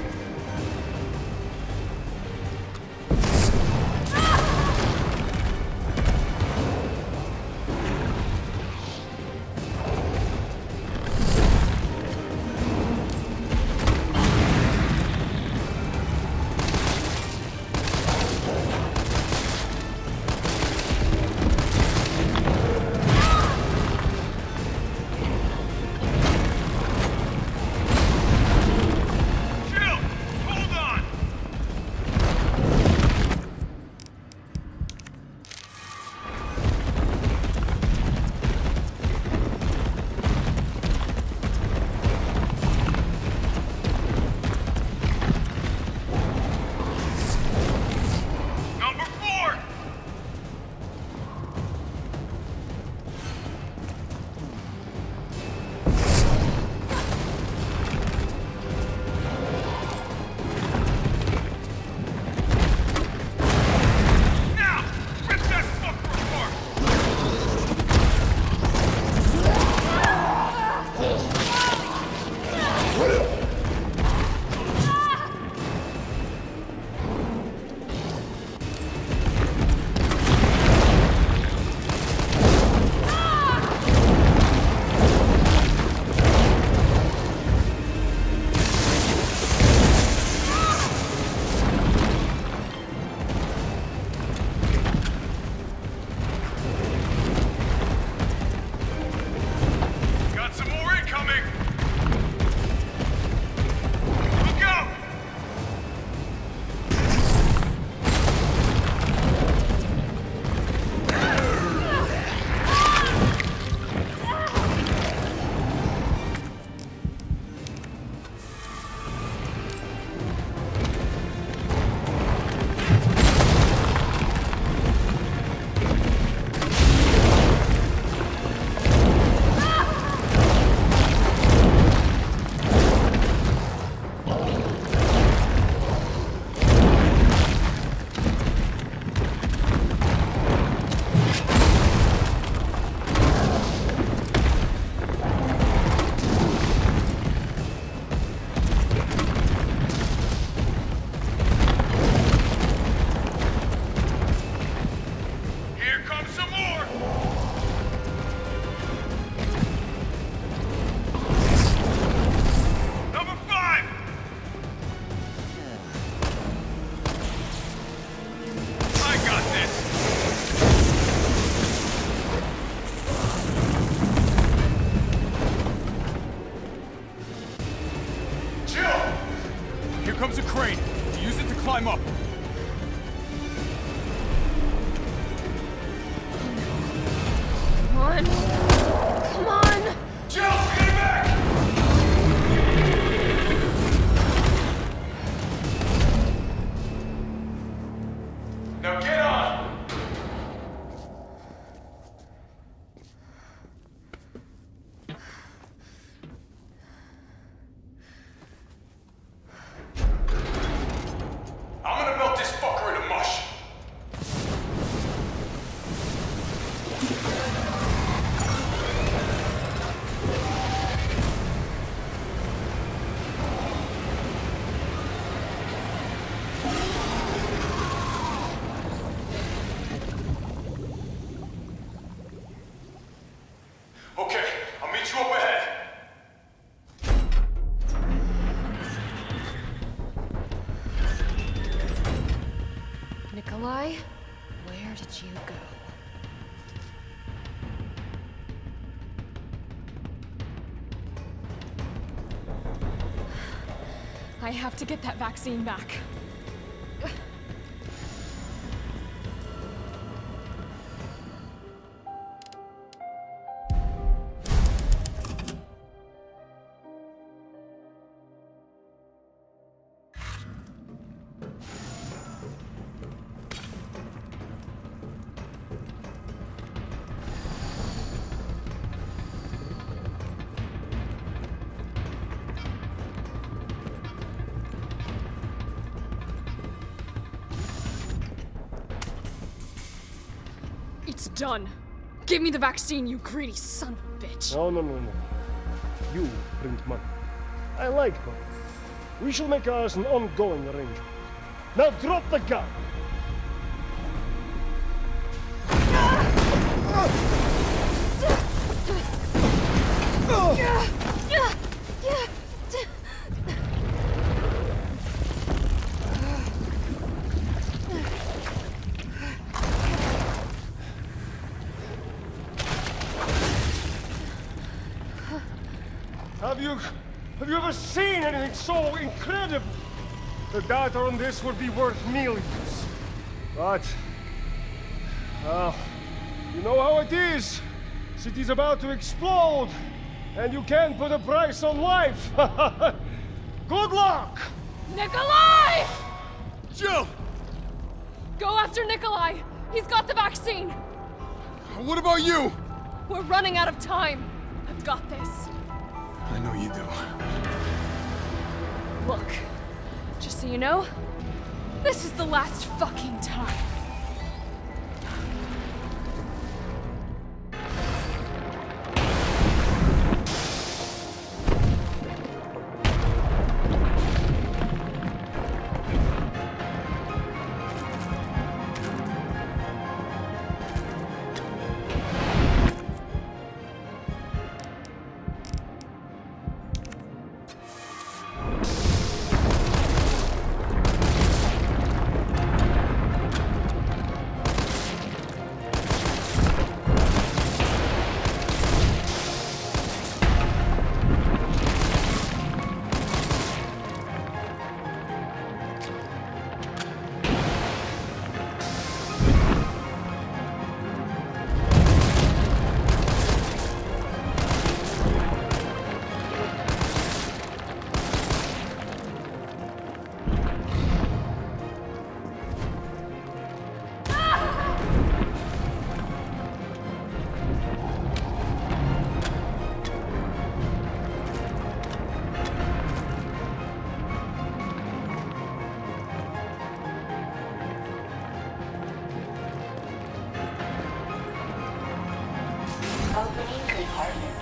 Speaker 11: Jill, hold on! Number 4! Now! Rip that fucker apart! Got some more incoming! Look out! Here comes some more! Number 5! I got this! Jill! Here comes a crane. Use it to climb up.
Speaker 8: Come on. Come on!
Speaker 11: Jill, stay back! Now get on! I'm gonna melt this fucker into mush! Okay, I'll meet you up ahead.
Speaker 8: Nikolai? Where Where did you go? I have to get that vaccine back. It's done. Give me the vaccine, you greedy son of a bitch.
Speaker 15: No. You print money. I like money. We shall make ours an ongoing arrangement. Now drop the gun! Have you ever seen anything so incredible? The data on this would be worth millions. But, well, you know how it is. City's about to explode, and you can't put a price on life. Good luck!
Speaker 8: Nikolai!
Speaker 5: Jill!
Speaker 8: Go after Nikolai! He's got the vaccine!
Speaker 5: What about you?
Speaker 8: We're running out of time. I've got this.
Speaker 5: I know you do.
Speaker 8: Look, just so you know, this is the last fucking time.
Speaker 3: Opening compartment.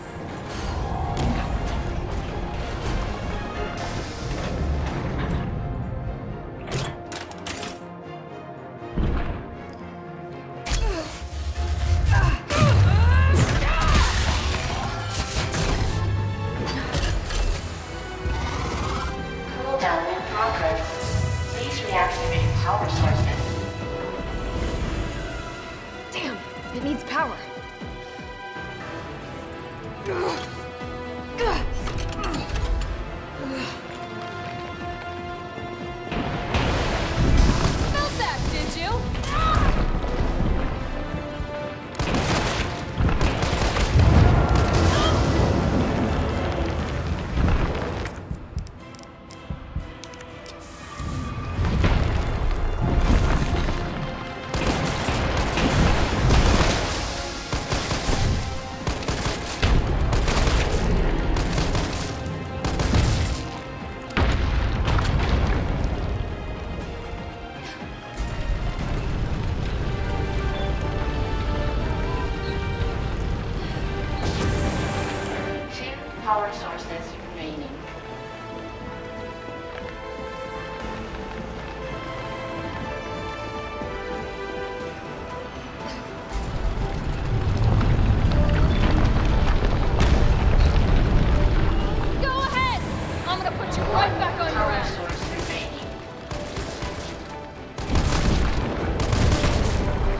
Speaker 3: Cooldown in progress. Please reactivate power sources.
Speaker 8: Damn, it needs power. Felt that, did you?
Speaker 3: Power sources remaining.
Speaker 8: Go ahead! I'm gonna put you right back on your ass.
Speaker 3: Source remaining.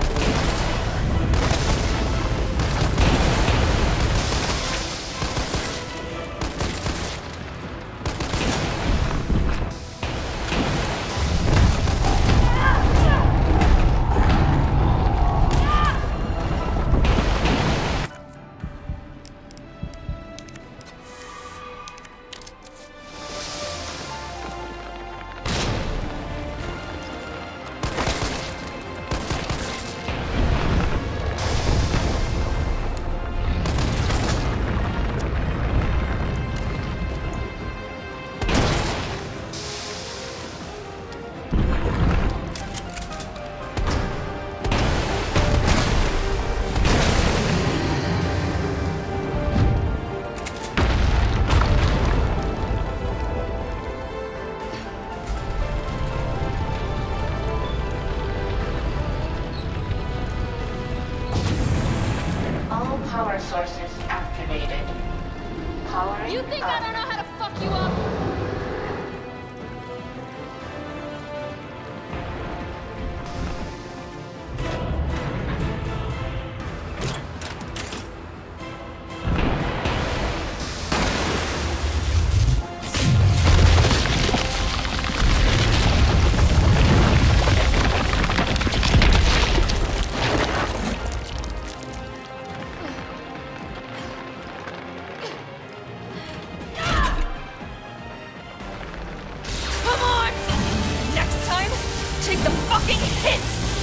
Speaker 8: fucking hit!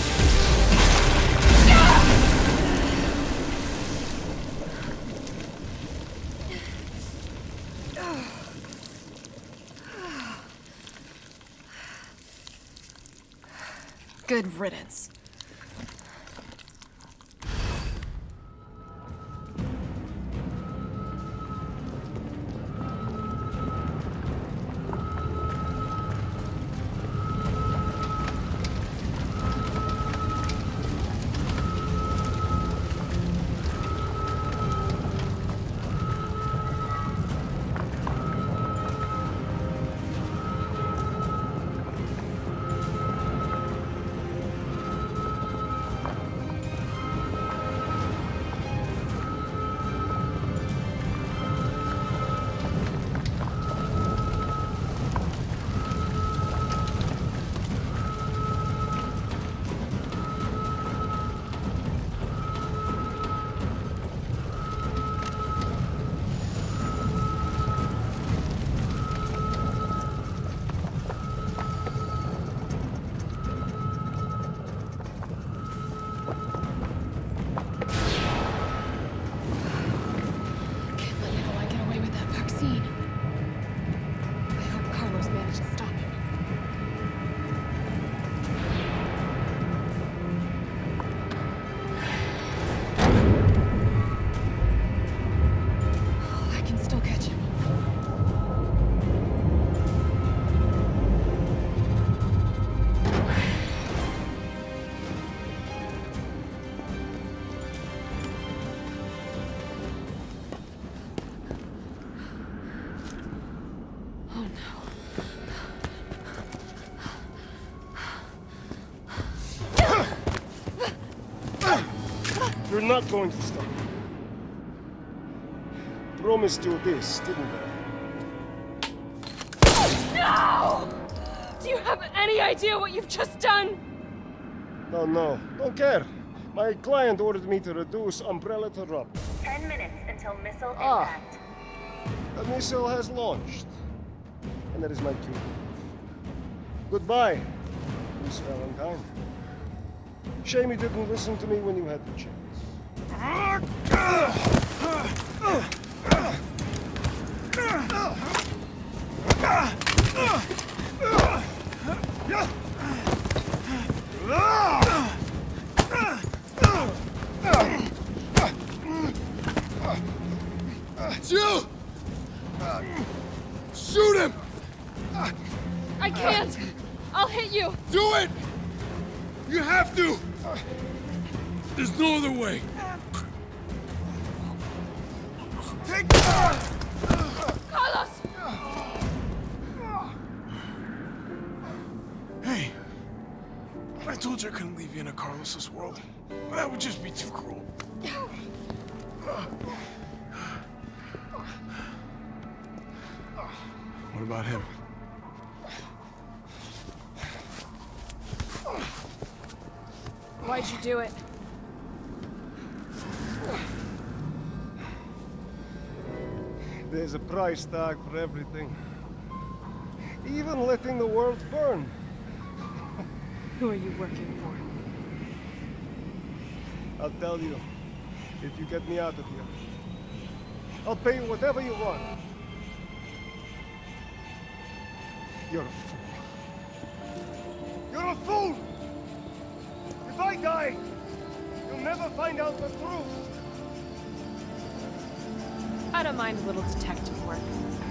Speaker 8: Good riddance.
Speaker 15: You're not going to stop. Promised you this, didn't I?
Speaker 8: No! Do you have any idea what you've just done?
Speaker 15: No. Don't care. My client ordered me to reduce Umbrella to rubble.
Speaker 1: 10 minutes until missile impact.
Speaker 15: The missile has launched. And that is my cue. Goodbye, Miss Valentine. Shame you didn't listen to me when you had the chance.
Speaker 5: Jill! Shoot him!
Speaker 8: I can't! I'll hit you!
Speaker 5: Do it! You have to! There's no other way. Take
Speaker 8: Carlos!
Speaker 5: Hey, I told you I couldn't leave you in a Carlos's world. That would just be too cruel. What about him?
Speaker 8: Why'd you do it?
Speaker 15: There's a price tag for everything. Even letting the world burn.
Speaker 8: Who are you working for?
Speaker 15: I'll tell you, if you get me out of here. I'll pay you whatever you want. You're a fool. You're a fool! If I die, you'll never find out the truth.
Speaker 8: I don't mind a little detective work.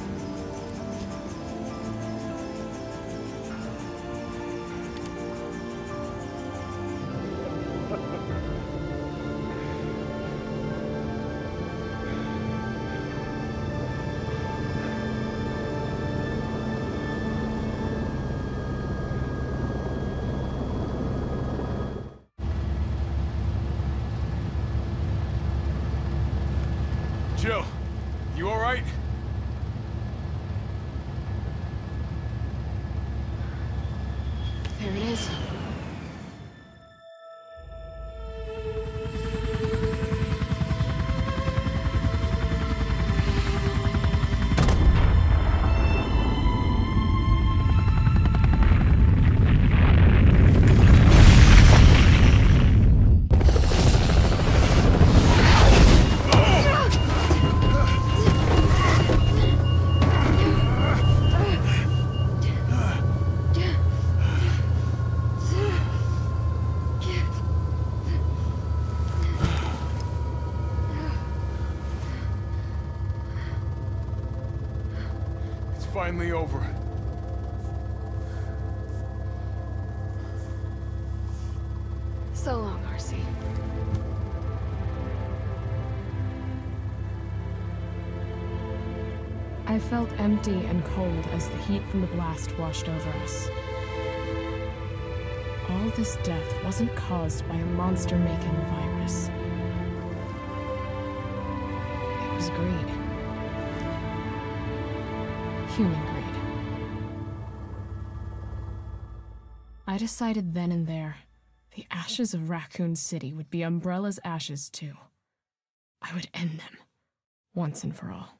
Speaker 5: Jill, you all right?
Speaker 8: There it is.
Speaker 5: finally over.
Speaker 8: So long, RC.
Speaker 4: I felt empty and cold as the heat from the blast washed over us. All this death wasn't caused by a monster-making virus. It was greed. Human greed. I decided then and there, the ashes of Raccoon City would be Umbrella's ashes too. I would end them, once and for all.